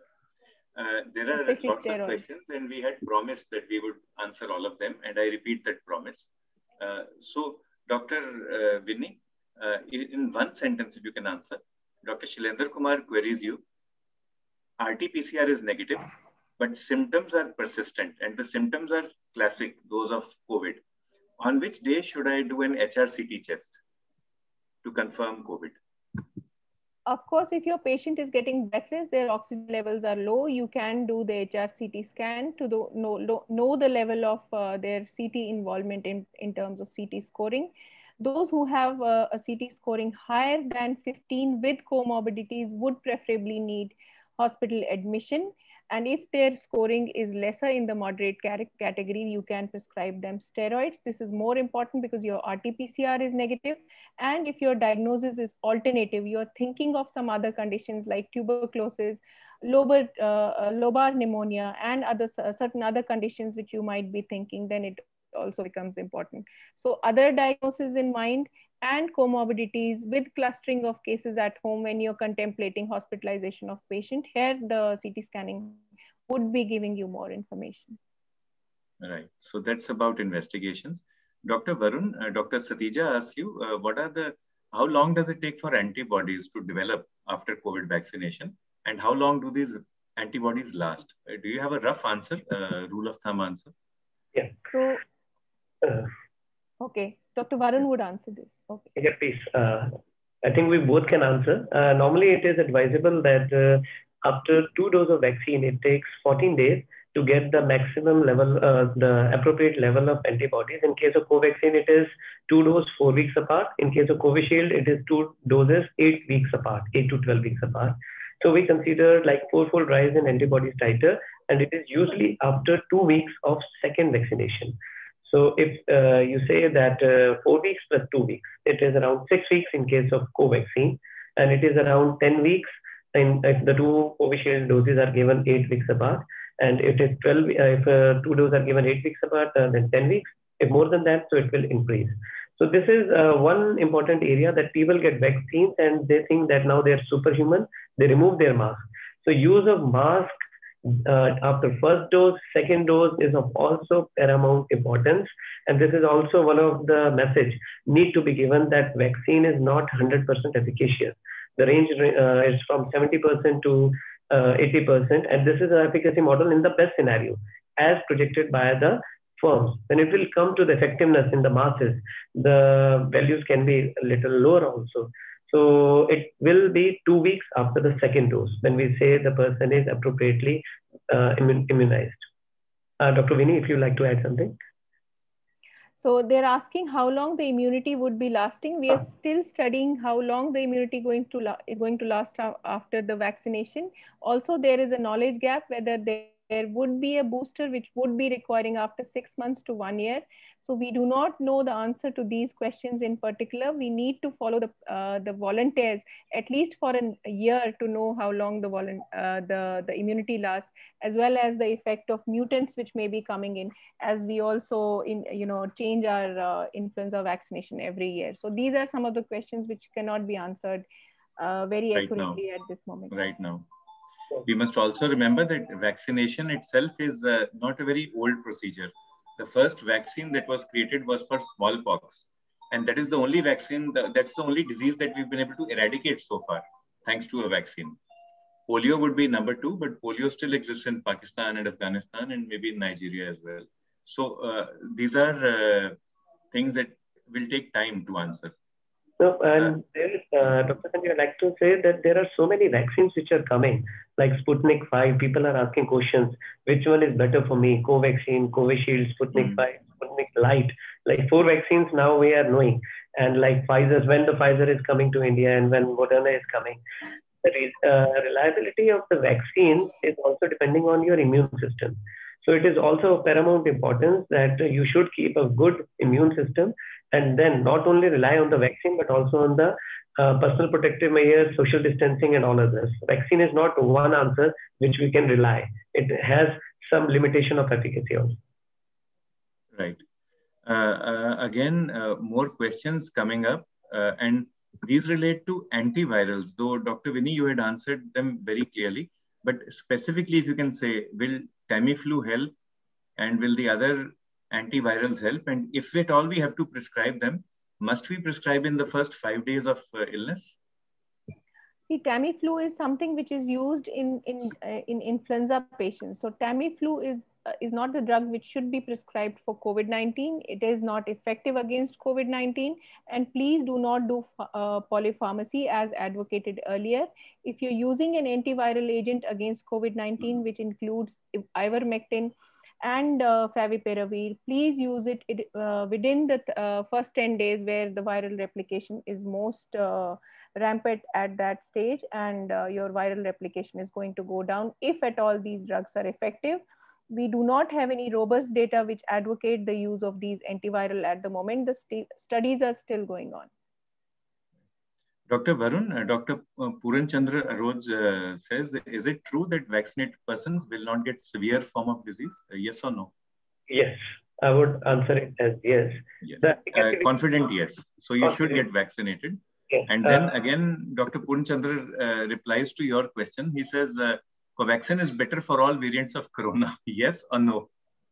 Uh, there are Especially lots steroids. of questions, and we had promised that we would answer all of them, and I repeat that promise. Uh, so, Doctor Uh, Vinny, uh, in one sentence, if you can answer, Doctor Shailendra Kumar queries you, R T P C R is negative, but symptoms are persistent, and the symptoms are classic, those of COVID. On which day should I do an H R C T test to confirm COVID? Of course, if your patient is getting breathless, their oxygen levels are low, you can do the H R C T scan to the, know, know the level of uh, their C T involvement in, in terms of C T scoring. Those who have uh, a C T scoring higher than fifteen with comorbidities would preferably need hospital admission. And if their scoring is lesser in the moderate category, you can prescribe them steroids. This is more important because your R T P C R is negative. And if your diagnosis is alternative, you're thinking of some other conditions like tuberculosis, lobar, uh, lobar pneumonia, and other certain other conditions which you might be thinking, then it also becomes important. So other diagnoses in mind and comorbidities with clustering of cases at home when you're contemplating hospitalization of patient, here the C T scanning would be giving you more information. Right. So that's about investigations. Doctor Varun, uh, Doctor Satija asks you, uh, what are the, how long does it take for antibodies to develop after COVID vaccination? And how long do these antibodies last? Uh, do you have a rough answer, uh, rule of thumb answer? Yeah. So, uh, okay, Doctor Varun would answer this. Okay. Yeah, please. Uh, I think we both can answer. Uh, normally, it is advisable that uh, after two doses of vaccine, it takes fourteen days to get the maximum level, uh, the appropriate level of antibodies. In case of Covaxin, it is two doses, four weeks apart. In case of Covishield, it is two doses, eight weeks apart, eight to twelve weeks apart. So we consider like fourfold rise in antibodies titer, and it is usually after two weeks of second vaccination. So if uh, you say that uh, four weeks plus two weeks, it is around six weeks in case of Covaxin, and it is around ten weeks in, if the two Covishield doses are given eight weeks apart. And it is twelve, uh, if uh, two doses are given eight weeks apart, uh, then ten weeks. If more than that, so it will increase. So this is uh, one important area that people get vaccines and they think that now they're superhuman. They remove their mask. So use of mask uh, after first dose, second dose is of also paramount importance. And this is also one of the message need to be given that vaccine is not one hundred percent efficacious. The range uh, is from seventy percent to Uh, eighty percent, and this is an efficacy model in the best scenario as projected by the firms. When it will come to the effectiveness in the masses, the values can be a little lower also. So it will be two weeks after the second dose when we say the person is appropriately uh, immunized. Uh, Doctor Vinny, if you'd like to add something. So they're asking how long the immunity would be lasting. We are still studying how long the immunity going to is going to last after the vaccination. Also, there is a knowledge gap whether there would be a booster which would be requiring after six months to one year. So we do not know the answer to these questions in particular. We need to follow the uh, the volunteers at least for an, a year to know how long the, uh, the the immunity lasts, as well as the effect of mutants which may be coming in, as we also in you know change our uh, influenza vaccination every year. So these are some of the questions which cannot be answered uh, very right accurately now. at this moment. Right now. We must also remember that vaccination itself is uh, not a very old procedure. The first vaccine that was created was for smallpox. And that is the only vaccine, that's the only disease that we've been able to eradicate so far, thanks to a vaccine. Polio would be number two, but polio still exists in Pakistan and Afghanistan and maybe in Nigeria as well. So uh, these are uh, things that will take time to answer. So, and there is, uh, Doctor Sanjay, I'd like to say that there are so many vaccines which are coming, like Sputnik five. People are asking questions, which one is better for me? Covaxin, Covishield, Sputnik mm. five, Sputnik Light. Like four vaccines now we are knowing. And like Pfizer, when the Pfizer is coming to India and when Moderna is coming. The uh, reliability of the vaccine is also depending on your immune system. So it is also of paramount importance that you should keep a good immune system and then not only rely on the vaccine, but also on the uh, personal protective measures, social distancing and all others. Vaccine is not one answer which we can rely. It has some limitation of efficacy also. Right. Uh, uh, again, uh, more questions coming up uh, and these relate to antivirals, though Doctor Vinny, you had answered them very clearly, but specifically if you can say, will Tamiflu help and will the other antivirals help? And if at all we have to prescribe them, must we prescribe in the first five days of uh, illness? See, Tamiflu is something which is used in, in, uh, in influenza patients. So Tamiflu is, uh, is not the drug which should be prescribed for COVID nineteen. It is not effective against COVID nineteen. And please do not do uh, polypharmacy as advocated earlier. If you're using an antiviral agent against COVID nineteen, which includes ivermectin, and uh, favipiravir. Please use it, it uh, within the uh, first ten days where the viral replication is most uh, rampant at that stage, and uh, your viral replication is going to go down if at all these drugs are effective. We do not have any robust data which advocate the use of these antiviral at the moment. The st studies are still going on. Doctor Varun, uh, Doctor Puran Chandra Aroj uh, says, is it true that vaccinated persons will not get severe form of disease? Uh, yes or no? Yes, I would answer it as yes. Yes. The, uh, confident yes. So you confident. should get vaccinated. Yes. And then uh, again, Doctor Puran Chandra uh, replies to your question. He says, uh, Covaxin is better for all variants of corona. Yes or no?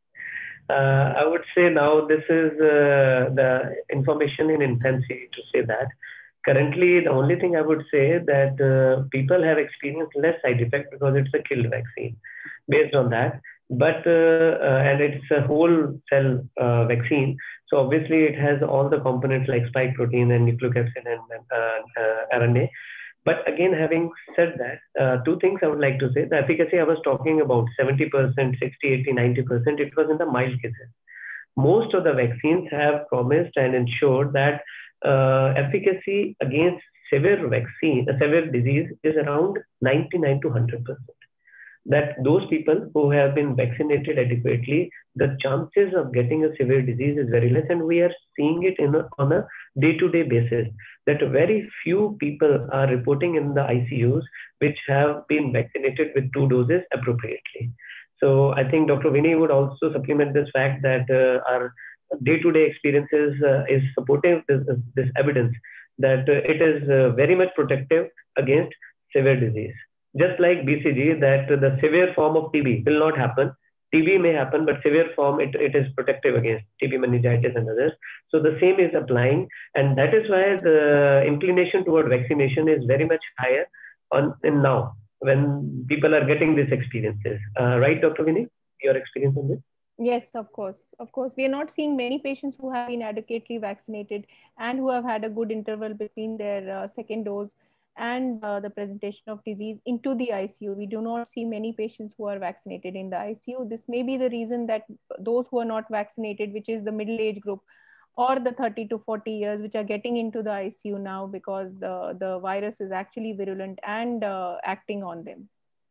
Uh, I would say now this is uh, the information in infancy to say that. Currently, the only thing I would say that uh, people have experienced less side effect because it's a killed vaccine based on that. But, uh, uh, and it's a whole cell uh, vaccine. So obviously it has all the components like spike protein and nucleocapsid and uh, uh, R N A. But again, having said that, uh, two things I would like to say. The efficacy I was talking about, seventy percent, sixty, eighty, ninety percent, it was in the mild cases. Most of the vaccines have promised and ensured that uh, efficacy against severe vaccine, uh, severe disease is around ninety-nine to one hundred percent. That those people who have been vaccinated adequately, the chances of getting a severe disease is very less, and we are seeing it in a, on a day-to-day basis, that very few people are reporting in the I C Us which have been vaccinated with two doses appropriately. So I think Doctor Vinny would also supplement this fact that uh, our day-to-day experiences uh, is supportive this, this evidence that uh, it is uh, very much protective against severe disease. Just like B C G, that the severe form of T B will not happen. T B may happen, but severe form, it, it is protective against T B, meningitis and others. So the same is applying. And that is why the inclination toward vaccination is very much higher on in now when people are getting these experiences. Uh, right, Doctor Vinny, your experience on this? Yes, of course. Of course, we are not seeing many patients who have been adequately vaccinated and who have had a good interval between their uh, second dose and uh, the presentation of disease into the I C U. We do not see many patients who are vaccinated in the I C U. This may be the reason that those who are not vaccinated, which is the middle age group or the thirty to forty years, which are getting into the I C U now because the, the virus is actually virulent and uh, acting on them.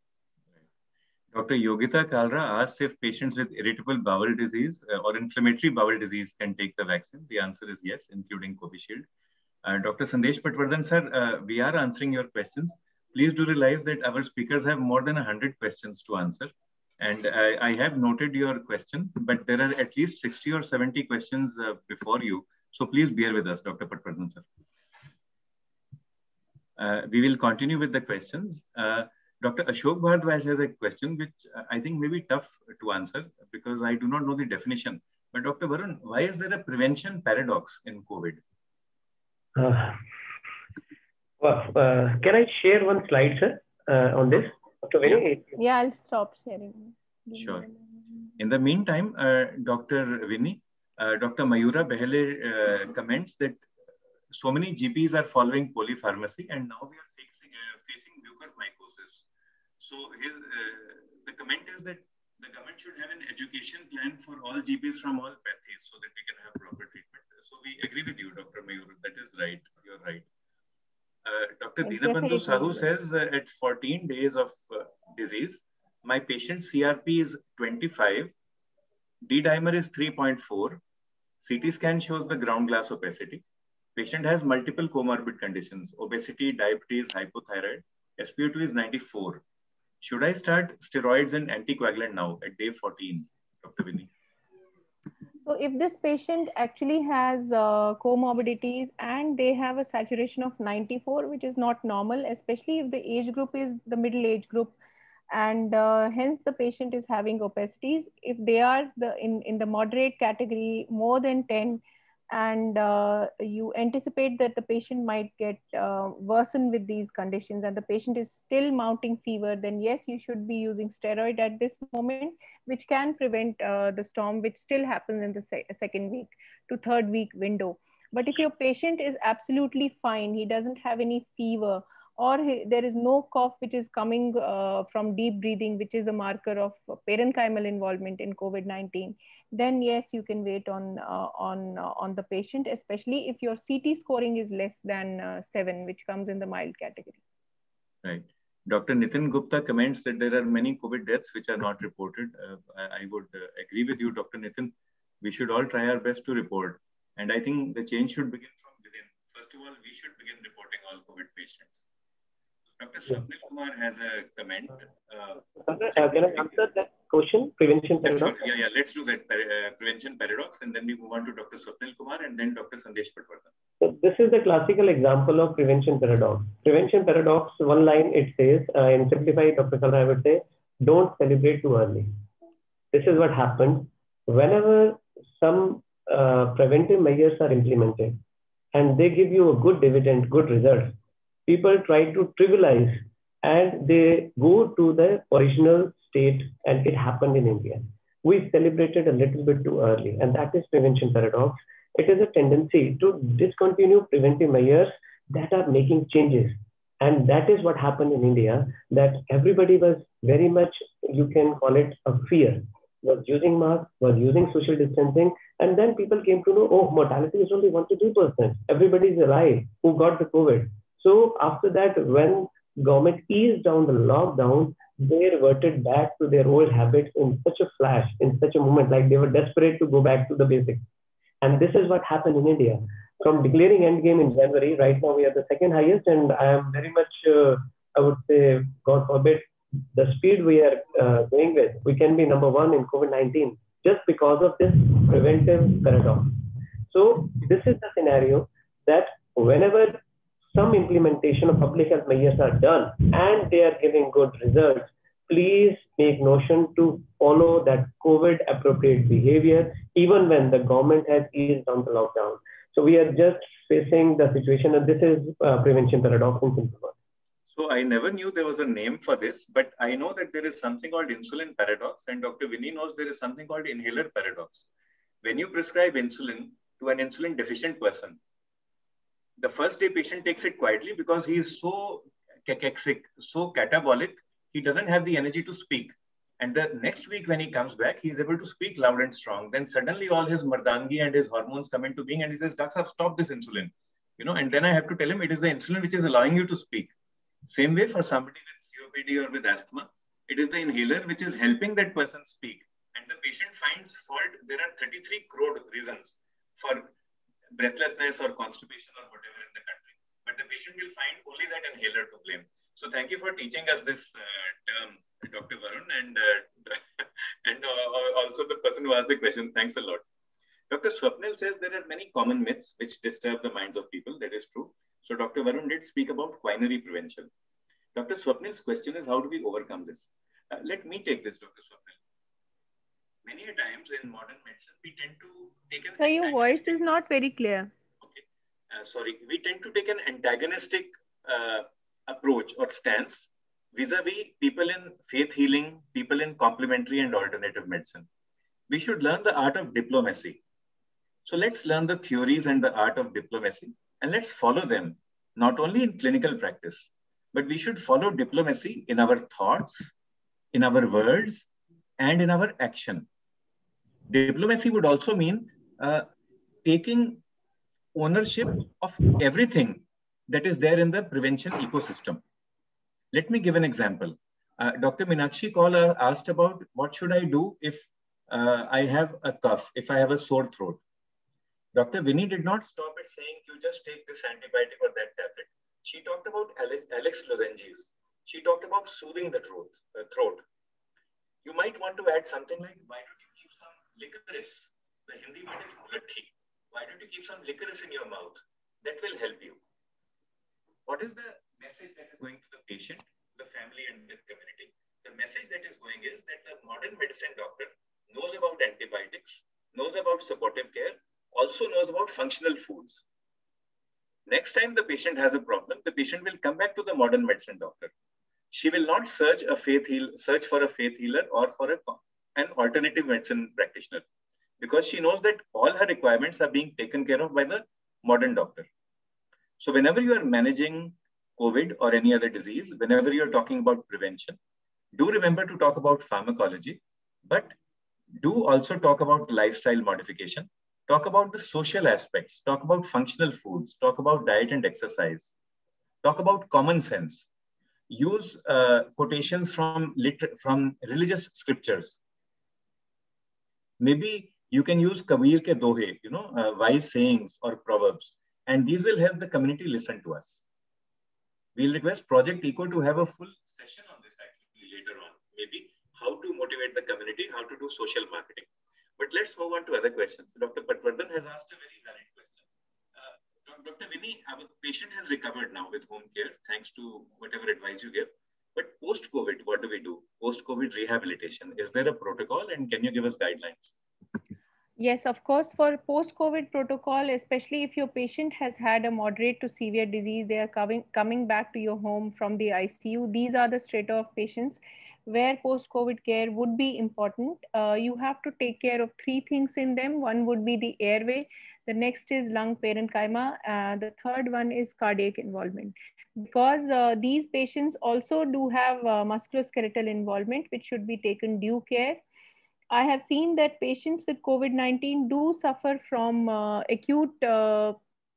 Doctor Yogita Kalra asks if patients with irritable bowel disease uh, or inflammatory bowel disease can take the vaccine. The answer is yes, including Covishield. Uh, Doctor Sandesh Patwardhan sir, uh, we are answering your questions. Please do realize that our speakers have more than one hundred questions to answer. And I, I have noted your question, but there are at least sixty or seventy questions uh, before you. So please bear with us, Doctor Patwardhan sir. Uh, we will continue with the questions. Uh, Doctor Ashok Bhardwaj has a question which I think may be tough to answer because I do not know the definition. But Doctor Varun, why is there a prevention paradox in COVID? Uh, well, uh, can I share one slide, sir, uh, on this? Doctor Vinny? Yeah. yeah, I'll stop sharing. Sure. In the meantime, uh, Doctor Vinny, uh, Doctor Mayura Behle uh, comments that so many G Ps are following polypharmacy and now we are facing, uh, facing mucormycosis. So his, uh, the comment is that the government should have an education plan for all G Ps from all pathies so that we can have proper treatment. So we agree with you, Doctor Mayur. That is right. You're right. Uh, Doctor Dinabandhu Sahu says uh, at fourteen days of uh, disease, my patient's C R P is twenty-five, D-dimer is three point four, C T scan shows the ground glass opacity. Patient has multiple comorbid conditions, obesity, diabetes, hypothyroid. S P O two is ninety-four. Should I start steroids and anticoagulant now at day fourteen, Doctor Vinny? So if this patient actually has uh, comorbidities and they have a saturation of ninety-four, which is not normal, especially if the age group is the middle age group, and uh, hence the patient is having obesities, if they are the in, in the moderate category, more than ten, and uh, you anticipate that the patient might get uh, worsened with these conditions and the patient is still mounting fever, then yes, you should be using steroid at this moment, which can prevent uh, the storm, which still happens in the se second week to third week window. But if your patient is absolutely fine, he doesn't have any fever or he, there is no cough which is coming uh, from deep breathing, which is a marker of parenchymal involvement in COVID nineteen, then yes, you can wait on uh, on uh, on the patient, especially if your C T scoring is less than uh, seven, which comes in the mild category. Right. Doctor Nitin Gupta comments that there are many COVID deaths which are not reported. Uh, I, I would uh, agree with you, Doctor Nitin. We should all try our best to report. And I think the change should begin from within. First of all, we should begin reporting all COVID patients. Doctor Swapnil Kumar has a comment. Uh, uh, can I answer that question? Prevention paradox? Yeah, yeah, let's do that. Uh, prevention paradox, and then we move on to Doctor Swapnil Kumar and then Doctor Sandesh Patwardhan. So this is the classical example of prevention paradox. Prevention paradox, one line it says, uh, in simplified, Doctor Kalra, I would say, don't celebrate too early. This is what happens whenever some uh, preventive measures are implemented and they give you a good dividend, good results. People try to trivialize and they go to the original state, and it happened in India. We celebrated a little bit too early, and that is prevention paradox. It is a tendency to discontinue preventive measures that are making changes. And that is what happened in India, that everybody was very much, you can call it a fear, was using masks, was using social distancing. And then people came to know, oh, mortality is only one to two percent. Everybody is alive who got the COVID. So after that, when government eased down the lockdown, they reverted back to their old habits in such a flash, in such a moment, like they were desperate to go back to the basics. And this is what happened in India. From declaring endgame in January, right now we are the second highest, and I am very much, uh, I would say, God forbid, the speed we are uh, going with, we can be number one in COVID nineteen just because of this preventive paradox. So this is the scenario that whenever some implementation of public health measures are done and they are giving good results, please make notion to follow that COVID appropriate behavior, even when the government has eased down the lockdown. So we are just facing the situation, and this is uh, prevention paradox in simple words. So I never knew there was a name for this, but I know that there is something called insulin paradox, and Doctor Vinny knows there is something called inhaler paradox. When you prescribe insulin to an insulin deficient person, the first day patient takes it quietly because he is so cachexic, so catabolic, he doesn't have the energy to speak. And the next week when he comes back, he is able to speak loud and strong. Then suddenly all his mardangi and his hormones come into being, and he says, Doctor, stop this insulin. You know, and then I have to tell him it is the insulin which is allowing you to speak. Same way for somebody with C O P D or with asthma, it is the inhaler which is helping that person speak. And the patient finds fault. There are thirty-three crore reasons for breathlessness or constipation or whatever in the country. But the patient will find only that inhaler to blame. So thank you for teaching us this uh, term, Doctor Varun, and uh, and uh, also the person who asked the question. Thanks a lot. Doctor Swapnil says there are many common myths which disturb the minds of people. That is true. So Doctor Varun did speak about quinary prevention. Doctor Swapnil's question is, how do we overcome this? Uh, let me take this, Doctor Swapnil. Many a times in modern medicine, we tend to take an... So your voice is not very clear. Okay. Uh, sorry. We tend to take an antagonistic uh, approach or stance vis-a-vis people in faith healing, people in complementary and alternative medicine. We should learn the art of diplomacy. So let's learn the theories and the art of diplomacy, and let's follow them, not only in clinical practice, but we should follow diplomacy in our thoughts, in our words, and in our action. Diplomacy would also mean uh, taking ownership of everything that is there in the prevention ecosystem. Let me give an example. Uh, Doctor Meenakshi Kaul uh, asked about what should I do if uh, I have a cough, if I have a sore throat. Doctor Vinny did not stop at saying, you just take this antibiotic or that tablet. She talked about Alex, Alex lozenges. She talked about soothing the throat, uh, throat. You might want to add something like, why don't you keep some licorice? The Hindi word is mulatti. Why don't you keep some licorice in your mouth? That will help you. What is the message that is going to the patient, the family, and the community? The message that is going is that the modern medicine doctor knows about antibiotics, knows about supportive care, also knows about functional foods. Next time the patient has a problem, the patient will come back to the modern medicine doctor. She will not search a faith heal, search for a faith healer or for a, an alternative medicine practitioner, because she knows that all her requirements are being taken care of by the modern doctor. So whenever you are managing COVID or any other disease, whenever you're talking about prevention, do remember to talk about pharmacology, but do also talk about lifestyle modification. Talk about the social aspects, talk about functional foods, talk about diet and exercise, talk about common sense. Use uh, quotations from, liter from religious scriptures. Maybe you can use Kabir ke dohe, you know, uh, wise sayings or proverbs, and these will help the community listen to us. We'll request Project Eco to have a full session on this actually later on, maybe how to motivate the community, how to do social marketing. But let's move on to other questions. Doctor Patwardhan has asked a very valid question. Uh, Doctor Vinny, our patient has recovered now with home care, thanks to whatever advice you give. But post-COVID, what do we do? Post-COVID rehabilitation, is there a protocol, and can you give us guidelines? Yes, of course, for post-COVID protocol, especially if your patient has had a moderate to severe disease, they are coming, coming back to your home from the I C U. These are the strata of patients where post-COVID care would be important. Uh, you have to take care of three things in them. One would be the airway. The next is lung parenchyma. Uh, the third one is cardiac involvement. Because uh, these patients also do have uh, musculoskeletal involvement, which should be taken due care. I have seen that patients with COVID nineteen do suffer from uh, acute uh,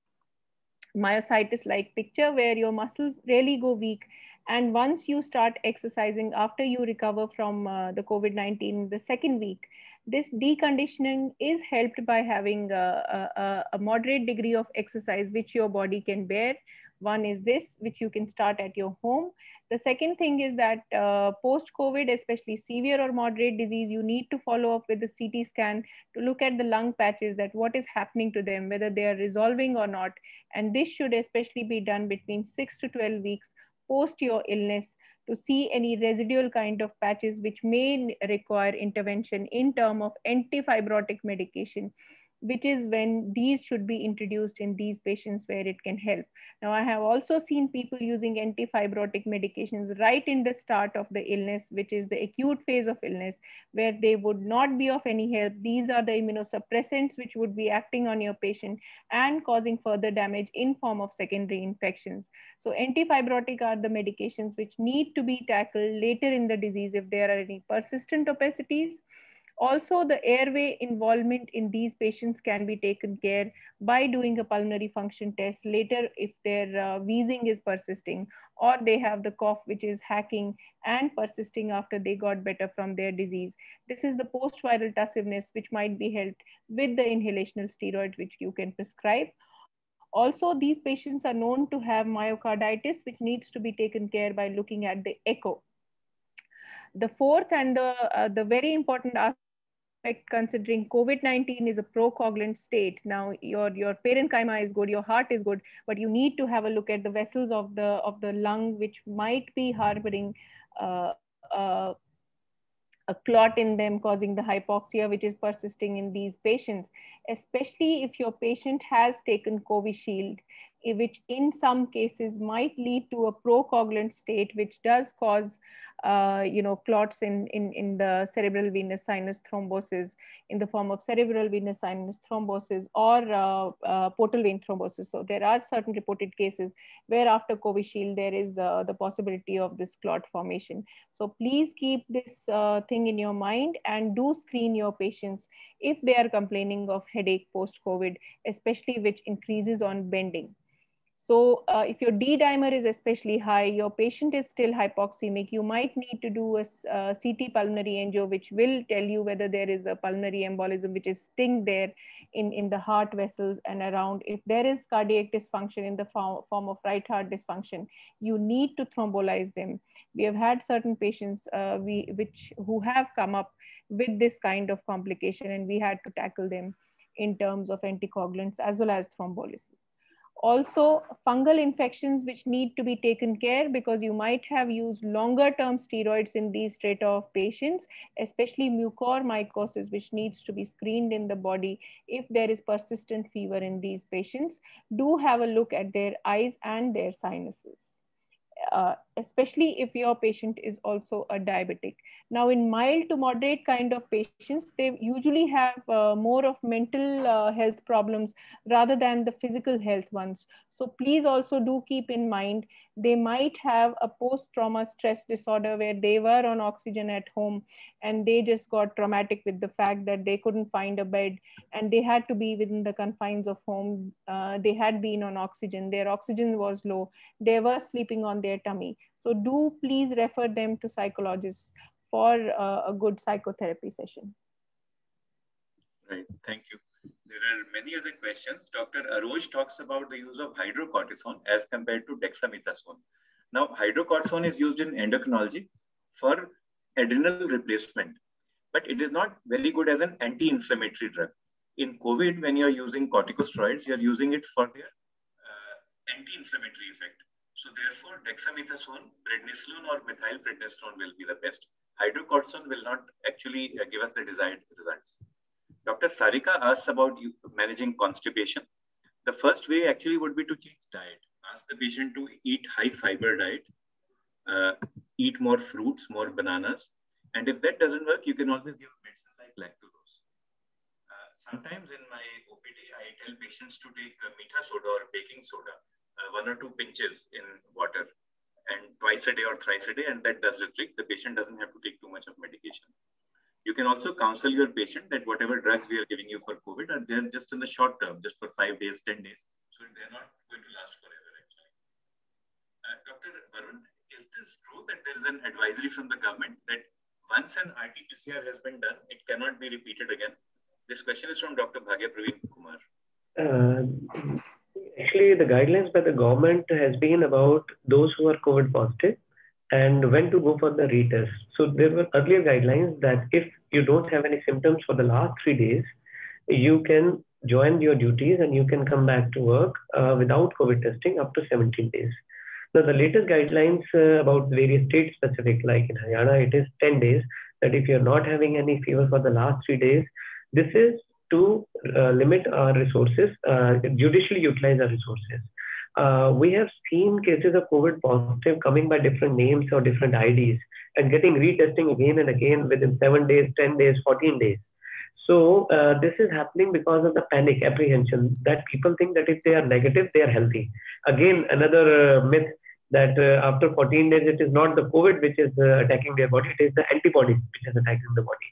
myositis-like picture where your muscles really go weak. And once you start exercising after you recover from uh, the COVID nineteen, the second week, this deconditioning is helped by having a, a, a moderate degree of exercise which your body can bear. One is this, which you can start at your home. The second thing is that uh, post-COVID, especially severe or moderate disease, you need to follow up with the C T scan to look at the lung patches, that what is happening to them, whether they are resolving or not. And this should especially be done between six to twelve weeks post your illness to see any residual kind of patches which may require intervention in terms of antifibrotic medication, which is when these should be introduced in these patients where it can help. Now, I have also seen people using antifibrotic medications right in the start of the illness, which is the acute phase of illness, where they would not be of any help. These are the immunosuppressants which would be acting on your patient and causing further damage in form of secondary infections. So antifibrotic are the medications which need to be tackled later in the disease if there are any persistent opacities. Also, the airway involvement in these patients can be taken care by doing a pulmonary function test later if their uh, wheezing is persisting or they have the cough which is hacking and persisting after they got better from their disease. This is the post-viral tussiveness which might be helped with the inhalational steroids which you can prescribe. Also, these patients are known to have myocarditis, which needs to be taken care by looking at the echo. The fourth and the, uh, the very important aspect, considering COVID nineteen is a procoagulant state. Now your, your parenchyma is good, your heart is good, but you need to have a look at the vessels of the, of the lung, which might be harboring uh, uh, a clot in them, causing the hypoxia, which is persisting in these patients, especially if your patient has taken Covishield, which in some cases might lead to a procoagulant state, which does cause uh, you know, clots in, in, in the cerebral venous sinus thrombosis in the form of cerebral venous sinus thrombosis or uh, uh, portal vein thrombosis. So there are certain reported cases where after Covishield, there is uh, the possibility of this clot formation. So please keep this uh, thing in your mind and do screen your patients if they are complaining of headache post-COVID, especially which increases on bending. So uh, if your D dimer is especially high, your patient is still hypoxemic, you might need to do a, a C T pulmonary angio, which will tell you whether there is a pulmonary embolism, which is sting there in, in the heart vessels and around. If there is cardiac dysfunction in the form, form of right heart dysfunction, you need to thrombolize them. We have had certain patients uh, we, which, who have come up with this kind of complication, and we had to tackle them in terms of anticoagulants as well as thrombolysis. Also, fungal infections which need to be taken care, because you might have used longer term steroids in these strata of patients, especially mucormycosis, which needs to be screened in the body if there is persistent fever in these patients. Do have a look at their eyes and their sinuses. Uh, especially if your patient is also a diabetic. Now, in mild to moderate kind of patients, they usually have uh, more of mental uh, health problems rather than the physical health ones. So please also do keep in mind, they might have a post-trauma stress disorder where they were on oxygen at home and they just got traumatic with the fact that they couldn't find a bed and they had to be within the confines of home. Uh, they had been on oxygen, their oxygen was low, they were sleeping on their tummy. So do please refer them to psychologists for uh, a good psychotherapy session. Right, thank you. There are many other questions. Doctor Aroj talks about the use of hydrocortisone as compared to dexamethasone. Now, hydrocortisone is used in endocrinology for adrenal replacement, but it is not very good as an anti-inflammatory drug. In COVID, when you're using corticosteroids, you're using it for their uh, anti-inflammatory effect. So therefore, dexamethasone, prednisolone or methylprednisolone will be the best. Hydrocortisone will not actually uh, give us the desired results. Doctor Sarika asks about you managing constipation. The first way actually would be to change diet. Ask the patient to eat high fiber diet, uh, eat more fruits, more bananas. And if that doesn't work, you can always give medicine like lactulose. Uh, sometimes in my O P D, I tell patients to take uh, meetha soda or baking soda, uh, one or two pinches in water, and twice a day or thrice a day, and that does the trick. The patient doesn't have to take too much of medication. You can also counsel your patient that whatever drugs we are giving you for COVID are there just in the short term, just for five days, ten days. So they're not going to last forever, actually. Uh, Doctor Varun, is this true that there is an advisory from the government that once an R T P C R has been done, it cannot be repeated again? This question is from Doctor Bhagya Praveen Kumar. Uh, actually, the guidelines by the government has been about those who are COVID positive and when to go for the retest. So there were earlier guidelines that if you don't have any symptoms for the last three days, you can join your duties and you can come back to work uh, without COVID testing up to seventeen days. Now, the latest guidelines uh, about various state specific, like in Haryana, it is ten days, that if you're not having any fever for the last three days, this is to uh, limit our resources, uh, judicially utilize our resources. Uh, we have seen cases of COVID positive coming by different names or different I Ds and getting retesting again and again within seven days, ten days, fourteen days. So uh, this is happening because of the panic apprehension that people think that if they are negative, they are healthy. Again, another uh, myth that uh, after fourteen days, it is not the COVID which is uh, attacking their body, it is the antibody which is attacking the body.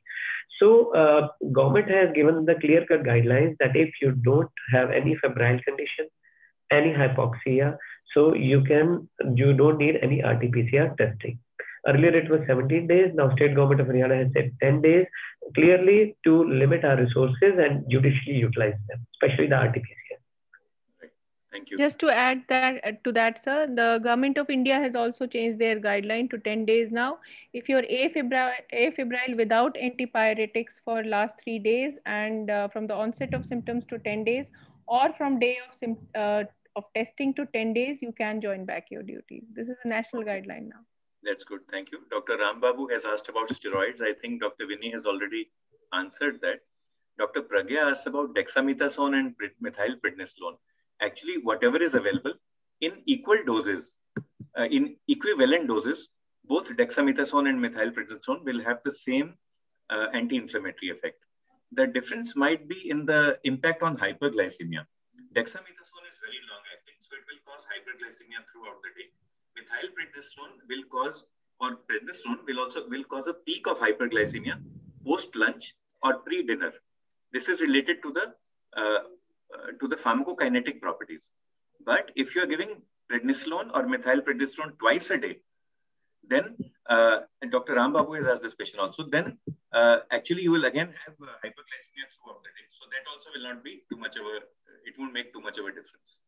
So uh, government has given the clear-cut guidelines that if you don't have any febrile condition, any hypoxia, so you can, you don't need any R T P C R testing. Earlier it was seventeen days, now state government of Haryana has said ten days, clearly to limit our resources and judicially utilize them, especially the R T P C R. Right. Thank you. Just to add that to that, sir, the government of India has also changed their guideline to ten days now. If you're afebrile, afebrile without antipyretics for last three days and uh, from the onset of symptoms to ten days, or from day of uh, of testing to ten days, you can join back your duties. This is a national okay. guideline now. That's good. Thank you. Doctor Rambabu has asked about steroids. I think Doctor Vinny has already answered that. Doctor Pragya asked about dexamethasone and methylprednisolone. Actually, whatever is available in equal doses, uh, in equivalent doses, both dexamethasone and methylprednisolone will have the same uh, anti-inflammatory effect. The difference might be in the impact on hyperglycemia. Dexamethasone is very long-acting, so it will cause hyperglycemia throughout the day. Methylprednisolone will cause, or prednisolone will also will cause a peak of hyperglycemia post-lunch or pre-dinner. This is related to the uh, uh, to the pharmacokinetic properties. But if you are giving prednisolone or methylprednisolone twice a day, then uh, and Doctor Rambabu has asked this question also. Then uh, actually you will again have uh, hyperglycemia throughout the day. So that also will not be too much of a. It won't make too much of a difference.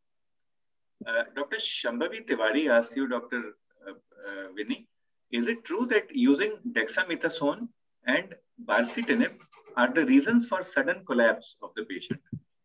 Uh, Doctor Shambhavi Tiwari asks you, Doctor Uh, uh, Vinny, is it true that using dexamethasone and baricitinib are the reasons for sudden collapse of the patient?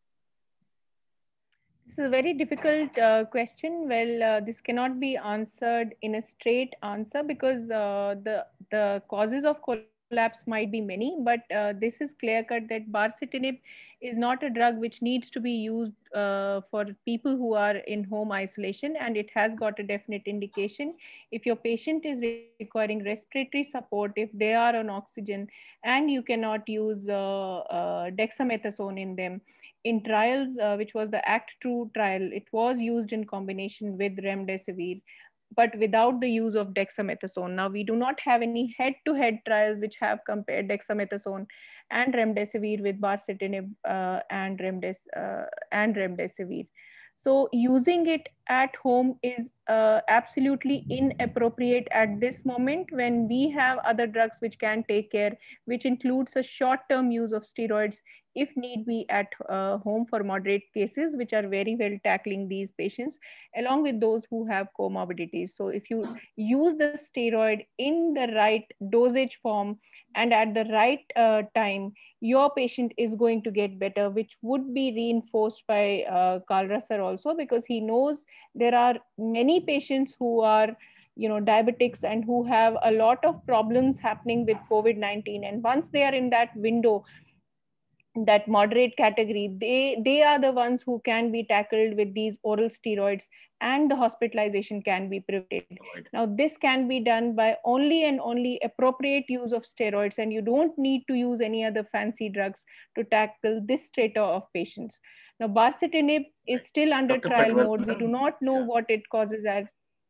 This is a very difficult uh, question. Well, uh, this cannot be answered in a straight answer because uh, the, the causes of collapse collapse might be many, but uh, this is clear cut that baricitinib is not a drug which needs to be used uh, for people who are in home isolation, and it has got a definite indication. If your patient is requiring respiratory support, if they are on oxygen, and you cannot use uh, uh, dexamethasone in them. In trials, uh, which was the ACT two trial, it was used in combination with remdesivir, but without the use of dexamethasone. Now, we do not have any head-to-head trials which have compared dexamethasone and remdesivir with baricitinib uh, and, remdes uh, and remdesivir. So using it at home is uh, absolutely inappropriate at this moment when we have other drugs which can take care, which includes a short-term use of steroids if need be at uh, home for moderate cases, which are very well tackling these patients, along with those who have comorbidities. So if you use the steroid in the right dosage form and at the right uh, time, your patient is going to get better, which would be reinforced by uh, Kalra sir also, because he knows there are many patients who are you know, diabetics and who have a lot of problems happening with COVID nineteen. And once they are in that window, that moderate category, they they are the ones who can be tackled with these oral steroids, and the hospitalization can be prevented. Now, this can be done by only and only appropriate use of steroids, and you don't need to use any other fancy drugs to tackle this strata of patients. Now, baricitinib is still under Doctor trial Patwardhan, mode. We do not know yeah. what it causes as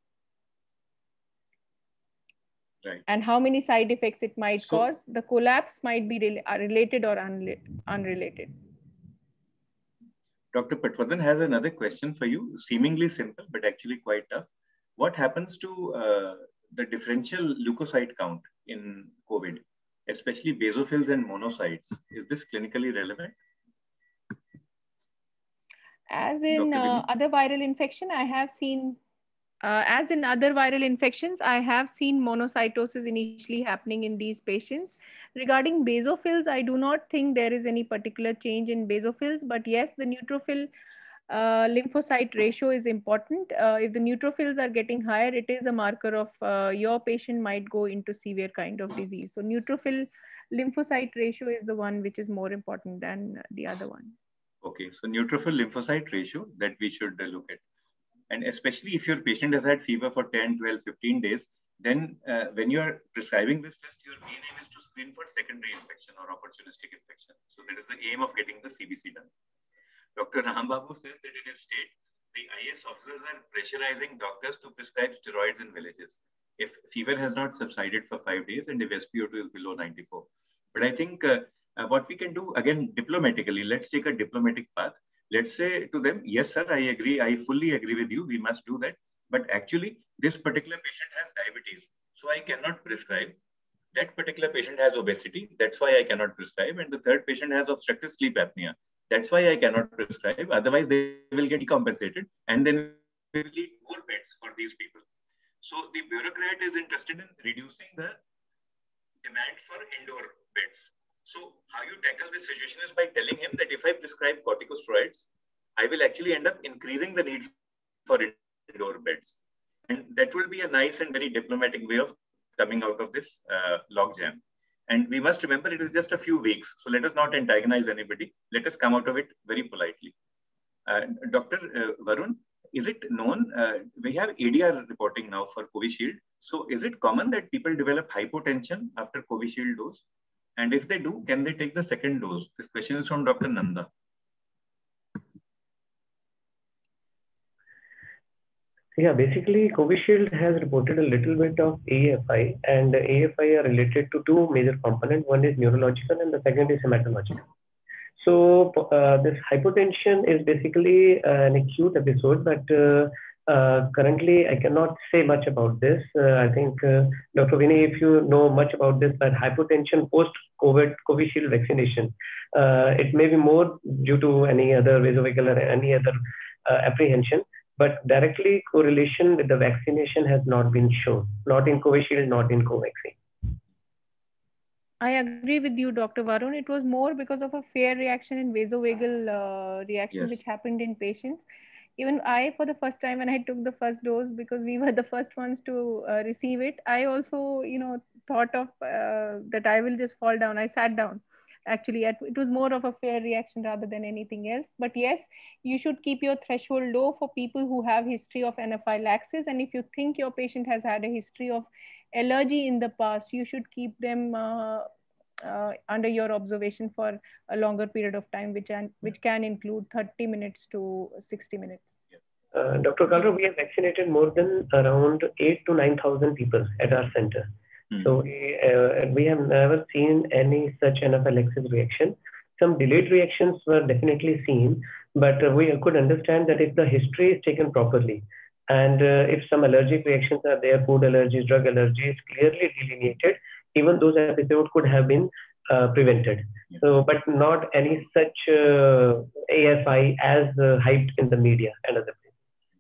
Right. and how many side effects it might So, cause. The collapse might be rel related or unre unrelated. Doctor Patwardhan has another question for you, seemingly simple, but actually quite tough. What happens to uh, the differential leukocyte count in COVID, especially basophils and monocytes? Is this clinically relevant? As in uh, other viral infection, I have seen, uh, as in other viral infections, I have seen monocytosis initially happening in these patients. Regarding basophils, I do not think there is any particular change in basophils, but yes, the neutrophil uh, lymphocyte ratio is important. Uh, if the neutrophils are getting higher, it is a marker of uh, your patient might go into severe kind of disease. So neutrophil lymphocyte ratio is the one which is more important than the other one. Okay, so neutrophil lymphocyte ratio that we should uh, look at. And especially if your patient has had fever for ten, twelve, fifteen days, then uh, when you are prescribing this test, your main aim is to screen for secondary infection or opportunistic infection. So that is the aim of getting the C B C done. Doctor Rambabu says that in his state, the I A S officers are pressurizing doctors to prescribe steroids in villages if fever has not subsided for five days and if S P O two is below ninety-four. But I think uh, uh, what we can do, again, diplomatically, let's take a diplomatic path. Let's say to them, yes, sir, I agree. I fully agree with you. We must do that. But actually, this particular patient has diabetes, so I cannot prescribe. That particular patient has obesity. That's why I cannot prescribe. And the third patient has obstructive sleep apnea. That's why I cannot prescribe. Otherwise, they will get decompensated and then we will need more beds for these people. So the bureaucrat is interested in reducing the demand for indoor beds. So how you tackle this situation is by telling him that if I prescribe corticosteroids, I will actually end up increasing the need for indoor beds. And that will be a nice and very diplomatic way of coming out of this uh, logjam. And we must remember it is just a few weeks. So let us not antagonize anybody. Let us come out of it very politely. Uh, Doctor Uh, Varun, is it known, uh, we have A D R reporting now for Covishield. So is it common that people develop hypotension after Covishield dose? And if they do, can they take the second dose? This question is from Doctor Nanda. Yeah, basically, Covishield has reported a little bit of A F I, and A F I are related to two major components. One is neurological, and the second is hematological. So uh, this hypotension is basically uh, an acute episode, but uh, uh, currently I cannot say much about this. Uh, I think uh, Doctor Vinay, if you know much about this, but hypotension post-COVID Covishield vaccination, uh, it may be more due to any other vasovagal or any other uh, apprehension. But directly correlation with the vaccination has not been shown, not in Covishield, not in Covaxin. I agree with you, Doctor Varun. It was more because of a fair reaction and vasovagal uh, reaction Yes. which happened in patients. even I, for the first time when I took the first dose, because we were the first ones to uh, receive it, I also, you know, thought of uh, that I will just fall down. I sat down. Actually, it was more of a fear reaction rather than anything else. But yes, you should keep your threshold low for people who have history of anaphylaxis. And if you think your patient has had a history of allergy in the past, you should keep them uh, uh, under your observation for a longer period of time, which can, which can include thirty minutes to sixty minutes. Uh, Doctor Kalra, we have vaccinated more than around eight to nine thousand people at our center. Mm. So we, uh, we have never seen any such anaphylaxis reaction. Some delayed reactions were definitely seen, but uh, we could understand that if the history is taken properly, and uh, if some allergic reactions are there, food allergies, drug allergies, clearly delineated, even those episodes could have been uh, prevented. Yeah. So, but not any such uh, A F I as uh, hyped in the media and other places.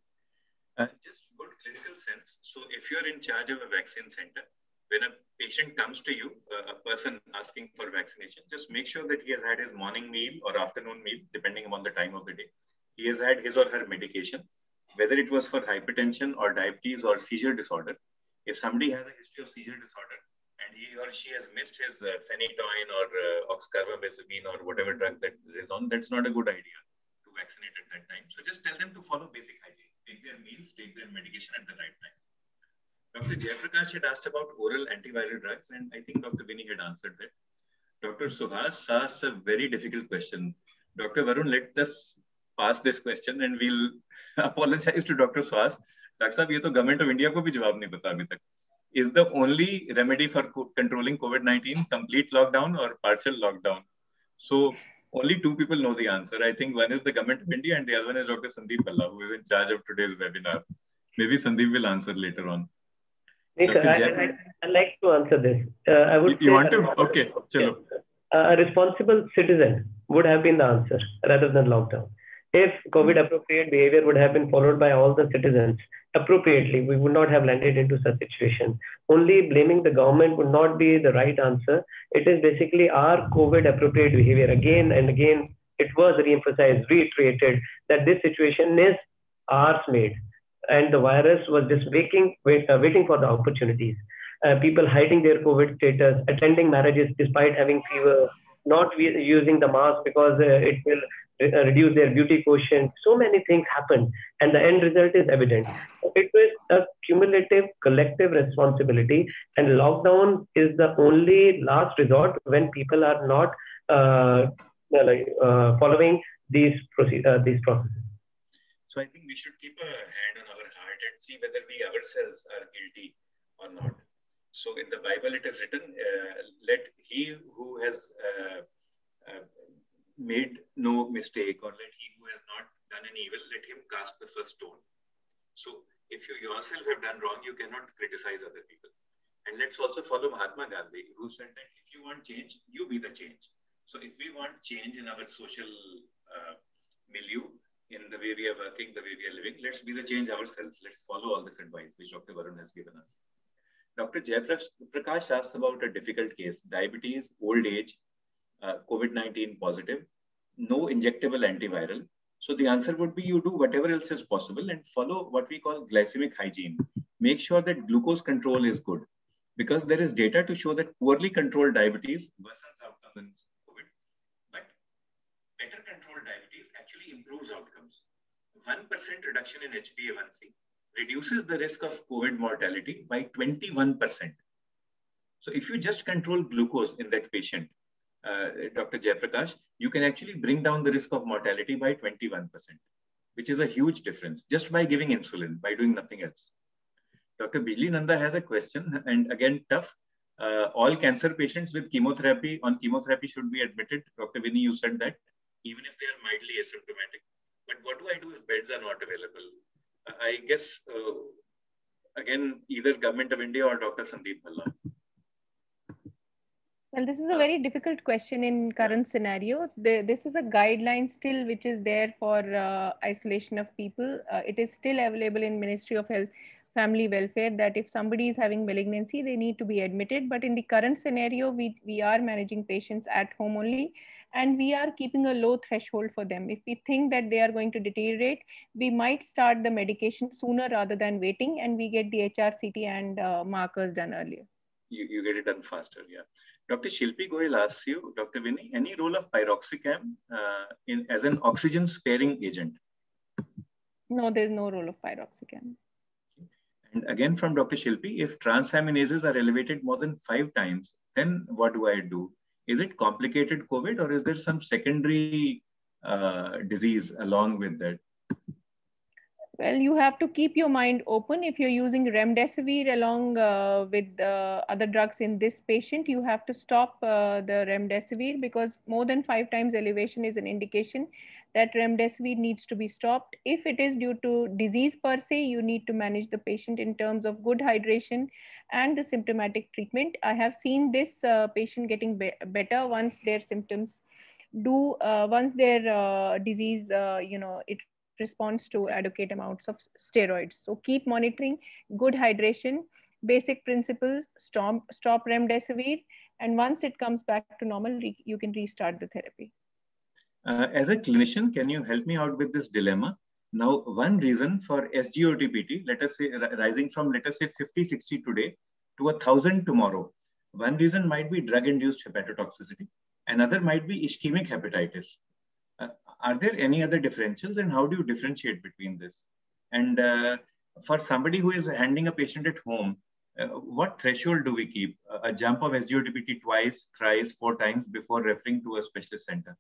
Uh, just good clinical sense. So, if you're in charge of a vaccine center, when a patient comes to you, uh, a person asking for vaccination, just make sure that he has had his morning meal or afternoon meal, depending upon the time of the day. He has had his or her medication, whether it was for hypertension or diabetes or seizure disorder. If somebody has a history of seizure disorder and he or she has missed his uh, phenytoin or uh, oxcarbazepine or whatever drug that is on, that's not a good idea to vaccinate at that time. So just tell them to follow basic hygiene, take their meals, take their medication at the right time. Doctor Jayaprakash had asked about oral antiviral drugs, and I think Doctor Vinny had answered that. Doctor Suhas asked a very difficult question. Doctor Varun, let us pass this question and we'll apologize to Doctor Suhas. Doctor Sahab, ye to Government of India ko bhi jawab nahi pata abhi tak. Is the only remedy for controlling COVID nineteen complete lockdown or partial lockdown? So only two people know the answer. I think one is the Government of India and the other one is Doctor Sandeep Bhalla, who is in charge of today's webinar. Maybe Sandeep will answer later on. Yes, sir, I, I, I'd like to answer this. Uh, I would you, you want to? Okay, chalo. A responsible citizen would have been the answer rather than lockdown. If COVID appropriate behavior would have been followed by all the citizens appropriately, we would not have landed into such situation. Only blaming the government would not be the right answer. It is basically our COVID appropriate behavior. Again and again, it was re-emphasized, reiterated that this situation is ours made. And the virus was just waiting, wait, uh, waiting for the opportunities. Uh, people hiding their COVID status, attending marriages despite having fever, not using the mask because uh, it will re reduce their beauty quotient. So many things happened, and the end result is evident. It was a cumulative collective responsibility, and lockdown is the only last resort when people are not uh, uh, following these, uh, these processes. So I think we should keep a hand on our heart and see whether we ourselves are guilty or not. So in the Bible, it is written, uh, let he who has uh, uh, made no mistake, or let he who has not done any evil, let him cast the first stone. So if you yourself have done wrong, you cannot criticize other people. And let's also follow Mahatma Gandhi, who said that if you want change, you be the change. So if we want change in our social uh, milieu, in the way we are working, the way we are living, let's be the change ourselves. Let's follow all this advice which Doctor Varun has given us. Doctor Jayaprakash asked about a difficult case, diabetes, old age, uh, COVID nineteen positive, no injectable antiviral. So the answer would be you do whatever else is possible and follow what we call glycemic hygiene. Make sure that glucose control is good, because there is data to show that poorly controlled diabetes worsens outcome in COVID, but better controlled diabetes actually improves outcomes. one percent reduction in H b A one C reduces the risk of COVID mortality by twenty-one percent. So if you just control glucose in that patient, uh, Doctor Jayaprakash, you can actually bring down the risk of mortality by twenty-one percent, which is a huge difference just by giving insulin, by doing nothing else. Doctor Bijli Nanda has a question, and again, tough. Uh, all cancer patients with chemotherapy on chemotherapy should be admitted. Doctor Vinny, you said that, even if they are mildly asymptomatic. But what do I do if beds are not available? Uh, I guess, uh, again, either Government of India or Doctor Sandeep Bhalla. Well, this is a very difficult question in current scenario. The, this is a guideline still which is there for uh, isolation of people. Uh, it is still available in Ministry of Health, Family Welfare, that if somebody is having malignancy, they need to be admitted. But in the current scenario, we, we are managing patients at home only. and we are keeping a low threshold for them. If we think that they are going to deteriorate, we might start the medication sooner rather than waiting, and we get the H R C T and uh, markers done earlier. You, you get it done faster, yeah. Doctor Shilpi Goyal asks you, Doctor Vinny, any role of piroxicam uh, in as an oxygen sparing agent? No, there's no role of piroxicam. And again from Doctor Shilpi, if transaminases are elevated more than five times, then what do I do? Is it complicated COVID, or is there some secondary uh, disease along with that? Well, you have to keep your mind open. If you're using remdesivir along uh, with uh, other drugs in this patient, you have to stop uh, the remdesivir, because more than five times elevation is an indication that remdesivir needs to be stopped. If it is due to disease per se, you need to manage the patient in terms of good hydration and the symptomatic treatment. I have seen this uh, patient getting be better once their symptoms do, uh, once their uh, disease, uh, you know, it responds to adequate amounts of steroids. So keep monitoring, good hydration, basic principles, stop, stop remdesivir, and once it comes back to normal, you can restart the therapy. Uh, as a clinician, can you help me out with this dilemma? Now, one reason for S G O T P T, let us say rising from, let us say fifty, sixty today to a thousand tomorrow. One reason might be drug-induced hepatotoxicity. Another might be ischemic hepatitis. Uh, are there any other differentials, and how do you differentiate between this? And uh, for somebody who is handling a patient at home, uh, what threshold do we keep? A jump of S G O T P T twice, thrice, four times before referring to a specialist center?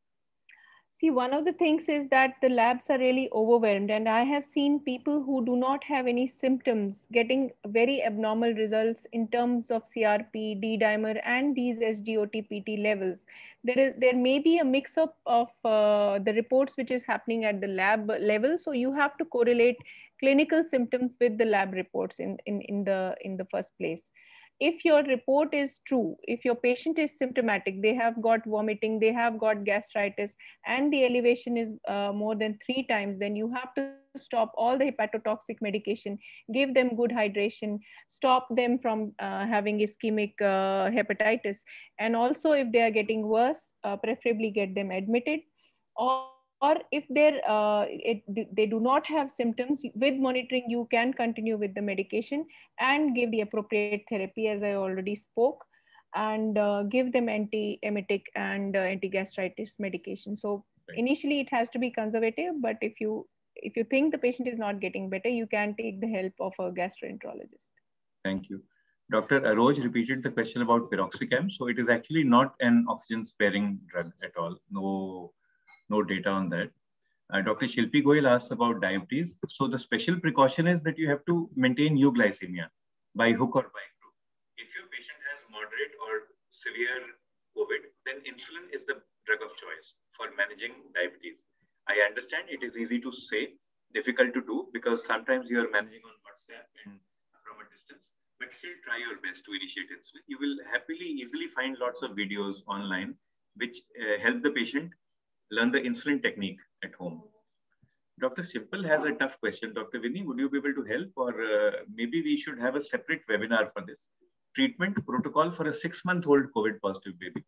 See, one of the things is that the labs are really overwhelmed, and I have seen people who do not have any symptoms getting very abnormal results in terms of C R P, D-dimer, and these S G O T P T levels. There is, there may be a mix-up of uh, the reports which is happening at the lab level, so you have to correlate clinical symptoms with the lab reports in, in, in, the, in the first place. If your report is true, if your patient is symptomatic, they have got vomiting, they have got gastritis, and the elevation is uh, more than three times, then you have to stop all the hepatotoxic medication, give them good hydration, stop them from uh, having ischemic uh, hepatitis. And also, if they are getting worse, uh, preferably get them admitted. Or Or if they're, uh, it, they do not have symptoms, with monitoring, you can continue with the medication and give the appropriate therapy, as I already spoke, and uh, give them anti-emetic and uh, anti-gastritis medication. So initially it has to be conservative, but if you, if you think the patient is not getting better, you can take the help of a gastroenterologist. Thank you. Doctor Aroj repeated the question about piroxicam. So it is actually not an oxygen sparing drug at all. No. No data on that. Uh, Doctor Shilpi Goyal asked about diabetes. So the special precaution is that you have to maintain euglycemia by hook or by crook. If your patient has moderate or severe COVID, then insulin is the drug of choice for managing diabetes. I understand it is easy to say, difficult to do, because sometimes you are managing on WhatsApp and from a distance, but still try your best to initiate insulin. You will happily easily find lots of videos online which uh, help the patient learn the insulin technique at home. Doctor Simple has a tough question. Doctor Vinny, would you be able to help, or uh, maybe we should have a separate webinar for this? Treatment protocol for a six-month-old COVID positive baby.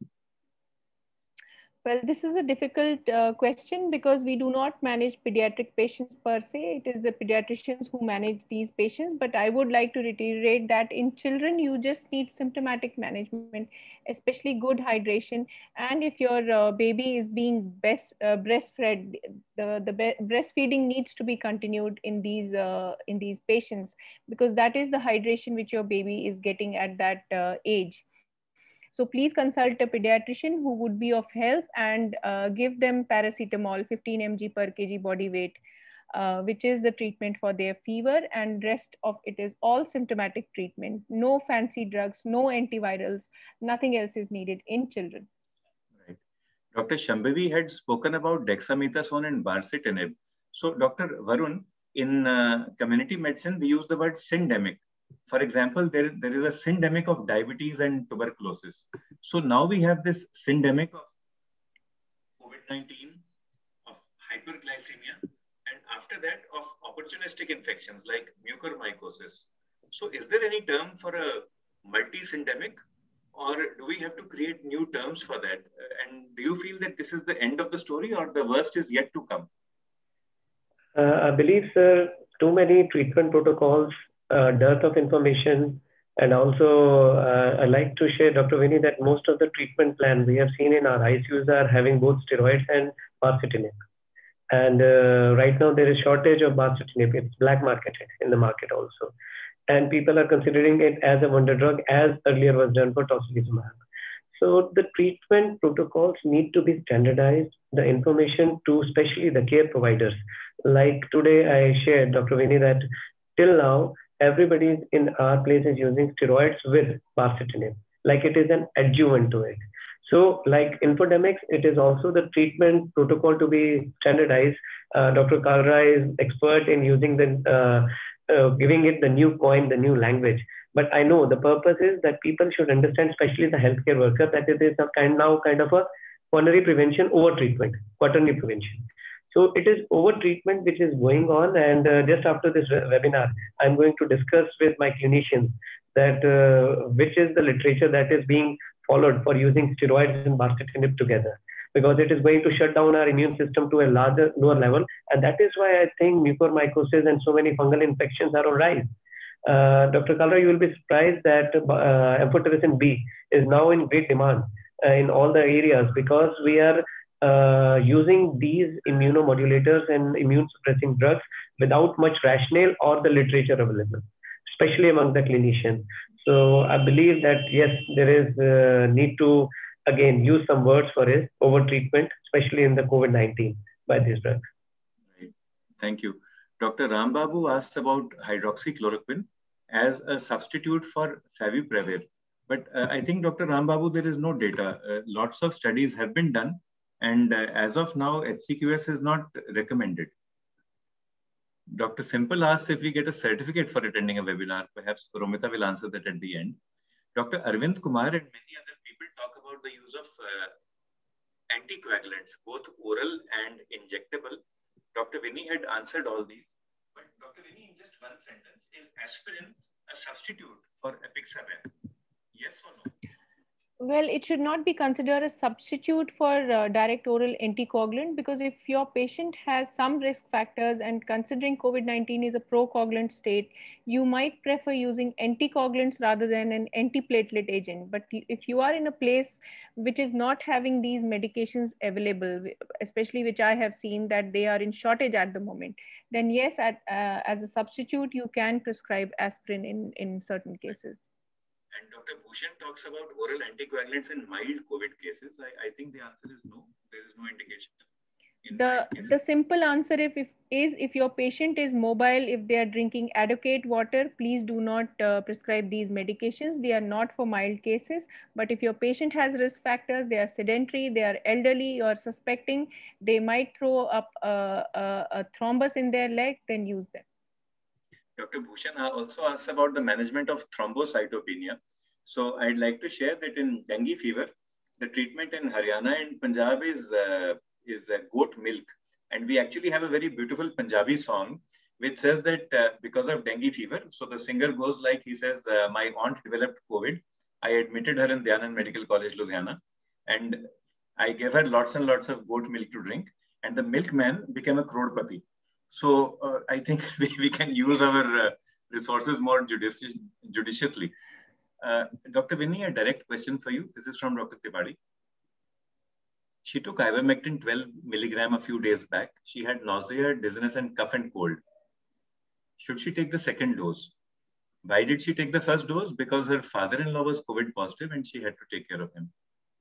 Well, this is a difficult uh, question, because we do not manage pediatric patients per se. It is the pediatricians who manage these patients. But I would like to reiterate that in children, you just need symptomatic management, especially good hydration. And if your uh, baby is being best, uh, breastfed, the, the breastfeeding needs to be continued in these, uh, in these patients, because that is the hydration which your baby is getting at that uh, age. So please consult a pediatrician who would be of help, and uh, give them paracetamol, fifteen milligrams per kilogram body weight, uh, which is the treatment for their fever, and rest of it is all symptomatic treatment. No fancy drugs, no antivirals, nothing else is needed in children. Right. Doctor Shambhavi had spoken about dexamethasone and baricitinib. So Doctor Varun, in uh, community medicine, we use the word syndemic. For example, there, there is a syndemic of diabetes and tuberculosis. So now we have this syndemic of COVID nineteen, of hyperglycemia, and after that of opportunistic infections like mucormycosis. So is there any term for a multi-syndemic, or do we have to create new terms for that? And do you feel that this is the end of the story or the worst is yet to come? Uh, I believe, sir, too many treatment protocols, uh, dearth of information, and also uh, I like to share, Doctor Vinny, that most of the treatment plans we have seen in our I C Us are having both steroids and baricitinib. And uh, right now there is shortage of baricitinib. It's black marketed in the market also. And people are considering it as a wonder drug, as earlier was done for tocilizumab. So the treatment protocols need to be standardized, the information to especially the care providers. Like today I shared, Doctor Vinny, that till now, everybody in our place is using steroids with baricitinib, like it is an adjuvant to it. So like infodemics, it is also the treatment protocol to be standardized. Uh, Doctor Kalra is expert in using the, uh, uh, giving it the new coin, the new language. But I know the purpose is that people should understand, especially the healthcare workers, that it is a kind now kind of a coronary prevention over treatment, quaternary prevention. So it is over treatment which is going on. And uh, just after this webinar, I'm going to discuss with my clinicians that uh, which is the literature that is being followed for using steroids and baricitinib together, because it is going to shut down our immune system to a larger, lower level. And that is why I think mucormycosis and so many fungal infections are on rise. Uh, Doctor Kalra, you will be surprised that uh, amphotericin B is now in great demand uh, in all the areas, because we are uh, using these immunomodulators and immune suppressing drugs without much rationale or the literature available, especially among the clinicians. So I believe that yes, there is uh, need to again use some words for it, over treatment, especially in the COVID nineteen by these drugs. Right. Thank you. Doctor Rambabu asked about hydroxychloroquine as a substitute for favipiravir. But uh, I think, Doctor Rambabu, there is no data. Uh, lots of studies have been done. And uh, as of now, H C Q S is not recommended. Doctor Simple asks if we get a certificate for attending a webinar. Perhaps Romita will answer that at the end. Doctor Arvind Kumar and many other people talk about the use of uh, anticoagulants, both oral and injectable. Doctor Vinny had answered all these. But Doctor Vinny, in just one sentence, is aspirin a substitute for apixaban? Yes or no? Well, it should not be considered a substitute for uh, direct oral anticoagulant, because if your patient has some risk factors and considering COVID nineteen is a procoagulant state, you might prefer using anticoagulants rather than an antiplatelet agent. But if you are in a place which is not having these medications available, especially which I have seen that they are in shortage at the moment, then yes, at, uh, as a substitute, you can prescribe aspirin in, in certain cases. And Doctor Bhushan talks about oral anticoagulants in mild COVID cases. I, I think the answer is no. There is no indication. The, the simple answer if, if, is if your patient is mobile, if they are drinking adequate water, please do not uh, prescribe these medications. They are not for mild cases. But if your patient has risk factors, they are sedentary, they are elderly, you are suspecting they might throw up a, a, a thrombus in their leg, then use them. Doctor Bhushan also asks about the management of thrombocytopenia. So I'd like to share that in dengue fever, the treatment in Haryana and Punjab is, uh, is uh, goat milk. And we actually have a very beautiful Punjabi song which says that uh, because of dengue fever, so the singer goes like, he says, uh, my aunt developed COVID. I admitted her in Dhyanan Medical College, Ludhiana. And I gave her lots and lots of goat milk to drink. And the milkman became a crorepati. So uh, I think we, we can use our uh, resources more judici judiciously. Uh, Doctor Vinny, a direct question for you. This is from Doctor Tiwari. She took ivermectin twelve milligram a few days back. She had nausea, dizziness, and cough and cold. Should she take the second dose? Why did she take the first dose? Because her father-in-law was COVID positive and she had to take care of him.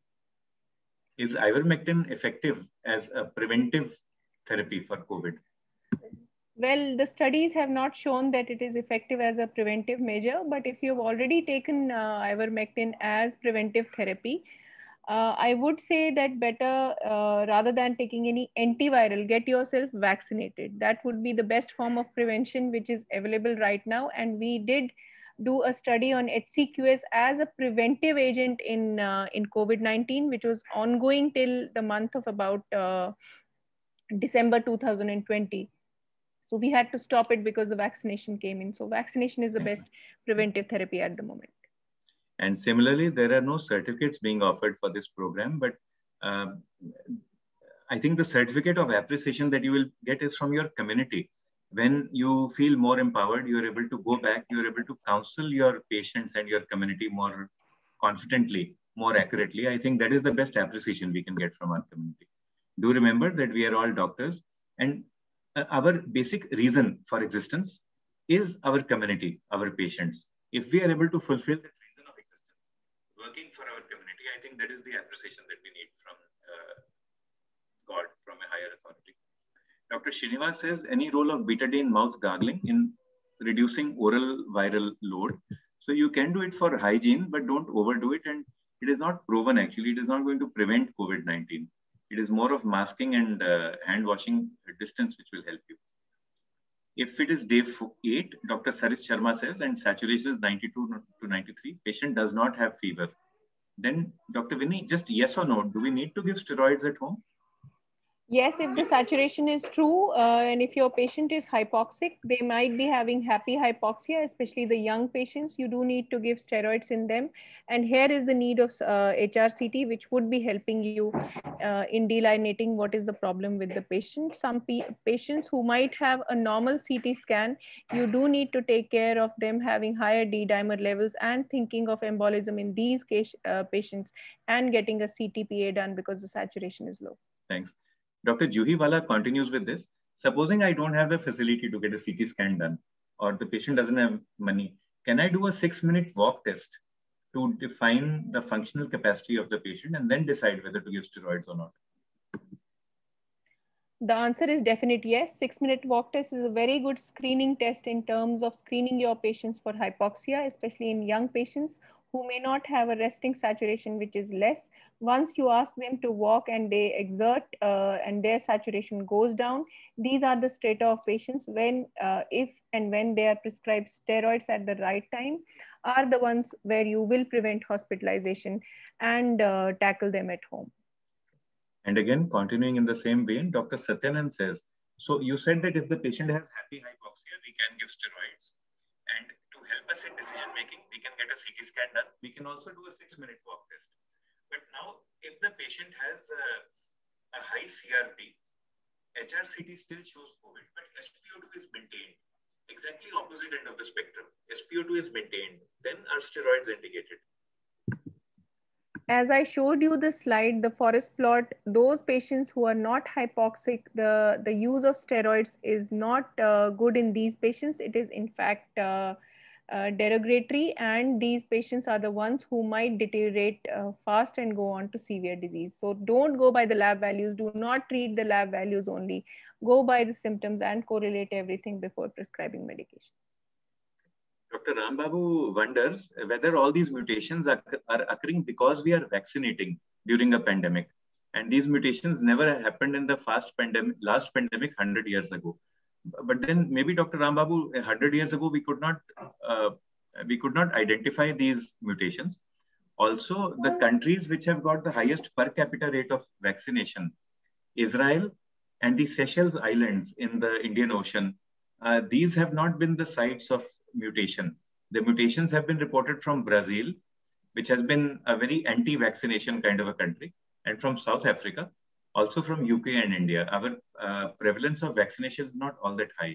Is ivermectin effective as a preventive therapy for COVID? Well, the studies have not shown that it is effective as a preventive measure, but if you've already taken uh, ivermectin as preventive therapy, uh, I would say that better, uh, rather than taking any antiviral, get yourself vaccinated. That would be the best form of prevention which is available right now. And we did do a study on H C Q S as a preventive agent in, uh, in COVID nineteen, which was ongoing till the month of about uh, December two thousand twenty. So we had to stop it because the vaccination came in. So vaccination is the best preventive therapy at the moment. And similarly, there are no certificates being offered for this program, but Uh, I think the certificate of appreciation that you will get is from your community. When you feel more empowered, you are able to go back, you are able to counsel your patients and your community more confidently, more accurately. I think that is the best appreciation we can get from our community. Do remember that we are all doctors, and our basic reason for existence is our community, our patients. If we are able to fulfill that reason of existence, working for our community, I think that is the appreciation that we need from uh, God, from a higher authority. Doctor Srinivas says, any role of betadine mouth gargling in reducing oral viral load? So you can do it for hygiene, but don't overdo it. And it is not proven actually. It is not going to prevent COVID nineteen. It is more of masking and uh, hand washing distance which will help you. If it is day eight, Doctor Sarit Sharma says, and saturation is ninety-two to ninety-three, patient does not have fever. Then Doctor Vinny, just yes or no, do we need to give steroids at home? Yes, if the saturation is true, uh, and if your patient is hypoxic, they might be having happy hypoxia, especially the young patients. You do need to give steroids in them. And here is the need of uh, H R C T, which would be helping you uh, in delineating what is the problem with the patient. Some patients who might have a normal C T scan, you do need to take care of them having higher D-dimer levels and thinking of embolism in these case, uh, patients and getting a C T P A done because the saturation is low. Thanks. Doctor Juhiwala continues with this. Supposing I don't have the facility to get a C T scan done, or the patient doesn't have money, can I do a six minute walk test to define the functional capacity of the patient and then decide whether to give steroids or not? The answer is definite yes. Six minute walk test is a very good screening test in terms of screening your patients for hypoxia, especially in young patients who may not have a resting saturation, which is less. Once you ask them to walk and they exert uh, and their saturation goes down, these are the strata of patients when, uh, if and when they are prescribed steroids at the right time, are the ones where you will prevent hospitalization and uh, tackle them at home. And again, continuing in the same vein, Doctor Satyanand says, so you said that if the patient has happy hypoxia, we can give steroids. And to help us in decision making, we can get a C T scan done. We can also do a six minute walk test. But now, if the patient has a, a high C R P, H R C T still shows COVID, but S P O two is maintained. Exactly opposite end of the spectrum. S P O two is maintained. Then are steroids indicated? As I showed you the slide, the forest plot, those patients who are not hypoxic, the, the use of steroids is not uh, good in these patients. It is in fact uh, uh, derogatory, and these patients are the ones who might deteriorate uh, fast and go on to severe disease. So don't go by the lab values. Do not treat the lab values only. Go by the symptoms and correlate everything before prescribing medication. Doctor Rambabu wonders whether all these mutations are, are occurring because we are vaccinating during a pandemic. And these mutations never happened in the fast pandemic, last pandemic one hundred years ago. But then maybe Doctor Rambabu, one hundred years ago, we could not, uh, we could not identify these mutations. Also, the countries which have got the highest per capita rate of vaccination, Israel and the Seychelles Islands in the Indian Ocean, Uh, these have not been the sites of mutation. The mutations have been reported from Brazil, which has been a very anti-vaccination kind of a country, and from South Africa, also from U K and India. Our uh, prevalence of vaccination is not all that high.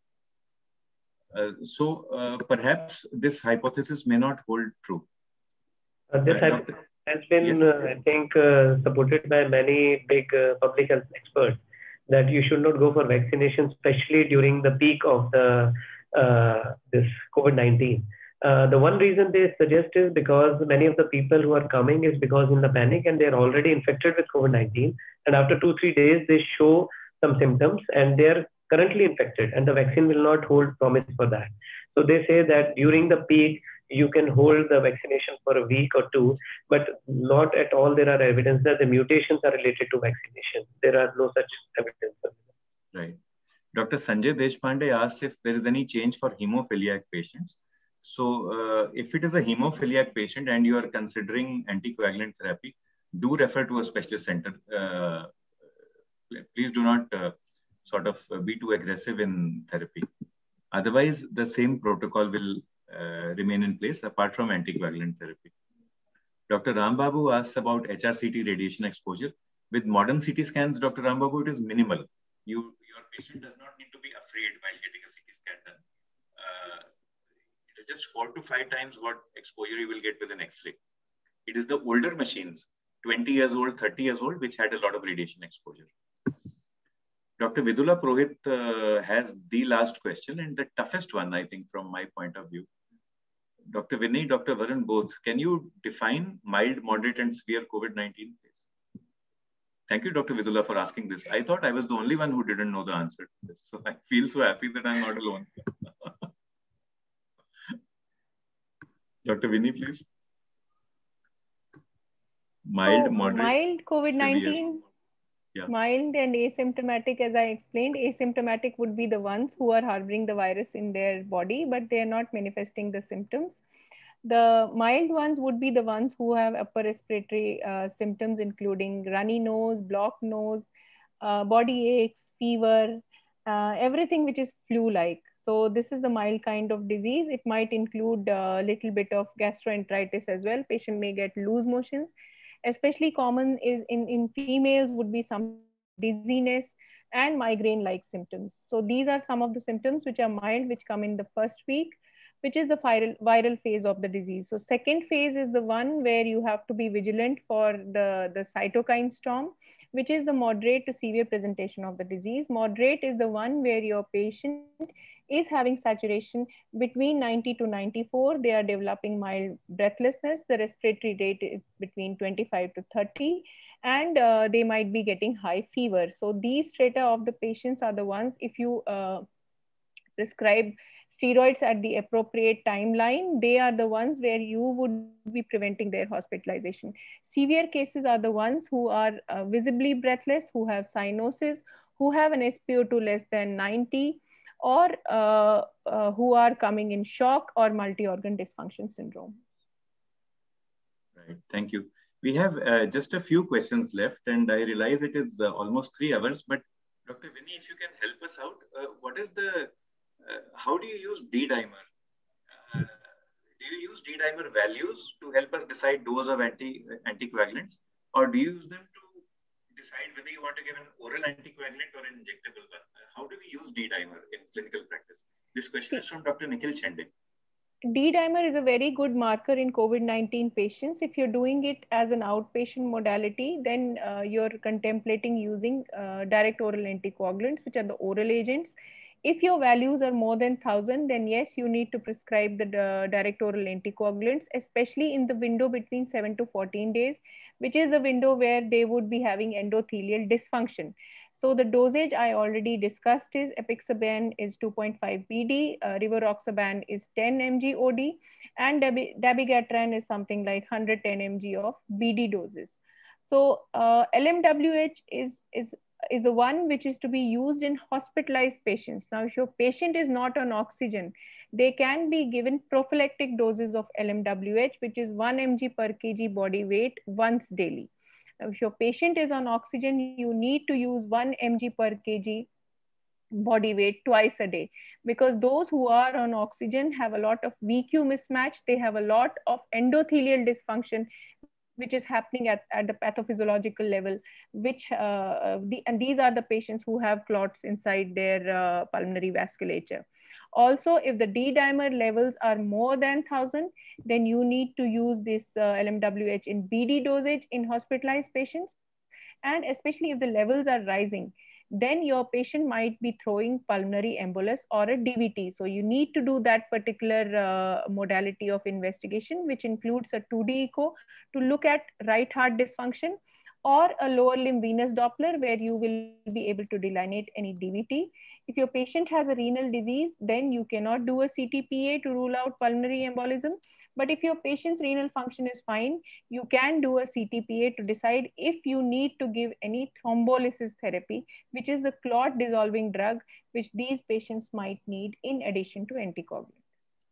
Uh, so uh, perhaps this hypothesis may not hold true. Uh, this uh, has been, yes. uh, I think, uh, supported by many big uh, public health experts, that you should not go for vaccination, especially during the peak of the uh, this COVID nineteen. Uh, the one reason they suggest is because many of the people who are coming is because in the panic and they're already infected with COVID nineteen. And after two, three days, they show some symptoms and they're currently infected, and the vaccine will not hold promise for that. So they say that during the peak, you can hold the vaccination for a week or two, but not at all there are evidence that the mutations are related to vaccination. There are no such evidence. Right. Doctor Sanjay Deshpande asks if there is any change for hemophiliac patients. So uh, if it is a hemophiliac patient and you are considering anticoagulant therapy, do refer to a specialist center. Uh, please do not uh, sort of be too aggressive in therapy. Otherwise, the same protocol will Uh, remain in place apart from anticoagulant therapy. Doctor Rambabu asks about H R C T radiation exposure. With modern C T scans, Doctor Rambabu, it is minimal. You, your patient does not need to be afraid while getting a C T scan done. Uh, it is just four to five times what exposure you will get with an X-ray. It is the older machines, twenty years old, thirty years old, which had a lot of radiation exposure. Doctor Vidula Purohit uh, has the last question and the toughest one, I think, from my point of view. Doctor Vinay, Doctor Varun, both, can you define mild, moderate, and severe COVID nineteen? Thank you, Doctor Vidula, for asking this. I thought I was the only one who didn't know the answer to this. So I feel so happy that I'm not alone. Doctor Vinay, please. Mild, so, moderate, mild COVID nineteen, yeah. Mild and asymptomatic, as I explained. Asymptomatic would be the ones who are harboring the virus in their body, but they are not manifesting the symptoms. The mild ones would be the ones who have upper respiratory uh, symptoms, including runny nose, blocked nose, uh, body aches, fever, uh, everything which is flu-like. So this is the mild kind of disease. It might include a little bit of gastroenteritis as well. Patient may get loose motions. Especially common is in, in females would be some dizziness and migraine-like symptoms. So these are some of the symptoms which are mild, which come in the first week, which is the viral, viral phase of the disease. So second phase is the one where you have to be vigilant for the, the cytokine storm, which is the moderate to severe presentation of the disease. Moderate is the one where your patient is having saturation between ninety to ninety-four. They are developing mild breathlessness. The respiratory rate is between twenty-five to thirty, and uh, they might be getting high fever. So these strata of the patients are the ones, if you uh, prescribe steroids at the appropriate timeline, they are the ones where you would be preventing their hospitalization. Severe cases are the ones who are uh, visibly breathless, who have cyanosis, who have an S p O two less than ninety, or uh, uh, who are coming in shock or multi-organ dysfunction syndrome. Right, thank you. We have uh, just a few questions left, and I realize it is uh, almost three hours, but Doctor Vinay, if you can help us out, uh, what is the, uh, how do you use D-dimer? Uh, do you use D-dimer values to help us decide dose of anti, anticoagulants, or do you use them to decide whether you want to give an oral anticoagulant or an injectable one? How do we use D-dimer in clinical practice? This question is from Doctor Nikhil Chende. D-dimer is a very good marker in COVID nineteen patients. If you're doing it as an outpatient modality, then uh, you're contemplating using uh, direct oral anticoagulants, which are the oral agents. If your values are more than one thousand, then yes, you need to prescribe the uh, direct oral anticoagulants, especially in the window between seven to fourteen days, which is the window where they would be having endothelial dysfunction. So the dosage I already discussed is apixaban is two point five B D, uh, rivaroxaban is ten milligrams O D, and dabigatran is something like one hundred ten milligrams of B D doses. So uh, L M W H is, is, is the one which is to be used in hospitalized patients. Now, if your patient is not on oxygen, they can be given prophylactic doses of L M W H, which is one milligram per kg body weight once daily. If your patient is on oxygen, you need to use one milligram per kg body weight twice a day, because those who are on oxygen have a lot of V Q mismatch. They have a lot of endothelial dysfunction, which is happening at, at the pathophysiological level, which uh, the, and these are the patients who have clots inside their uh, pulmonary vasculature. Also, if the D-dimer levels are more than one thousand, then you need to use this uh, L M W H in B D dosage in hospitalized patients. And especially if the levels are rising, then your patient might be throwing pulmonary embolus or a D V T. So you need to do that particular uh, modality of investigation, which includes a two D echo to look at right heart dysfunction, or a lower limb venous Doppler where you will be able to delineate any D V T. If your patient has a renal disease, then you cannot do a C T P A to rule out pulmonary embolism. But if your patient's renal function is fine, you can do a C T P A to decide if you need to give any thrombolysis therapy, which is the clot dissolving drug which these patients might need in addition to anticoagulants.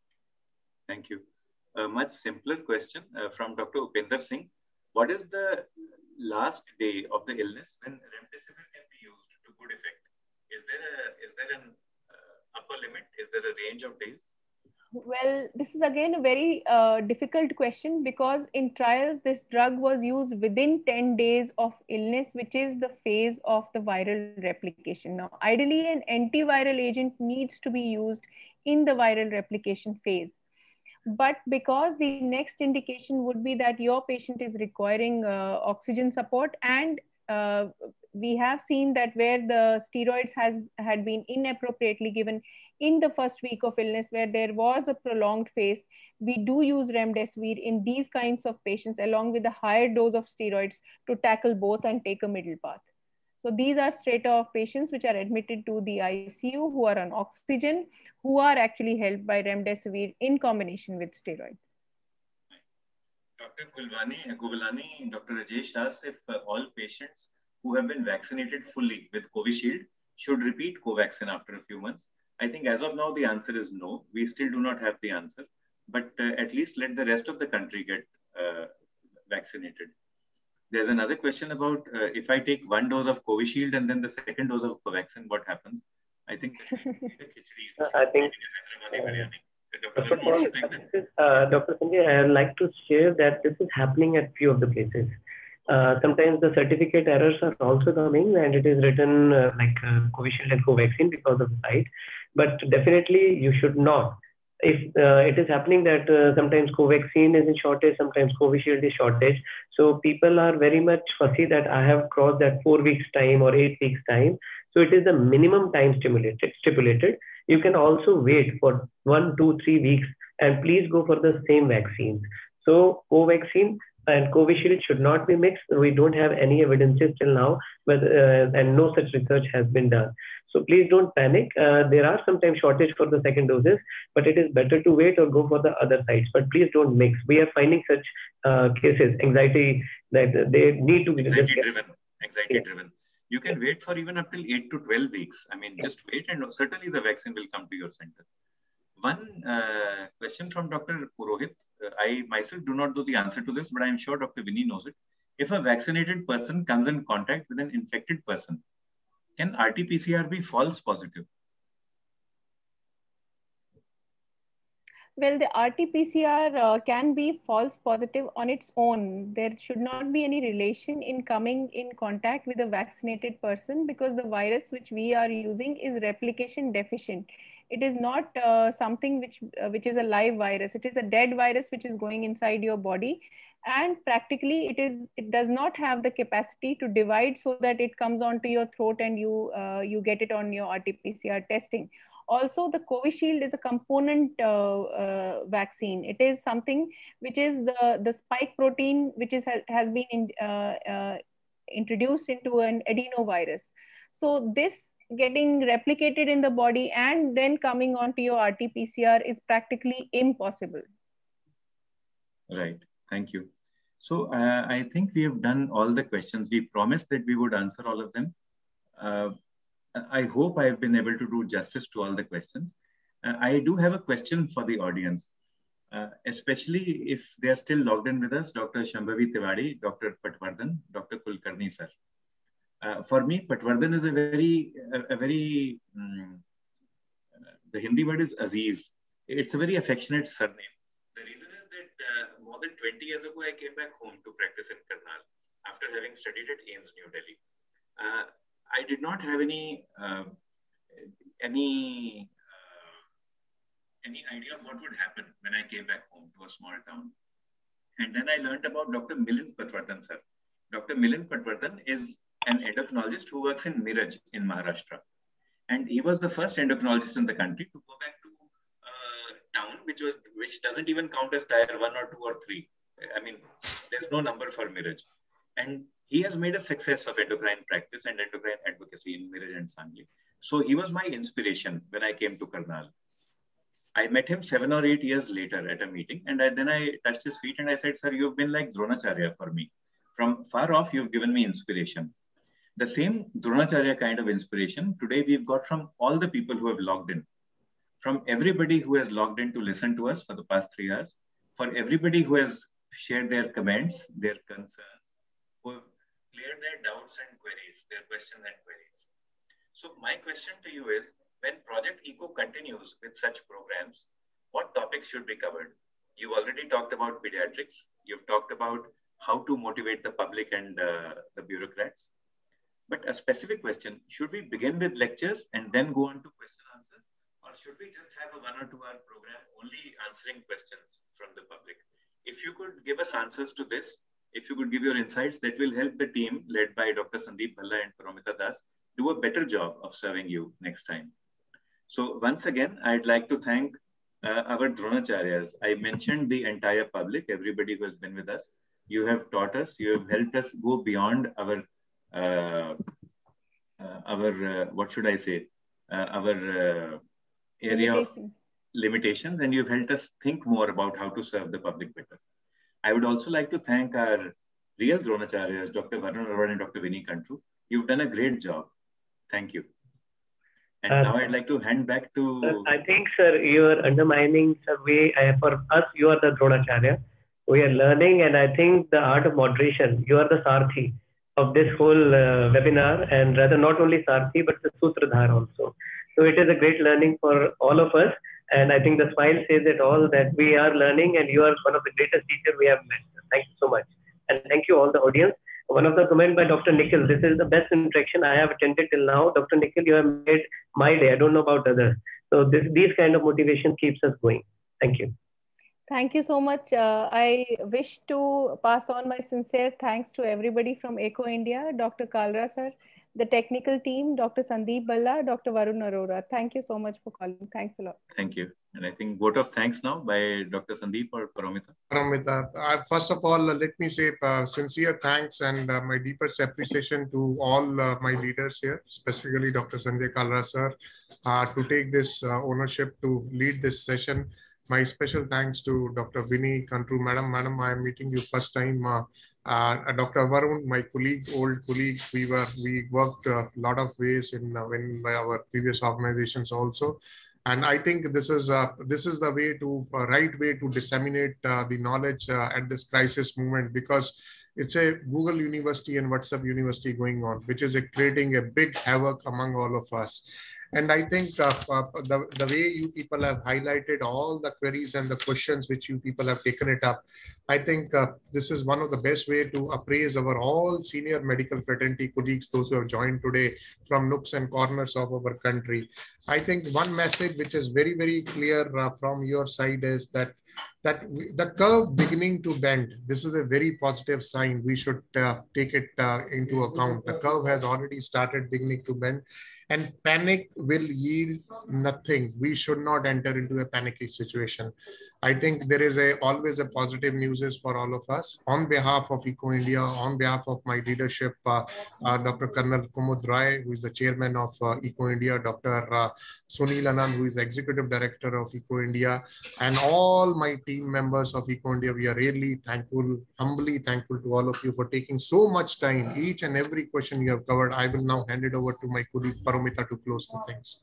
Thank you. A much simpler question uh, from Doctor Upender Singh. What is the last day of the illness when remdesivir can be used to good effect? Is there a is there an uh, upper limit? Is there a range of days? Well, this is again a very uh, difficult question, because in trials, this drug was used within ten days of illness, which is the phase of the viral replication. Now, ideally, an antiviral agent needs to be used in the viral replication phase. But because the next indication would be that your patient is requiring uh, oxygen support, and uh, we have seen that where the steroids has had been inappropriately given in the first week of illness, where there was a prolonged phase, we do use remdesivir in these kinds of patients along with a higher dose of steroids to tackle both and take a middle path. So these are strata of patients which are admitted to the I C U, who are on oxygen, who are actually helped by remdesivir in combination with steroids. Doctor Kulwani, Govilani, Doctor Rajesh asks if uh, all patients who have been vaccinated fully with Covishield should repeat Covaxin after a few months. I think as of now, the answer is no. We still do not have the answer, but uh, at least let the rest of the country get uh, vaccinated. There's another question about uh, if I take one dose of Covishield and then the second dose of Covaxin, what happens? I think I think Doctor Paul, uh, Doctor Sanjay, I would like to share that this is happening at few of the places. Uh, sometimes the certificate errors are also coming, and it is written uh, like uh, Covishield and Covaxin because of the site. But definitely you should not. If uh, it is happening that uh, sometimes Covaxin is in shortage, sometimes Covishield is shortage. So people are very much fussy that I have crossed that four weeks time or eight weeks time. So it is the minimum time stimulated, stipulated. You can also wait for one, two, three weeks, and please go for the same vaccines. So Covaxin and Covishield should not be mixed. We don't have any evidences till now, but uh, and no such research has been done. So please don't panic. Uh, there are sometimes shortage for the second doses, but it is better to wait or go for the other sites. But please don't mix. We are finding such uh, cases, anxiety, that they need to be anxiety driven. Anxiety yeah. driven. You can wait for even up till eight to twelve weeks. I mean, just wait, and certainly the vaccine will come to your center. One uh, question from Doctor Purohit. Uh, I myself do not know the answer to this, but I'm sure Doctor Vinny knows it. If a vaccinated person comes in contact with an infected person, can R T P C R be false positive? Well, the R T P C R uh, can be false positive on its own. There should not be any relation in coming in contact with a vaccinated person, because the virus which we are using is replication deficient. It is not uh, something which uh, which is a live virus. It is a dead virus which is going inside your body, and practically it is it does not have the capacity to divide so that it comes onto your throat and you uh, you get it on your R T P C R testing. Also, the Covishield is a component uh, uh, vaccine. It is something which is the, the spike protein which is, has been in, uh, uh, introduced into an adenovirus. So this getting replicated in the body and then coming onto your R T P C R is practically impossible. Right. Thank you. So uh, I think we have done all the questions. We promised that we would answer all of them. Uh, I hope I have been able to do justice to all the questions. Uh, I do have a question for the audience, uh, especially if they are still logged in with us, Doctor Shambhavi Tiwari, Doctor Patwardhan, Doctor Kulkarni sir. Uh, for me, Patwardhan is a very, a, a very, um, uh, the Hindi word is Aziz. It's a very affectionate surname. The reason is that uh, more than twenty years ago, I came back home to practice in Karnal after having studied at AIIMS, New Delhi. Uh, I did not have any uh, any uh, any idea of what would happen when I came back home to a small town. And then I learned about Doctor Milind Patwardhan sir. Doctor Milind Patwardhan is an endocrinologist who works in Miraj in Maharashtra. And he was the first endocrinologist in the country to go back to a town which was which doesn't even count as tier one or two or three. I mean, there's no number for Miraj. And he has made a success of endocrine practice and endocrine advocacy in Miraj and Sangli. So he was my inspiration when I came to Karnal. I met him seven or eight years later at a meeting, and I, then I touched his feet and I said, sir, you've been like Dronacharya for me. From far off, you've given me inspiration. The same Dronacharya kind of inspiration today we've got from all the people who have logged in. From everybody who has logged in to listen to us for the past three hours, for everybody who has shared their comments, their concerns, who have cleared their doubts and queries, their questions and queries. So my question to you is, when Project ECO continues with such programs, what topics should be covered? You've already talked about pediatrics. You've talked about how to motivate the public and uh, the bureaucrats. But a specific question, should we begin with lectures and then go on to question answers? Or should we just have a one or two hour program only answering questions from the public? If you could give us answers to this, if you could give your insights, that will help the team led by Doctor Sandeep Bhalla and Paramita Das do a better job of serving you next time. So once again, I'd like to thank uh, our Dronacharyas. I mentioned the entire public, everybody who has been with us. You have taught us, you have helped us go beyond our, uh, uh, our uh, what should I say, uh, our uh, area of limitations, and you've helped us think more about how to serve the public better. I would also like to thank our real Dronacharyas, Doctor Varun Arora and Doctor Vinny Kantru. You've done a great job. Thank you. And uh, now I'd like to hand back to... I think, sir, you are undermining the way, uh, for us, you are the Dronacharya. We are learning, and I think the art of moderation, you are the Sarthi of this whole uh, webinar, and rather not only Sarthi, but the Sutradhar also. So it is a great learning for all of us. And I think the smile says it all, that we are learning, and you are one of the greatest teachers we have met. Thank you so much. And thank you all the audience. One of the comments by Doctor Nikhil, this is the best interaction I have attended till now. Doctor Nikhil, you have made my day. I don't know about others. So this, these kind of motivation keeps us going. Thank you. Thank you so much. Uh, I wish to pass on my sincere thanks to everybody from Eco India, Doctor Kalra sir, the technical team, Doctor Sandeep Bhalla, Doctor Varun Arora. Thank you so much for calling. Thanks a lot. Thank you. And I think vote of thanks now by Doctor Sandeep or Paramita. Paramita, uh, first of all, uh, let me say uh, sincere thanks and uh, my deepest appreciation to all uh, my leaders here, specifically Doctor Sanjay Kalra sir, uh, to take this uh, ownership to lead this session. My special thanks to Doctor Vinny Kantru, Madam. Madam, I am meeting you first time. Uh, uh, Doctor Varun, my colleague, old colleague, we were we worked a lot of ways in uh, when by our previous organizations also. And I think this is uh, this is the way to uh, right way to disseminate uh, the knowledge uh, at this crisis moment, because it's a Google University and WhatsApp University going on, which is a, creating a big havoc among all of us. And I think uh, uh, the, the way you people have highlighted all the queries and the questions which you people have taken it up, I think uh, this is one of the best way to appraise our all senior medical fraternity colleagues, those who have joined today from nooks and corners of our country. I think one message which is very, very clear uh, from your side is that that we, the curve beginning to bend. This is a very positive sign. We should uh, take it uh, into account. The curve has already started beginning to bend, and panic will yield nothing. We should not enter into a panicky situation. I think there is a always a positive news for all of us. On behalf of Eco India, on behalf of my leadership, uh, uh, Doctor Colonel Kumud Rai, who is the chairman of uh, Eco India, Doctor Uh, Sunil Anand, who is the executive director of Eco India, and all my team members of Eco India, we are really thankful, humbly thankful to all of you for taking so much time. Each and every question you have covered. I will now hand it over to my colleague Paramita to close the things.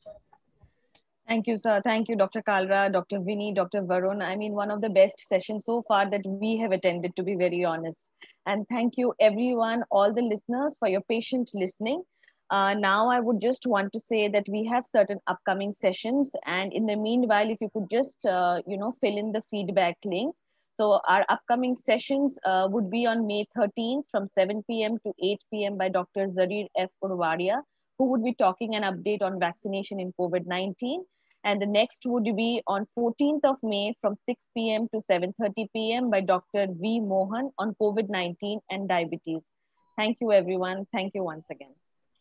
Thank you, sir. Thank you, Doctor Kalra, Doctor Vinny, Doctor Varun. I mean, one of the best sessions so far that we have attended, to be very honest. And thank you, everyone, all the listeners, for your patient listening. Uh, now, I would just want to say that we have certain upcoming sessions. And in the meanwhile, if you could just, uh, you know, fill in the feedback link. So our upcoming sessions uh, would be on May thirteenth from seven p m to eight p m by Doctor Zarir F. Purwadia, who would be talking an update on vaccination in COVID nineteen. And the next would be on fourteenth of May from six p m to seven thirty p m by Doctor V. Mohan on COVID nineteen and diabetes. Thank you, everyone. Thank you once again.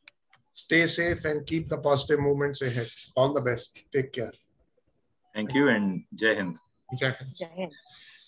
Stay safe and keep the positive movements ahead. All the best. Take care. Thank you and Jai Hind. Jai Hind. Jai Hind.